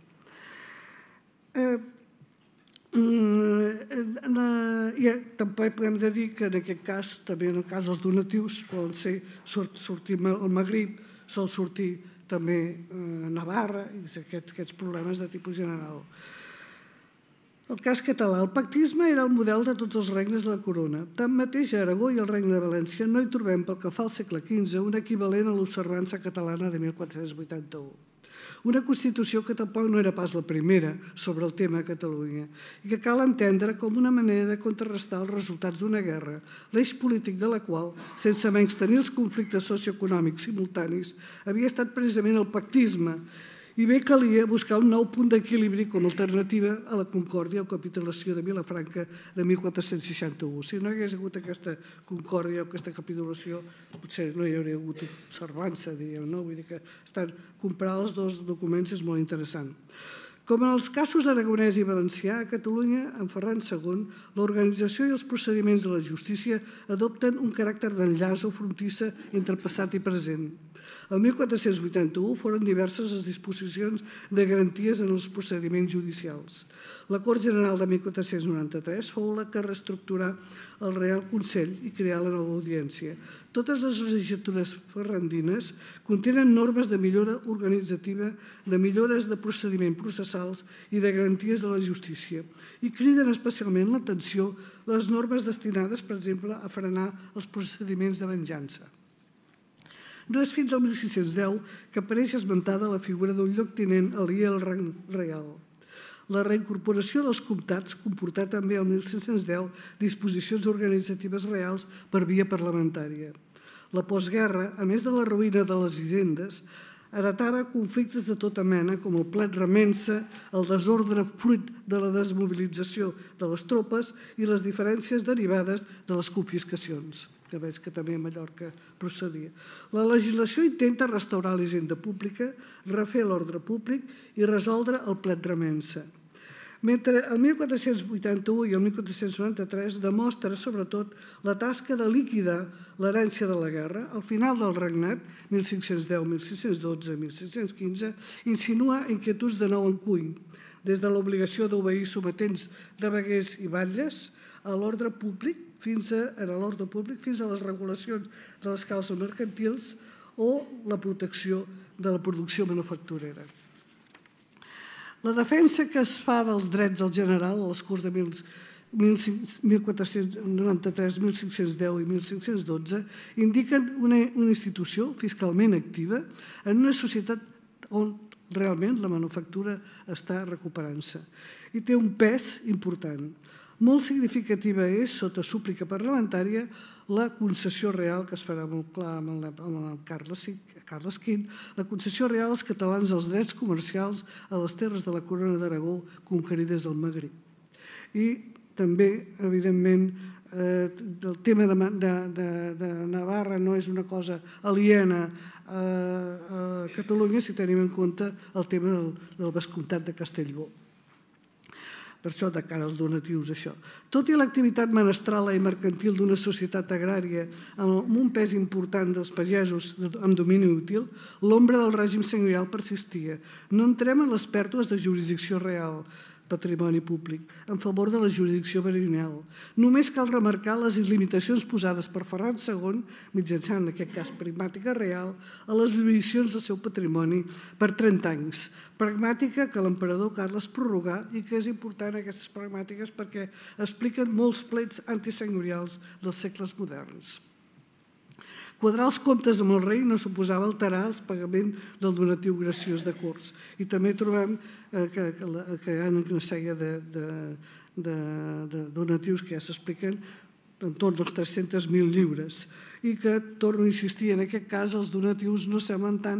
S5: També podem dir que en aquest cas, també en el cas dels donatius, poden ser sortir al Magrib, sol sortir també a Navarra, i aquests problemes de tipus general. El cas català. El pactisme era el model de tots els regnes de la corona. Tanmateix, a Aragó i el Regne de València no hi trobem, pel que fa al segle quinze, un equivalent a l'observança catalana de mil quatre-cents vuitanta-u. Una Constitució que tampoc no era pas la primera sobre el tema a Catalunya i que cal entendre com una manera de contrarrestar els resultats d'una guerra, l'eix polític de la qual, sense menystenir els conflictes socioeconòmics simultanis, havia estat precisament el pactisme, i bé calia buscar un nou punt d'equilibri com a alternativa a la concòrdia o capitulació de Vilafranca de mil quatre-cents seixanta-u. Si no hi hagués hagut aquesta concòrdia o aquesta capitulació, potser no hi hauria hagut observança, diríem, no? Vull dir que comparar els dos documents és molt interessant. Com en els casos aragonès i valencià, a Catalunya, en Ferran segon, l'organització i els procediments de la justícia adopten un caràcter d'enllaç o frontissa entre passat i present. El mil quatre-cents vuitanta-u foren diverses les disposicions de garanties en els procediments judicials. La Cort General de mil quatre-cents noranta-tres fou la que reestructurà el Real Consell i creà la nova audiència. Totes les legislatures ferrandines contenen normes de millora organitzativa, de millores de procediment processals i de garanties de la justícia i criden especialment l'atenció les normes destinades, per exemple, a frenar els procediments de venjança. No és fins al mil sis-cents deu que apareix esmentada la figura d'un lloctinent aliè al rang reial. La reincorporació dels comtats comportà també el mil cinc-cents deu disposicions organitzatives reals per via parlamentària. La postguerra, a més de la ruïna de les hisendes, heretava conflictes de tota mena com el plet remença, el desordre fruit de la desmobilització de les tropes i les diferències derivades de les confiscacions, que veig que també a Mallorca procedia. La legislació intenta restaurar l'hisenda pública, refer l'ordre públic i resoldre el plet remença. Mentre el mil quatre-cents vuitanta-u i el mil quatre-cents noranta-tres demostra, sobretot, la tasca de liquidar l'herència de la guerra, al final del regnat, mil cinc-cents deu, mil cinc-cents dotze, mil cinc-cents quinze, insinua inquietuds de nou encuny, des de l'obligació d'obeir sometents de veguers i batlles a l'ordre públic, fins a, a l'ordre públic, fins a les regulacions de les causes mercantils o la protecció de la producció manufacturera. La defensa que es fa dels drets del general a les Corts de mil quatre-cents noranta-tres, mil cinc-cents deu i mil cinc-cents dotze indiquen una institució fiscalment activa en una societat on realment la manufactura està recuperant-se i té un pes important. Molt significativa és, sota súplica parlamentària, la concessió real, que es farà molt clar amb el Carles quinze, la concessió real als catalans dels drets comercials a les terres de la Corona d'Aragó conquerides del Magrib. I també, evidentment, el tema de Navarra no és una cosa aliena a Catalunya si tenim en compte el tema del vescomtat de Castellbò. per això de cara als donatius, això. Tot i l'activitat menestral i mercantil d'una societat agrària amb un pes important dels pagesos amb domini útil, l'ombra del règim senyorial persistia. No entrem en les pèrdues de jurisdicció real, patrimoni públic, en favor de la jurisdicció baronial. Només cal remarcar les limitacions posades per Ferran segon, mitjançant, en aquest cas, pragmàtica real, a les jurisdiccions del seu patrimoni per trenta anys. Pragmàtica que l'emperador Carles prorrogà i que és important aquestes pragmàtiques perquè expliquen molts plets antisenyorials dels segles moderns. Quadrar els comptes amb el rei no suposava alterar el pagament del donatiu graciós de Corts. I també trobem que hi ha una sèrie de donatius que ja s'expliquen entorn dels tres-cents mil lliures i que, torno a insistir, en aquest cas els donatius no semblen tan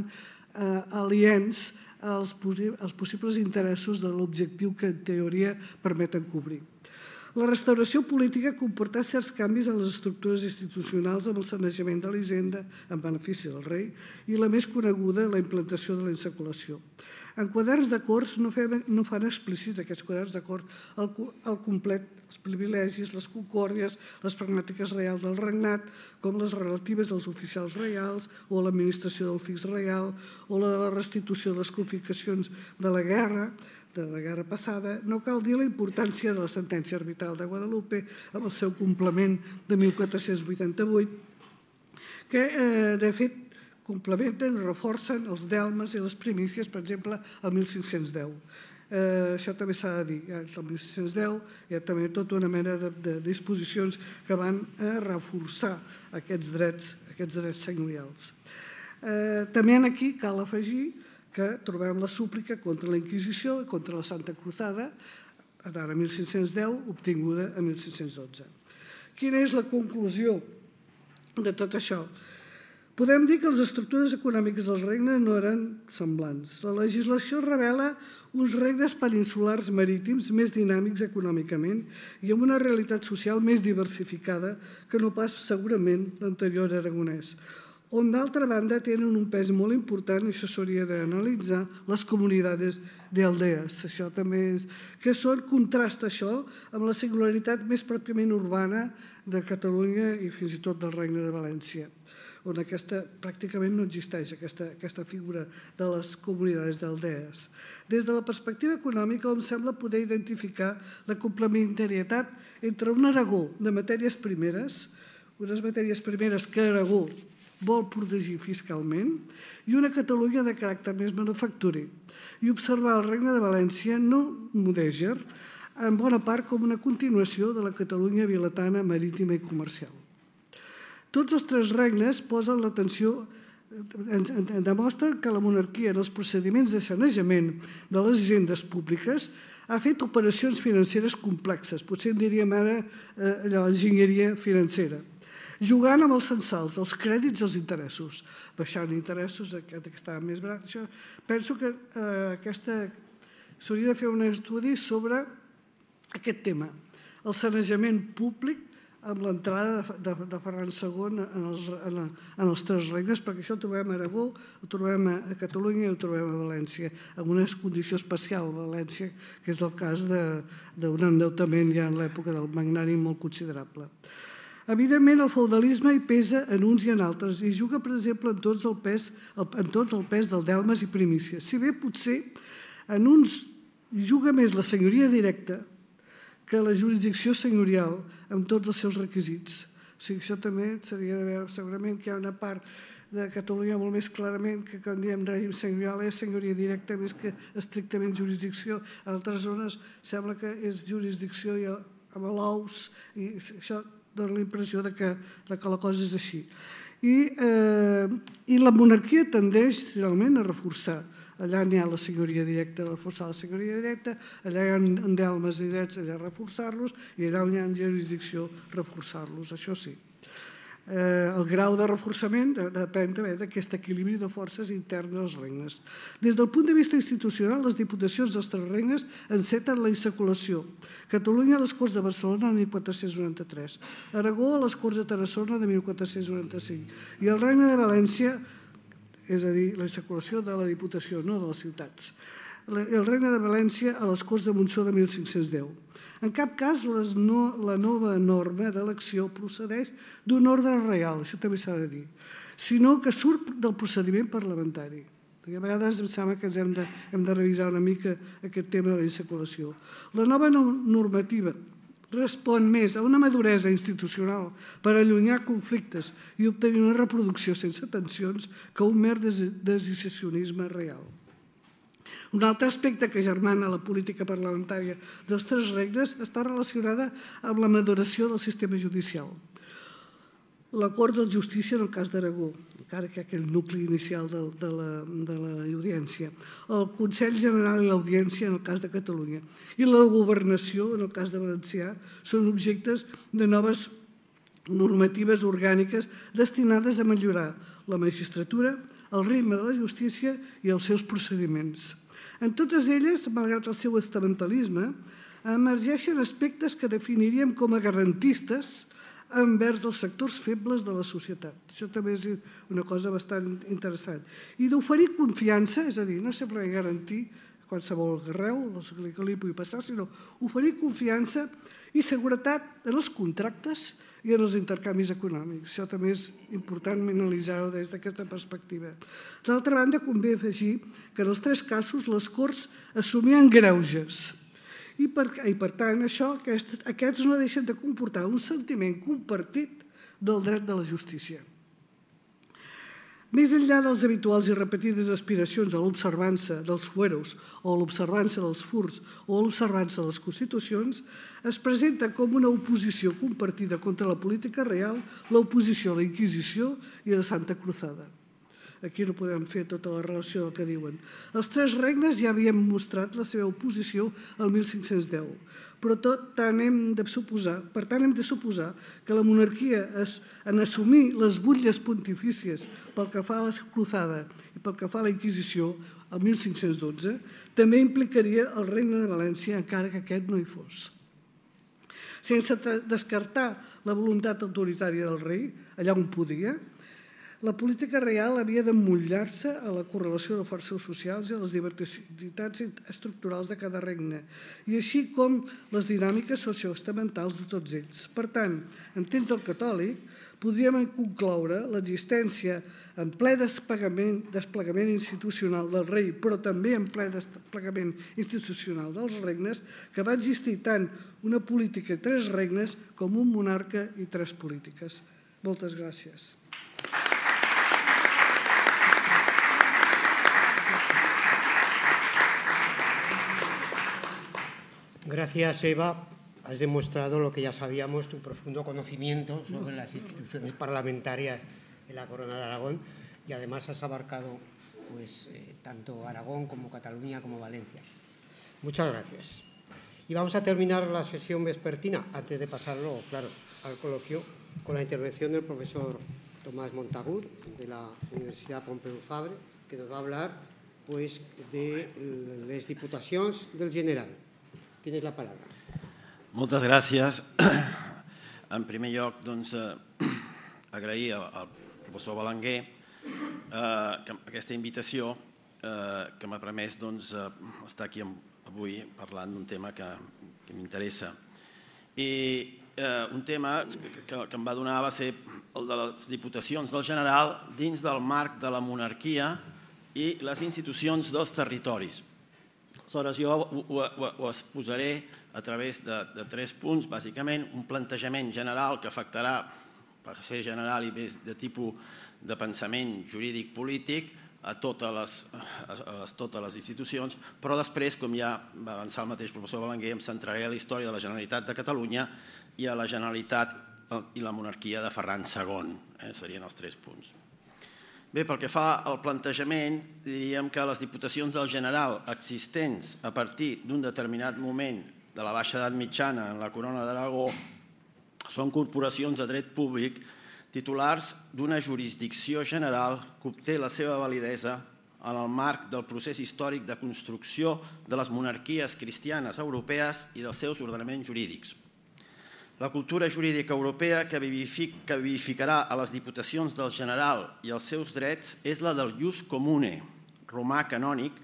S5: aliens als possibles interessos de l'objectiu que en teoria permeten cobrir. La restauració política comportà certs canvis en les estructures institucionals amb el sanejament de l'Hisenda en benefici del rei i la més coneguda, la implantació de l'ensaculació. En quaderns de Corts no fan explícit aquests quaderns de Corts al complet els privilegis, les concòrdies, les pragmàtiques reals del regnat, com les relatives als oficials reials o a l'administració del fix reial o la restitució de les confiscacions de la guerra, de la guerra passada. No cal dir la importància de la sentència arbitral de Guadalupe amb el seu complement de mil quatre-cents vuitanta-vuit, que, de fet, complementen, reforcen els delmes i les primícies, per exemple, el mil cinc-cents deu. Això també s'ha de dir. El mil cinc-cents deu hi ha també tota una mena de disposicions que van reforçar aquests drets, aquests drets senyorials. També aquí cal afegir que trobem la súplica contra la Inquisició i contra la Santa Cruzada, ara mil cinc-cents deu, obtinguda a mil cinc-cents dotze. Quina és la conclusió de tot això? Podem dir que les estructures econòmiques dels regnes no eren semblants. La legislació revela uns regnes peninsulars marítims més dinàmics econòmicament i amb una realitat social més diversificada que no pas segurament l'anterior aragonès, on d'altra banda tenen un pes molt important, i això s'hauria d'analitzar, les comunitats d'aldees. Això també és, que són contrast això amb la singularitat més pròpiament urbana de Catalunya i fins i tot del Regne de València, on aquesta pràcticament no existeix, aquesta figura de les comunitats d'aldees. Des de la perspectiva econòmica, em sembla poder identificar la complementarietat entre un Aragó de matèries primeres, unes matèries primeres que Aragó vol protegir fiscalment, i una Catalunya de caràcter més manufacturer, i observar el Regne de València no mudèjar, en bona part com una continuació de la Catalunya vilatana, marítima i comercial. Tots els tres regnes posen l'atenció, demostren que la monarquia en els procediments de sanejament de les hisendes públiques ha fet operacions financeres complexes, potser en diríem ara allò, enginyeria financera, jugant amb els censals, els crèdits i els interessos, baixant interessos, que estava més barat. Penso que s'hauria de fer un estudi sobre aquest tema, el sanejament públic amb l'entrada de Ferran segon en els tres regnes, perquè això ho trobem a Aragó, ho trobem a Catalunya i ho trobem a València, en una condició especial a València, que és el cas d'un endeutament ja en l'època del magnànim molt considerable. Evidentment, el feudalisme hi pesa en uns i en altres i juga, per exemple, en tot el pes del delmes i primícies. Si bé potser en uns juga més la senyoria directa que la jurisdicció senyorial amb tots els seus requisits. O sigui, això també seria de veure, segurament que hi ha una part de Catalunya molt més clarament que quan diem règim senyorial és senyoria directa més que estrictament jurisdicció. A altres zones sembla que és jurisdicció amb l'ous i això dona la impressió que la cosa és així. I la monarquia tendeix realment a reforçar. Allà n'hi ha la senyoria directa, reforçar la senyoria directa, allà hi ha endelmes i drets, allà reforçar-los, i allà on hi ha jurisdicció, reforçar-los, això sí. El grau de reforçament depèn també d'aquest equilibri de forces internes als regnes. Des del punt de vista institucional, les diputacions dels tres regnes enceten la insaculació. Catalunya a les Corts de Barcelona de mil quatre-cents noranta-tres, Aragó a les Corts de Tarassona de mil quatre-cents noranta-cinc i el Regne de València, és a dir, la insaculació de la Diputació, no de les ciutats. el Regne de València a les Corts de Montsó de mil cinc-cents deu. En cap cas la nova norma d'elecció procedeix d'un ordre real, això també s'ha de dir, sinó que surt del procediment parlamentari. A vegades em sembla que ens hem de revisar una mica aquest tema de la insaculació. La nova normativa respon més a una maduresa institucional per allunyar conflictes i obtenir una reproducció sense tensions que un mer decisionisme real. Un altre aspecte que germana la política parlamentària dels tres regnes està relacionada amb la maduració del sistema judicial. La Cort de Justícia en el cas d'Aragó, encara que aquell nucli inicial de l'audiència, el Consell General i l'Audiència en el cas de Catalunya i la governació en el cas de Valencià són objectes de noves normatives orgàniques destinades a millorar la magistratura, el ritme de la justícia i els seus procediments. En totes elles, malgrat el seu estamentalisme, emergeixen aspectes que definiríem com a garantistes envers els sectors febles de la societat. Això també és una cosa bastant interessant. I d'oferir confiança, és a dir, no sempre garantir qualsevol arreu, el que li pugui passar, sinó oferir confiança i seguretat en els contractes i en els intercanvis econòmics. Això també és important analitzar-ho des d'aquesta perspectiva. D'altra banda, convé afegir que en els tres casos les Corts assumien greuges i, per tant, aquests no deixen de comportar un sentiment compartit del dret de la justícia. Més enllà dels habituals i repetides aspiracions a l'observança dels fueros o a l'observança dels furs o a l'observança de les Constitucions, es presenta com una oposició compartida contra la política real, l'oposició a la Inquisició i a la Santa Cruzada. Aquí no podem fer tota la relació del que diuen. Els tres regnes ja havien mostrat la seva oposició al mil cinc-cents deu, però per tant hem de suposar que la monarquia, en assumir les butlles pontifícies pel que fa a la Cruzada i pel que fa a la Inquisició al mil cinc-cents dotze, també implicaria el Regne de València, encara que aquest no hi fos. Sense descartar la voluntat autoritària del rei, allà on podia, la política real havia d'emmotllar-se a la correlació de forces socials i a les diversitats estructurals de cada regne, i així com les dinàmiques socioestamentals de tots ells. Per tant, en temps del catòlic, podríem concloure l'existència en ple desplegament institucional del rei, però també en ple desplegament institucional dels regnes, que va existir tant una política i tres regnes com un monarca i tres polítiques. Moltes gràcies.
S1: Gracias, Eva. Has demostrado lo que ya sabíamos, tu profundo conocimiento sobre las instituciones parlamentarias en la Corona de Aragón, y además has abarcado pues, eh, tanto Aragón como Cataluña como Valencia. Muchas gracias. Y vamos a terminar la sesión vespertina, antes de pasarlo, claro, al coloquio, con la intervención del profesor Tomás Montagut, de la Universidad Pompeu Fabra, que nos va a hablar pues, de les diputacions del General. Tienes la paraula.
S6: Moltes gràcies. En primer lloc, doncs, agrair al professor Belenguer aquesta invitació que m'ha permès estar aquí avui parlant d'un tema que m'interessa. I un tema que em va donar va ser el de les diputacions del General dins del marc de la monarquia i les institucions dels territoris. Aleshores, jo ho exposaré a través de tres punts, bàsicament un plantejament general que afectarà, per ser general i més de tipus de pensament jurídic-polític, a totes les institucions, però després, com ja va avançar el mateix professor Belenguer, em centraré a la història de la Generalitat de Catalunya i a la Generalitat i la monarquia de Ferran segon. Serien els tres punts. Bé, pel que fa al plantejament, diríem que les diputacions del General existents a partir d'un determinat moment de la baixa edat mitjana en la Corona d'Aragó són corporacions de dret públic titulars d'una jurisdicció general que obté la seva validesa en el marc del procés històric de construcció de les monarquies cristianes europees i dels seus ordenaments jurídics. La cultura jurídica europea que vivificarà a les diputacions del General i els seus drets és la del ius comune romà canònic, que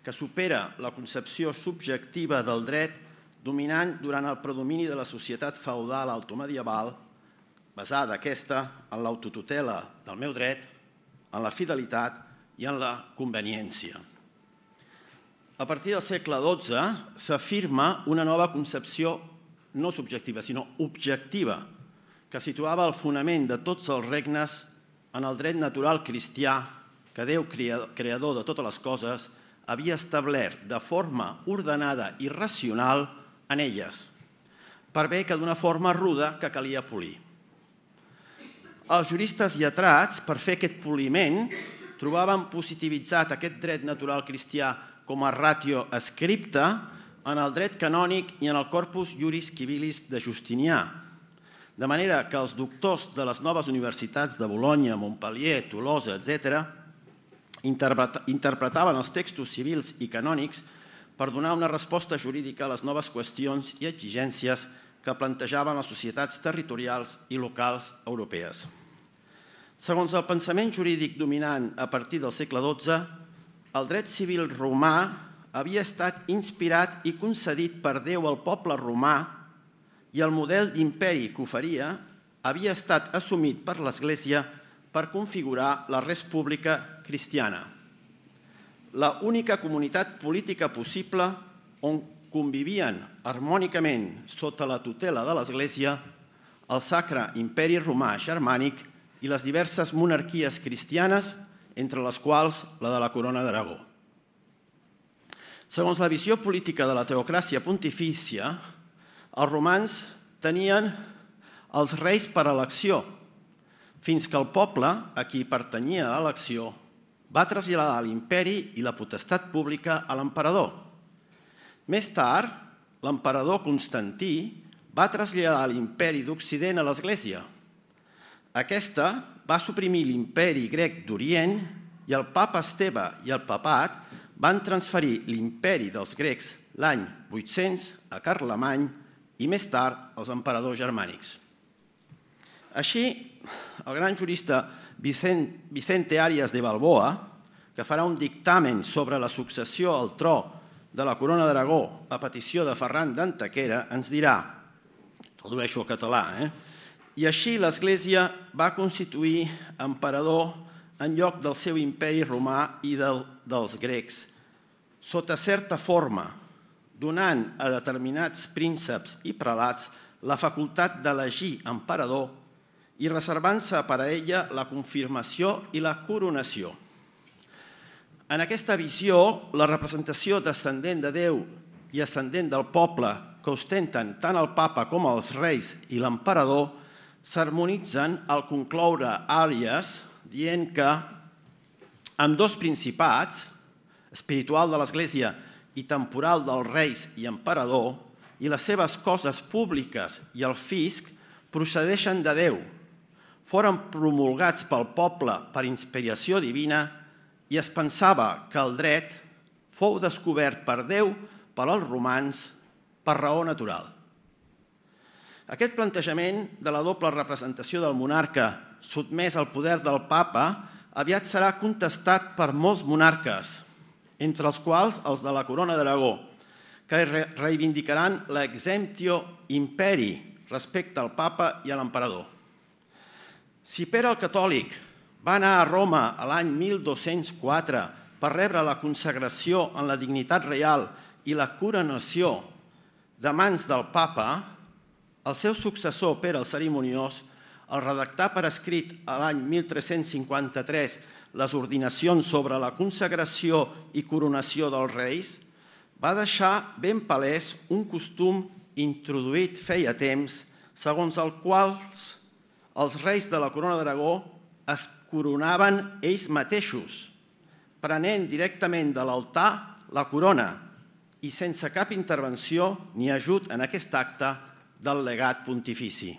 S6: que supera la concepció subjectiva del dret dominant durant el predomini de la societat feudal altomedieval, basada aquesta en l'autotutela del meu dret, en la fidelitat i en la conveniència. A partir del segle dotze s'afirma una nova concepció no subjectiva, sinó objectiva, que situava el fonament de tots els regnes en el dret natural cristià que Déu, creador de totes les coses, havia establert de forma ordenada i racional en elles, per bé que d'una forma ruda que calia polir. Els juristes lletrats, per fer aquest poliment, trobaven positivitzat aquest dret natural cristià com a ratio scripta en el dret canònic i en el corpus juris civilis de Justinià, de manera que els doctors de les noves universitats de Bolonya, Montpellier, Tolosa, etcètera, interpretaven els textos civils i canònics per donar una resposta jurídica a les noves qüestions i exigències que plantejaven les societats territorials i locals europees. Segons el pensament jurídic dominant a partir del segle dotze, el dret civil romà havia estat inspirat i concedit per Déu al poble romà i el model d'imperi que oferia havia estat assumit per l'Església per configurar la res pública cristiana, la única comunitat política possible on convivien harmònicament sota la tutela de l'Església el Sacre Imperi Romà Germànic i les diverses monarquies cristianes, entre les quals la de la Corona d'Aragó. Segons la visió política de la teocràcia pontifícia, els romans tenien els reis per elecció, fins que el poble, a qui pertanyia l'elecció, va traslladar l'imperi i la potestat pública a l'emperador. Més tard, l'emperador Constantí va traslladar l'imperi d'Occident a l'Església. Aquesta va suprimir l'imperi grec d'Orient i el papa Esteve i el papat van transferir l'imperi dels grecs l'any vuit-cents a Carlemany i més tard als emperadors germànics. Així, el gran jurista Vicente Arias de Balboa, que farà un dictamen sobre la successió al tro de la Corona d'Aragó a petició de Ferran d'Antequera, ens dirà, tradueixo al català, eh? I així l'Església va constituir emperador en lloc del seu imperi romà i del, dels grecs, sota certa forma, donant a determinats prínceps i prelats la facultat d'elegir emperador i reservant-se per a ella la confirmació i la coronació. En aquesta visió, la representació descendent de Déu i ascendent del poble que ostenten tant el papa com els reis i l'emperador s'harmonitzen al concloure Àries dient que amb dos principats, espiritual de l'Església i temporal dels reis i emperador, i les seves coses públiques i el fisc procedeixen de Déu, foren promulgats pel poble per inspiració divina i es pensava que el dret fou descobert per Déu per als romans per raó natural. Aquest plantejament de la doble representació del monarca sotmès al poder del papa aviat serà contestat per molts monarques, entre els quals els de la Corona d'Aragó, que reivindicaran l'exemptio imperi respecte al papa i a l'emperador. Si Pere el Catòlic va anar a Roma l'any mil dos-cents quatre per rebre la consagració en la dignitat reial i la coronació de mans del papa, el seu successor, Pere el Cerimoniós, al redactar per escrit l'any mil tres-cents cinquanta-tres les ordinacions sobre la consagració i coronació dels reis, va deixar ben palès un costum introduït feia temps, segons el qual els reis de la Corona d'Aragó es coronaven ells mateixos, prenent directament de l'altar la corona i sense cap intervenció ni ajut en aquest acte del legat pontifici.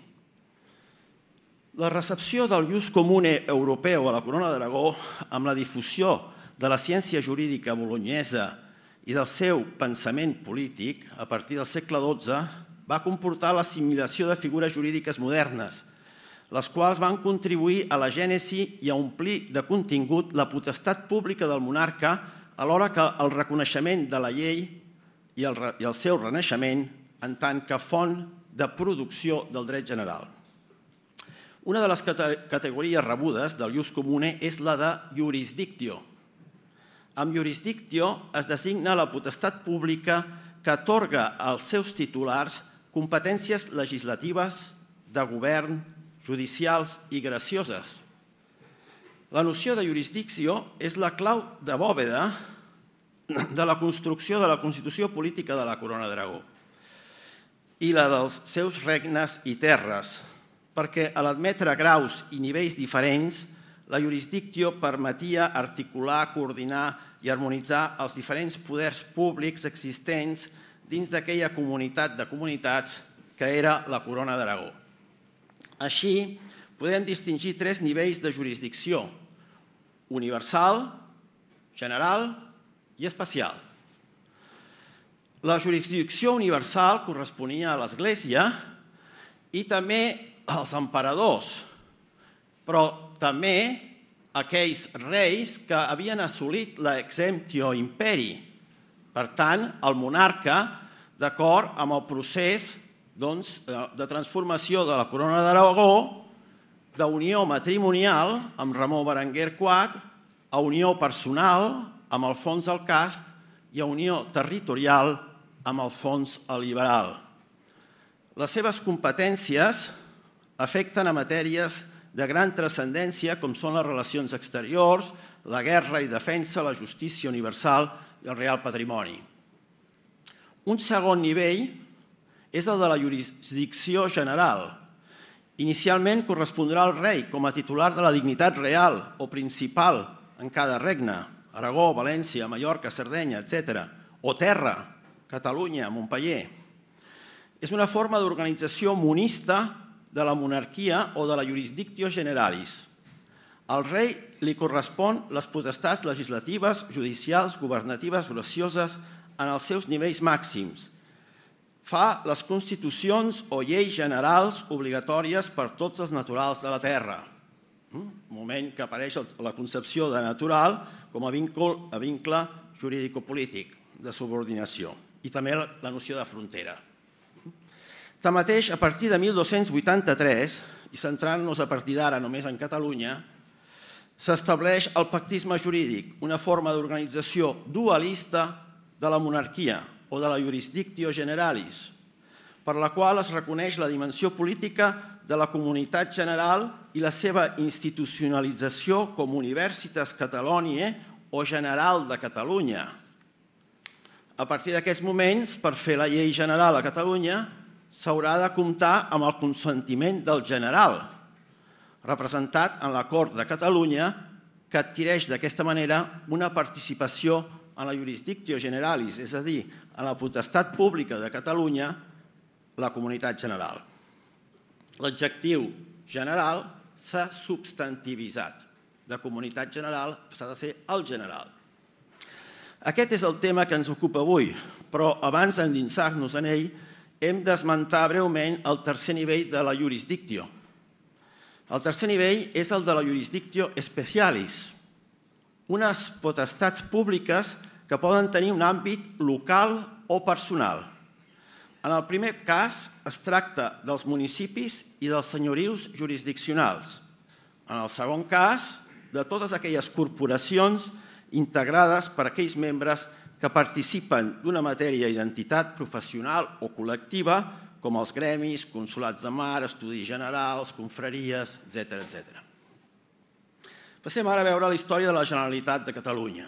S6: La recepció del ius comune europeu a la Corona d'Aragó amb la difusió de la ciència jurídica bolognesa i del seu pensament polític a partir del segle dotze va comportar l'assimilació de figures jurídiques modernes, les quals van contribuir a la gènesi i a omplir de contingut la potestat pública del monarca alhora que el reconeixement de la llei i el, i el seu renaixement en tant que font de producció del dret general. Una de les categories rebudes del ius comune és la de jurisdictio. Amb jurisdictio es designa la potestat pública que atorga als seus titulars competències legislatives, de govern, judicials i gracioses. La noció de jurisdicció és la clau de bòveda de la construcció de la Constitució Política de la Corona d'Aragó i la dels seus regnes i terres, perquè a l'admetre graus i nivells diferents, la jurisdicció permetia articular, coordinar i harmonitzar els diferents poders públics existents dins d'aquella comunitat de comunitats que era la Corona d'Aragó. Així, podem distingir tres nivells de jurisdicció: universal, general i especial. La jurisdicció universal corresponia a l'Església i també als emperadors, però també aquells reis que havien assolit l'exemptio imperi. Per tant, el monarca, d'acord amb el procés de transformació de la Corona d'Aragó, d'unió matrimonial amb Ramon Berenguer quart, a unió personal amb Alfons el Cast i a unió territorial amb Alfons el Liberal. Les seves competències afecten a matèries de gran transcendència com són les relacions exteriors, la guerra i defensa, la justícia universal i el real patrimoni. Un segon nivell és el de la jurisdicció general. Inicialment correspondrà al rei com a titular de la dignitat real o principal en cada regne, Aragó, València, Mallorca, Sardenya, etcètera, o terra, Catalunya, Montpeller. És una forma d'organització monista de la monarquia o de la jurisdictio generalis. Al rei li correspon les potestats legislatives, judicials, governatives, gracioses en els seus nivells màxims. Fa les constitucions o lleis generals obligatòries per tots els naturals de la terra. Moment que apareix la concepció de natural com a vincle jurídico-polític de subordinació i també la noció de frontera. Tanmateix, a partir de mil dos-cents vuitanta-tres, i centrant-nos a partir d'ara només en Catalunya, s'estableix el pactisme jurídic, una forma d'organització dualista de la monarquia o de la jurisdictio generalis, per la qual es reconeix la dimensió política de la comunitat general i la seva institucionalització com Universitas Cataloniae o General de Catalunya. A partir d'aquests moments, per fer la llei general a Catalunya, s'haurà de comptar amb el consentiment del general, representat en la Cort de Catalunya, que adquireix d'aquesta manera una participació en la jurisdictio generalis, és a dir, en la potestat pública de Catalunya, la comunitat general. L'adjectiu general s'ha substantivitzat. De comunitat general s'ha de ser el general. Aquest és el tema que ens ocupa avui, però abans d'endinsar-nos en ell, hem d'esmentar breument el tercer nivell de la jurisdictio. El tercer nivell és el de la jurisdictio specialis, unes potestats públiques que poden tenir un àmbit local o personal. En el primer cas es tracta dels municipis i dels senyorius jurisdiccionals. En el segon cas, de totes aquelles corporacions integrades per aquells membres que participen d'una matèria d'identitat professional o col·lectiva, com els gremis, consolats de mar, estudis generals, confraries, etcètera, etcètera. Passem ara a veure la història de la Generalitat de Catalunya.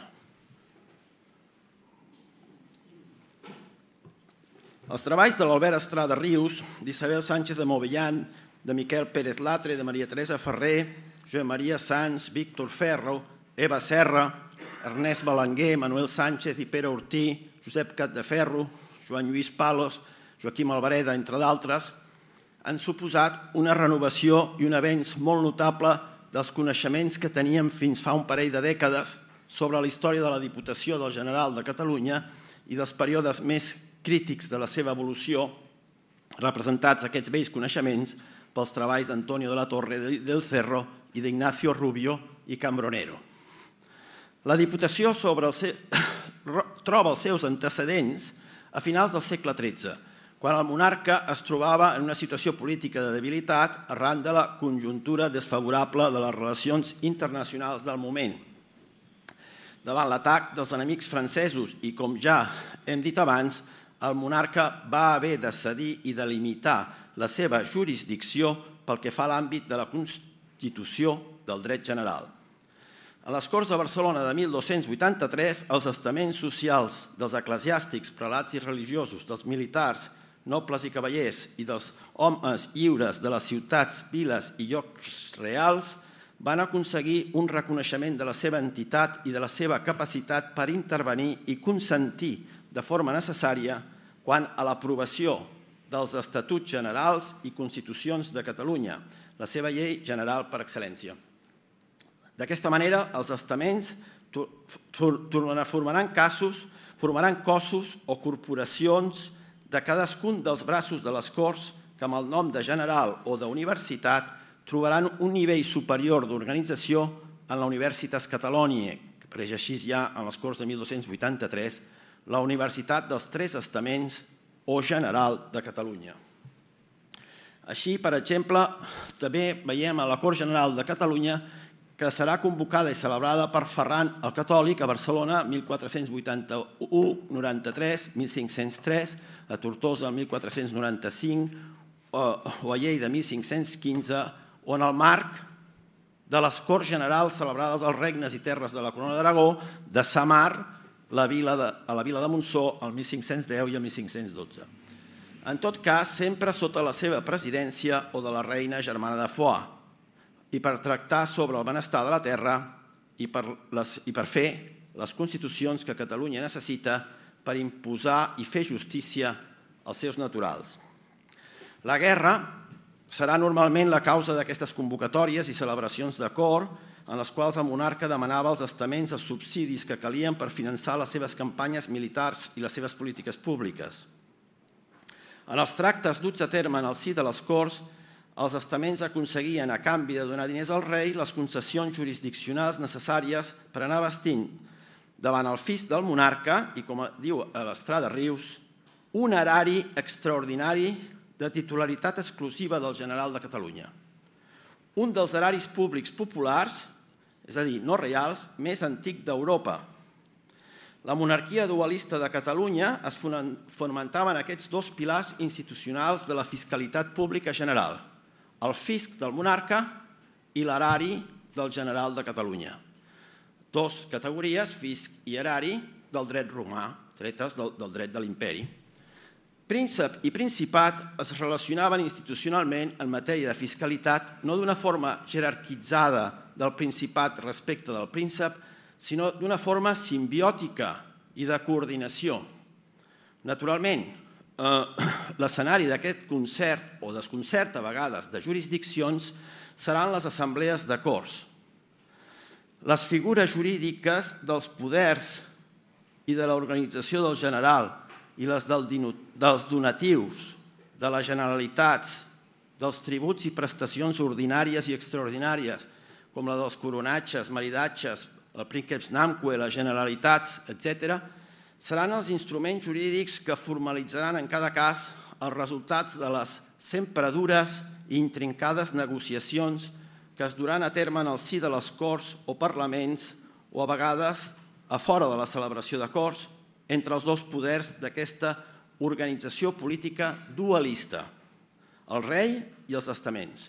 S6: Els treballs de l'Albert Estrada Rius, d'Isabel Sánchez de Movellan, de Miquel Pérez Latre, de Maria Teresa Ferrer, Josep Maria Sans, Víctor Ferro, Eva Serra, Ernest Belenguer, Manuel Sánchez i Pere Ortí, Josep Catdeferro, Joan Lluís Palos, Joaquim Albareda, entre d'altres, han suposat una renovació i un avenç molt notable dels coneixements que teníem fins fa un parell de dècades sobre la història de la Diputació del General de Catalunya i dels períodes més crítics de la seva evolució, representats aquests vells coneixements pels treballs d'Antonio de la Torre del Cerro i d'Ignacio Rubio i Cambronero. La Diputació troba els seus antecedents a finals del segle tretze, quan el monarca es trobava en una situació política de debilitat arran de la conjuntura desfavorable de les relacions internacionals del moment. Davant l'atac dels enemics francesos i, com ja hem dit abans, el monarca va haver de cedir i de limitar la seva jurisdicció pel que fa a l'àmbit de la Constitució del dret general. A les Corts de Barcelona de mil dos-cents vuitanta-tres, els estaments socials dels eclesiàstics, prelats i religiosos, dels militars, nobles i cavallers i dels homes lliures de les ciutats, viles i llocs reals van aconseguir un reconeixement de la seva entitat i de la seva capacitat per intervenir i consentir de forma necessària quant a l'aprovació dels Estatuts Generals i Constitucions de Catalunya, la seva llei general per excel·lència. D'aquesta manera, els estaments formaran casos, formaran cossos o corporacions de cadascun dels braços de les Corts que amb el nom de general o d'universitat trobaran un nivell superior d'organització en la Universitas Cataloniae, que apareix així ja en les Corts de mil dos-cents vuitanta-tres, la Universitat dels Tres Estaments o General de Catalunya. Així, per exemple, també veiem a la Cort General de Catalunya que serà convocada i celebrada per Ferran el Catòlic a Barcelona mil quatre-cents vuitanta-u noranta-tres mil cinc-cents tres, a Tortosa mil quatre-cents noranta-cinc o a Lleida mil cinc-cents quinze, o en el marc de les Corts Generals celebrades als regnes i terres de la Corona d'Aragó, de Samar, a la vila de Montsó, el mil cinc-cents deu i el mil cinc-cents dotze. En tot cas, sempre sota la seva presidència o de la reina germana de Foix, i per tractar sobre el benestar de la terra i per fer les constitucions que Catalunya necessita per imposar i fer justícia als seus naturals. La guerra serà normalment la causa d'aquestes convocatòries i celebracions de cort en les quals el monarca demanava als estaments els subsidis que calien per finançar les seves campanyes militars i les seves polítiques públiques. En els tractes duts a terme en el si de les Corts, els estaments aconseguien, a canvi de donar diners al rei, les concessions jurisdiccionals necessàries per anar vestint davant el fisc del monarca i, com diu a l'Estrada Rius, un erari extraordinari de titularitat exclusiva del general de Catalunya. Un dels eraris públics populars, és a dir, no reials, més antic d'Europa. La monarquia dualista de Catalunya es fonamentava en aquests dos pilars institucionals de la fiscalitat pública general, el fisc del monarca i l'erari del general de Catalunya. Dos categories, fisc i erari, del dret romà, tretes del dret de l'imperi. Príncep i principat es relacionaven institucionalment en matèria de fiscalitat no d'una forma jerarquitzada del principat respecte del príncep, sinó d'una forma simbiòtica i de coordinació. Naturalment, l'escenari d'aquest concert o desconcert a vegades de jurisdiccions seran les assemblees de Corts. Les figures jurídiques dels poders i de l'organització del general i les dels donatius, de les generalitats, dels tributs i prestacions ordinàries i extraordinàries, com la dels coronatges, maridatges, el prínceps namque, les generalitats, etcètera, seran els instruments jurídics que formalitzaran en cada cas els resultats de les sempre dures i intrincades negociacions que es duran a terme en el si de les Corts o Parlaments o a vegades a fora de la celebració de Corts entre els dos poders d'aquesta organització política dualista, el rei i els estaments.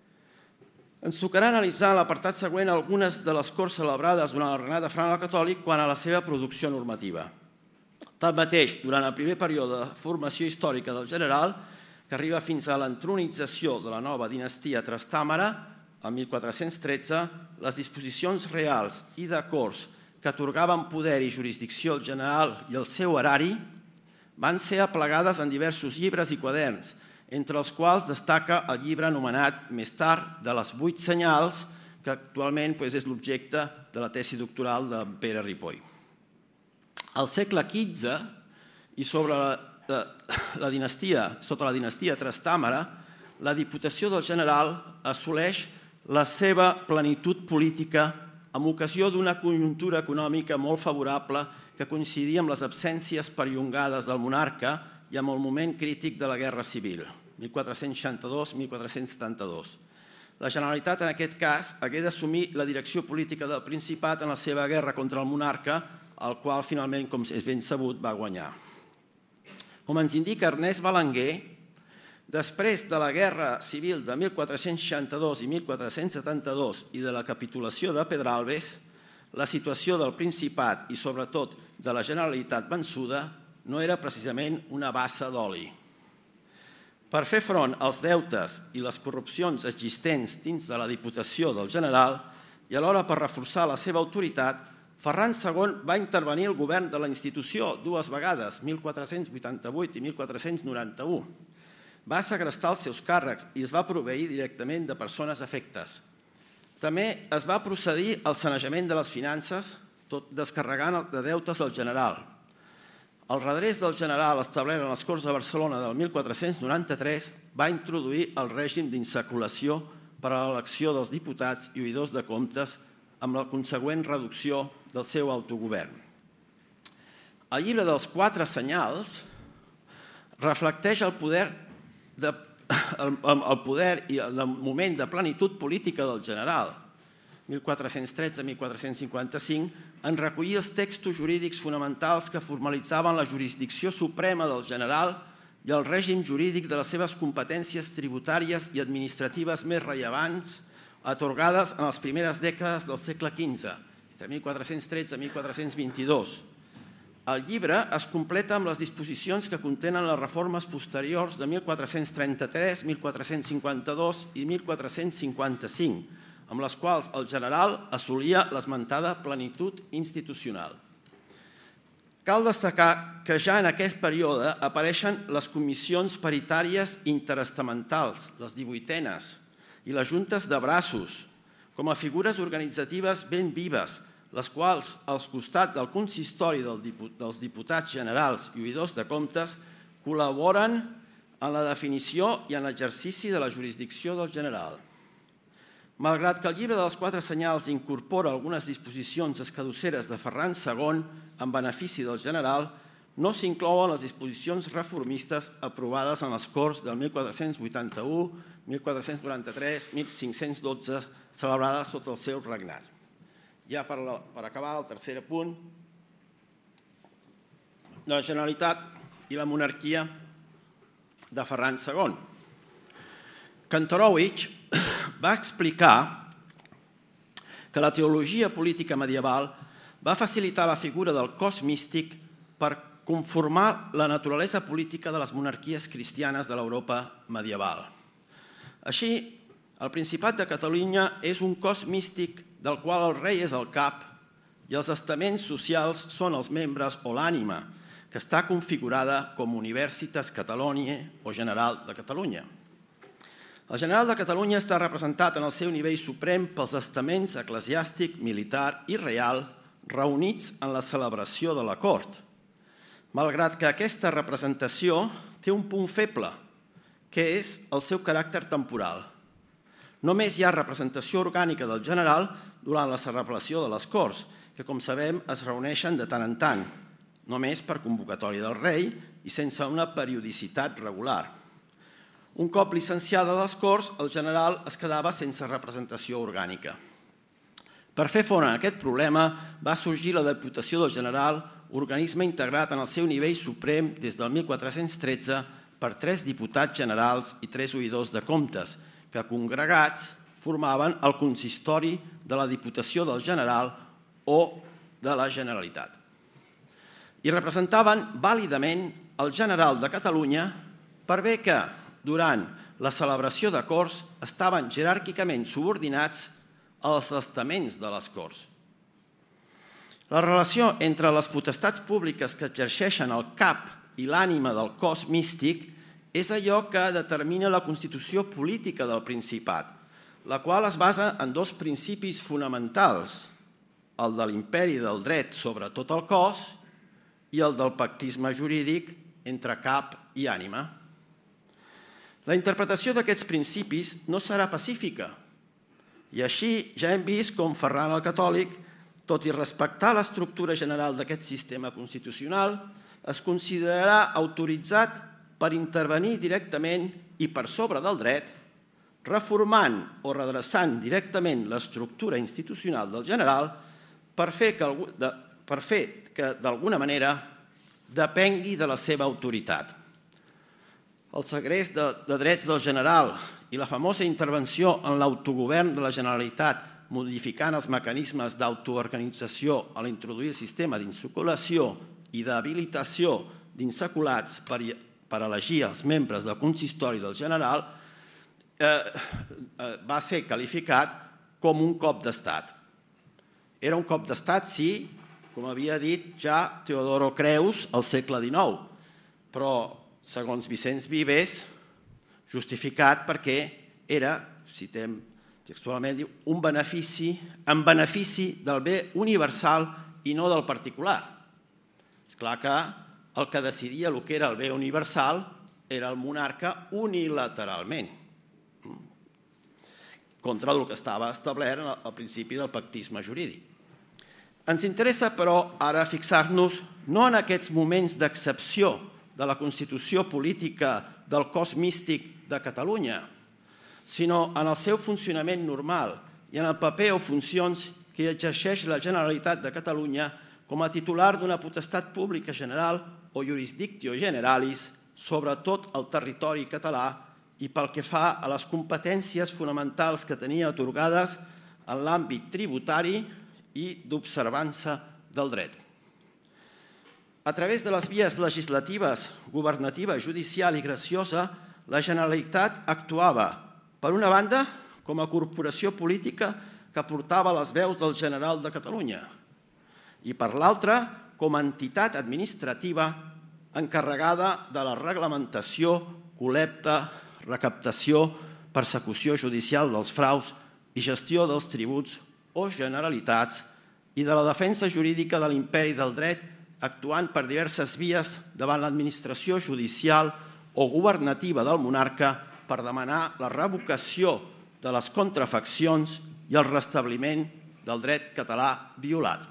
S6: Ens tocarà analitzar en l'apartat següent algunes de les Corts celebrades durant el regnat de Ferran el Catòlic quant a la seva producció normativa. Tanmateix, durant el primer període de formació històrica del general, que arriba fins a l'entronització de la nova dinastia Trastàmara, el mil quatre-cents tretze, les disposicions reals i de Corts que atorgaven poder i jurisdicció al general i al seu erari van ser aplegades en diversos llibres i quaderns, entre els quals destaca el llibre anomenat més tard de les vuit senyals, que actualment és l'objecte de la tesi doctoral de Pere Ripoll. Al segle quinze, i sobre la dinastia, sota la dinastia Trastàmara, la Diputació del General assoleix la seva plenitud política amb ocasió d'una conjuntura econòmica molt favorable que coincidia amb les absències perllongades del monarca i amb el moment crític de la Guerra Civil, mil quatre-cents seixanta-dos a mil quatre-cents setanta-dos. La Generalitat, en aquest cas, hagué d'assumir la direcció política del Principat en la seva guerra contra el monarca, el qual finalment, com és ben sabut, va guanyar. Com ens indica Ernest Belenguer, després de la Guerra Civil de mil quatre-cents seixanta-dos i mil quatre-cents setanta-dos i de la capitulació de Pedralbes, la situació del Principat i, sobretot, de la Generalitat vençuda no era precisament una bassa d'oli. Per fer front als deutes i les corrupcions existents dins de la Diputació del General i alhora per reforçar la seva autoritat, Ferran segon va intervenir el govern de la institució dues vegades, mil quatre-cents vuitanta-vuit i mil quatre-cents noranta-u. Va segrestar els seus càrrecs i es va proveir directament de persones afectes. També es va procedir al sanejament de les finances, tot descarregant de deutes al general. El redrés del general establert en les Corts de Barcelona del mil quatre-cents noranta-tres va introduir el règim d'insaculació per a l'elecció dels diputats i oïdors de comptes amb la consegüent reducció del seu autogovern. El llibre dels quatre senyals reflecteix el poder, de, el, el poder i el moment de plenitud política del general, mil quatre-cents tretze a mil quatre-cents cinquanta-cinc, en recollir els textos jurídics fonamentals que formalitzaven la jurisdicció suprema del general i el règim jurídic de les seves competències tributàries i administratives més rellevants atorgades en les primeres dècades del segle quinze, entre mil quatre-cents tretze i mil quatre-cents vint-i-dos. El llibre es completa amb les disposicions que contenen les reformes posteriors de mil quatre-cents trenta-tres, mil quatre-cents cinquanta-dos i mil quatre-cents cinquanta-cinc, amb les quals el general assolia l'esmentada plenitud institucional. Cal destacar que ja en aquest període apareixen les comissions paritàries interestamentals, les divuitenes, i les juntes de braços, com a figures organitzatives ben vives, les quals, al costat del consistori dels diputats generals i oïdors de comptes, col·laboren en la definició i en l'exercici de la jurisdicció del general. Malgrat que el llibre dels quatre senyals incorpora algunes disposicions escadusseres de Ferran segon en benefici del general, no s'inclouen les disposicions reformistes aprovades en les Corts del mil quatre-cents vuitanta-u, mil quatre-cents noranta-tres i mil cinc-cents dotze, celebrades sota el seu regnat. Ja per, la, per acabar, el tercer punt, la Generalitat i la monarquia de Ferran segon. Kantorowicz va explicar que la teologia política medieval va facilitar la figura del cos místic per conformar la naturalesa política de les monarquies cristianes de l'Europa medieval. Així, el Principat de Catalunya és un cos místic del qual el rei és el cap i els estaments socials són els membres o l'ànima, que està configurada com Universitas Cataloniae o General de Catalunya. El General de Catalunya està representat en el seu nivell suprem pels estaments eclesiàstic, militar i real reunits en la celebració de la cort. Malgrat que aquesta representació té un punt feble, que és el seu caràcter temporal. Només hi ha representació orgànica del general durant la celebració de les Corts, que, com sabem, es reuneixen de tant en tant, només per convocatòria del rei i sense una periodicitat regular. Un cop llicenciada de les Corts, el general es quedava sense representació orgànica. Per fer front a aquest problema, va sorgir la Diputació del General, organisme integrat en el seu nivell suprem des del mil quatre-cents tretze per tres diputats generals i tres oïdors de comptes, que congregats formaven el consistori de la Diputació del General o de la Generalitat. I representaven vàlidament el general de Catalunya per bé que, durant la celebració de Corts, estaven jeràrquicament subordinats als estaments de les Corts. La relació entre les potestats públiques que exerceixen el cap i l'ànima del cos místic és allò que determina la constitució política del Principat, la qual es basa en dos principis fonamentals, el de l'imperi del dret sobre tot el cos i el del pactisme jurídic entre cap i ànima. La interpretació d'aquests principis no serà pacífica. I així ja hem vist com Ferran el Catòlic, tot i respectar l'estructura general d'aquest sistema constitucional, es considerarà autoritzat per intervenir directament i per sobre del dret, reformant o redreçant directament l'estructura institucional del general per fer que, per fer que d'alguna manera depengui de la seva autoritat. El segrest de, de drets del general i la famosa intervenció en l'autogovern de la Generalitat modificant els mecanismes d'autoorganització a l'introduir el sistema d'insaculació i d'habilitació d'insaculats per, per elegir els membres del consistori del general eh, eh, va ser qualificat com un cop d'estat. Era un cop d'estat, sí, com havia dit ja Teodoro Creus al segle dinou, però, segons Vicenç Vives, justificat perquè era, citem textualment, diu, un benefici en benefici del bé universal i no del particular. És clar que el que decidia el que era el bé universal era el monarca unilateralment, contra el que estava establert al principi del pactisme jurídic. Ens interessa, però, ara fixar-nos no en aquests moments d'excepció de la constitució política del cos místic de Catalunya, sinó en el seu funcionament normal i en el paper o funcions que exerceix la Generalitat de Catalunya com a titular d'una potestat pública general o jurisdictio generalis sobre tot el territori català i pel que fa a les competències fonamentals que tenia atorgades en l'àmbit tributari i d'observança del dret. A través de les vies legislatives, governativa, judicial i graciosa, la Generalitat actuava, per una banda, com a corporació política que portava les veus del general de Catalunya i, per l'altra, com a entitat administrativa encarregada de la reglamentació, col·lecta, recaptació, persecució judicial dels fraus i gestió dels tributs o generalitats i de la defensa jurídica de l'imperi del dret actuant per diverses vies davant l'administració judicial o governativa del monarca per demanar la revocació de les contrafaccions i el restabliment del dret català violat.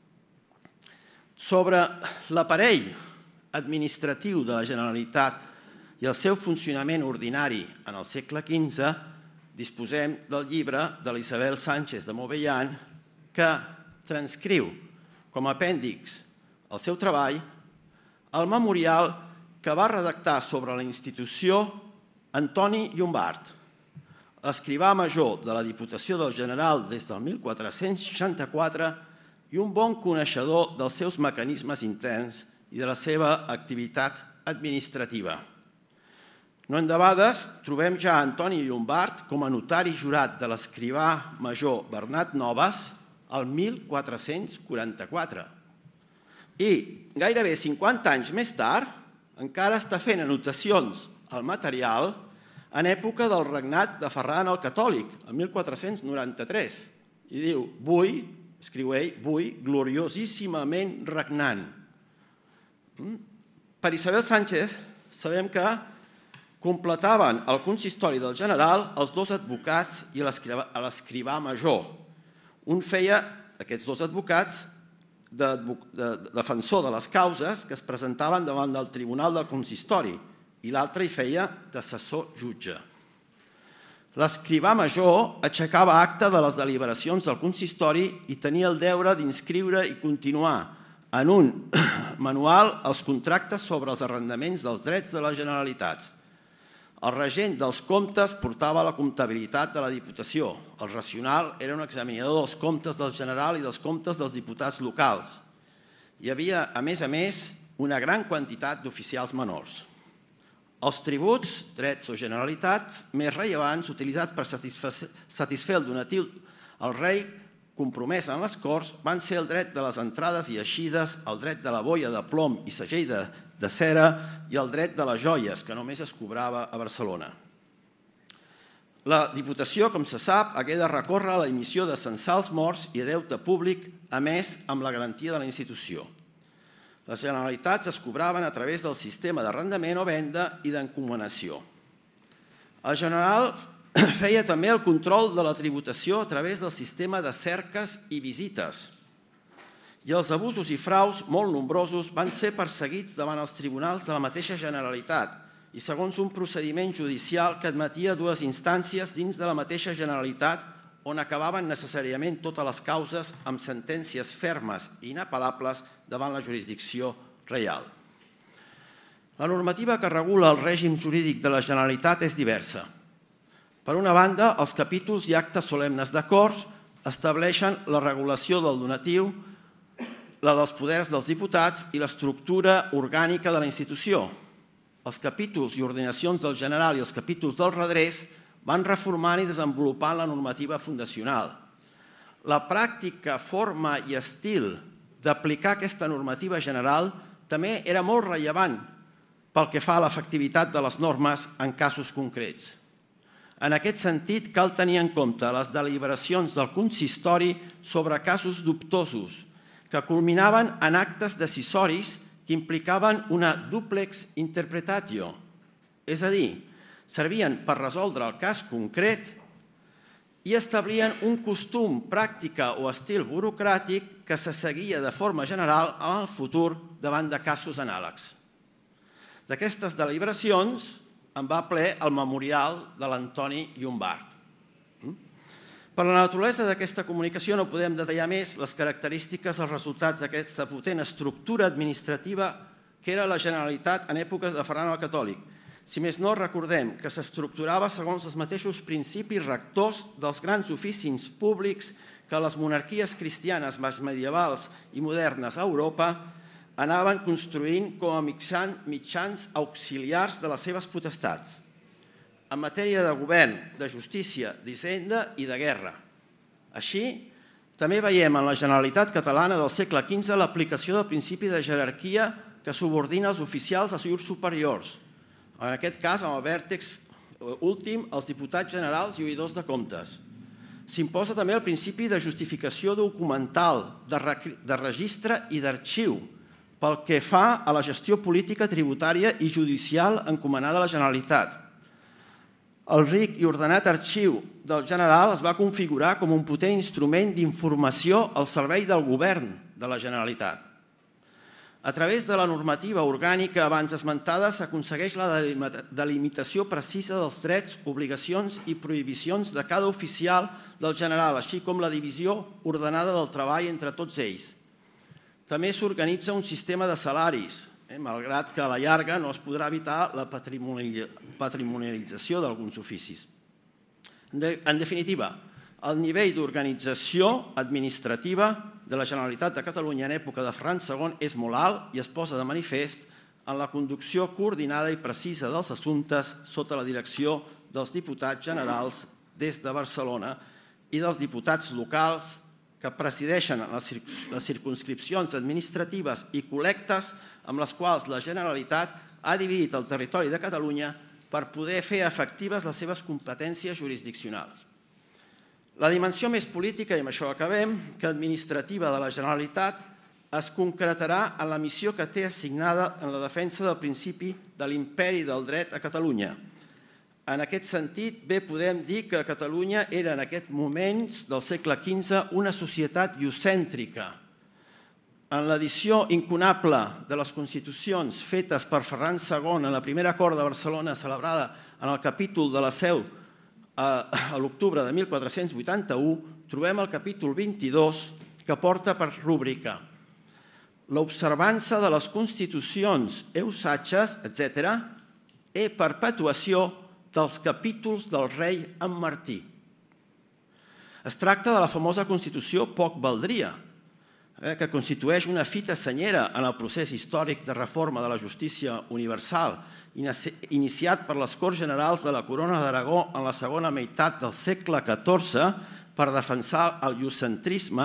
S6: Sobre l'aparell administratiu de la Generalitat i el seu funcionament ordinari en el segle quinze, disposem del llibre de l'Isabel Sánchez de Movellán que transcriu com a apèndix al seu treball el memorial que va redactar sobre la institució Antoni Llombart, escrivà major de la Diputació del General des del mil quatre-cents seixanta-quatre i un bon coneixedor dels seus mecanismes interns i de la seva activitat administrativa. No endebades, trobem ja Antoni Llombart com a notari jurat de l'escrivà major Bernat Noves el mil quatre-cents quaranta-quatre. I gairebé cinquanta anys més tard encara està fent anotacions al material en època del regnat de Ferran el Catòlic, el mil quatre-cents noranta-tres. I diu, vull, escriu ell, vull gloriosíssimament regnant. Per Isabel Sánchez sabem que completaven el consistori del general els dos advocats i l'escrivà major. Un feia, aquests dos advocats, de defensor de les causes que es presentaven davant del tribunal del consistori i l'altre hi feia d'assessor jutge. L'escrivà major aixecava acta de les deliberacions del consistori i tenia el deure d'inscriure i continuar en un manual els contractes sobre els arrendaments dels drets de la Generalitat. El regent dels comptes portava la comptabilitat de la Diputació. El racional era un examinador dels comptes del general i dels comptes dels diputats locals. Hi havia, a més a més, una gran quantitat d'oficials menors. Els tributs, drets o generalitats més rellevants utilitzats per satisfer el donatiu al rei compromès en les Corts van ser el dret de les entrades i eixides, el dret de la boia de plom i segell de, de cera i el dret de les joies, que només es cobrava a Barcelona. La Diputació, com se sap, hagué de recórrer a l'emissió de censals morts i deute públic, a més amb la garantia de la institució. Les Generalitats es cobraven a través del sistema d'arrendament o venda i d'encomanació. El general feia també el control de la tributació a través del sistema de cerques i visites. I els abusos i fraus, molt nombrosos, van ser perseguits davant els tribunals de la mateixa Generalitat i segons un procediment judicial que admetia dues instàncies dins de la mateixa Generalitat on acabaven necessàriament totes les causes amb sentències fermes i inapel·lables davant la jurisdicció reial. La normativa que regula el règim jurídic de la Generalitat és diversa. Per una banda, els capítols i actes solemnes d'acords estableixen la regulació del donatiu, la dels poders dels diputats i l'estructura orgànica de la institució. Els capítols i ordenacions del general i els capítols del redrés van reformant i desenvolupant la normativa fundacional. La pràctica, forma i estil d'aplicar aquesta normativa general també era molt rellevant pel que fa a l'efectivitat de les normes en casos concrets. En aquest sentit, cal tenir en compte les deliberacions del consistori sobre casos dubtosos, que culminaven en actes decisoris que implicaven una duplex interpretatio, és a dir, servien per resoldre el cas concret i establien un costum, pràctica o estil burocràtic que se seguia de forma general en el futur davant de casos anàlegs. D'aquestes deliberacions en va ple el memorial de l'Antoni Llombart. Per la naturalesa d'aquesta comunicació no podem detallar més les característiques, els resultats d'aquesta potent estructura administrativa que era la Generalitat en èpoques de Ferran el Catòlic. Si més no, recordem que s'estructurava segons els mateixos principis rectors dels grans oficis públics que les monarquies cristianes medievals i modernes a Europa anaven construint com a mitjans auxiliars de les seves potestats, en matèria de govern, de justícia, d'hisenda i de guerra. Així, també veiem en la Generalitat catalana del segle quinze l'aplicació del principi de jerarquia que subordina els oficials als llurs superiors, en aquest cas amb el vèrtex últim els diputats generals i oïdors de comptes. S'imposa també el principi de justificació documental, de registre i d'arxiu, pel que fa a la gestió política, tributària i judicial encomanada a la Generalitat. El ric i ordenat arxiu del general es va configurar com un potent instrument d'informació al servei del govern de la Generalitat. A través de la normativa orgànica abans esmentada s'aconsegueix la delimitació precisa dels drets, obligacions i prohibicions de cada oficial del general, així com la divisió ordenada del treball entre tots ells. També s'organitza un sistema de salaris, malgrat que a la llarga no es podrà evitar la patrimonialització d'alguns oficis. En definitiva, el nivell d'organització administrativa de la Generalitat de Catalunya en època de Ferran segon és molt alt i es posa de manifest en la conducció coordinada i precisa dels assumptes sota la direcció dels diputats generals des de Barcelona i dels diputats locals que presideixen les circumscripcions administratives i col·lectes amb les quals la Generalitat ha dividit el territori de Catalunya per poder fer efectives les seves competències jurisdiccionals. La dimensió més política, i amb això acabem, que administrativa de la Generalitat es concretarà en la missió que té assignada en la defensa del principi de l'imperi del dret a Catalunya. En aquest sentit, bé podem dir que Catalunya era en aquests moments del segle quinze una societat iocèntrica. En l'edició incunable de les Constitucions fetes per Ferran segon en la primera Cort de Barcelona celebrada en el capítol de la Seu a l'octubre de mil quatre-cents vuitanta-u, trobem el capítol vint-i-dos que porta per rúbrica l'observança de les constitucions eusatges, etcètera, e perpetuació dels capítols del rei en Martí. Es tracta de la famosa Constitució poc valdria, que constitueix una fita senyera en el procés històric de reforma de la justícia universal iniciat per les Corts Generals de la Corona d'Aragó en la segona meitat del segle catorze per defensar el iocentrisme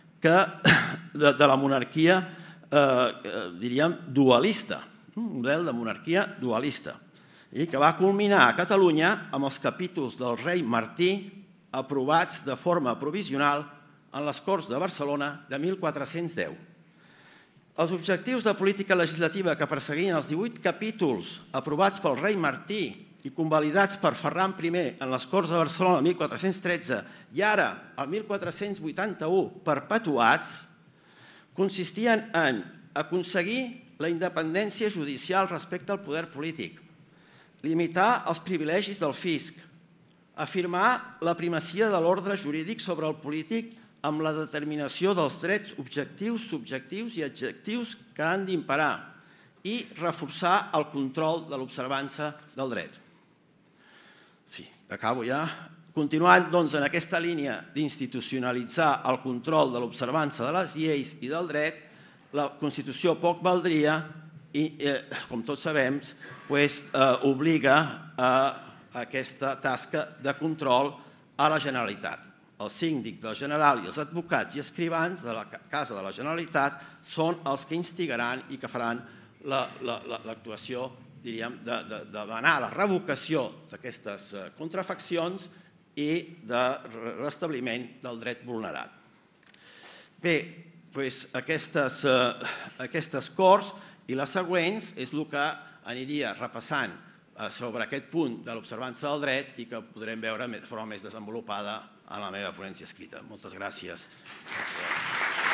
S6: de la monarquia, diríem, dualista, un model de monarquia dualista, i que va culminar a Catalunya amb els capítols del rei Martí aprovats de forma provisional en les Corts de Barcelona de mil quatre-cents deu. Els objectius de política legislativa que perseguien els divuit capítols aprovats pel rei Martí i convalidats per Ferran primer en les Corts de Barcelona el mil quatre-cents tretze i ara el mil quatre-cents vuitanta-u perpetuats, consistien en aconseguir la independència judicial respecte al poder polític, limitar els privilegis del fisc, afirmar la primacia de l'ordre jurídic sobre el polític amb la determinació dels drets objectius, subjectius i adjectius que han d'imperar i reforçar el control de l'observança del dret. Sí, acabo ja. Continuant doncs, en aquesta línia d'institucionalitzar el control de l'observança de les lleis i del dret, la Constitució poc valdria i, eh, com tots sabem, pues, eh, obliga a aquesta tasca de control a la Generalitat. El síndic del General i els advocats i escrivans de la Casa de la Generalitat són els que instigaran i que faran l'actuació, diríem, de, de, de demanar la revocació d'aquestes contrafaccions i de restabliment del dret vulnerat. Bé, doncs aquestes, eh, aquestes Corts i les següents és el que aniria repassant eh, sobre aquest punt de l'observança del dret i que podrem veure de forma més desenvolupada en la meva ponència escrita. Moltes gràcies. Gràcies.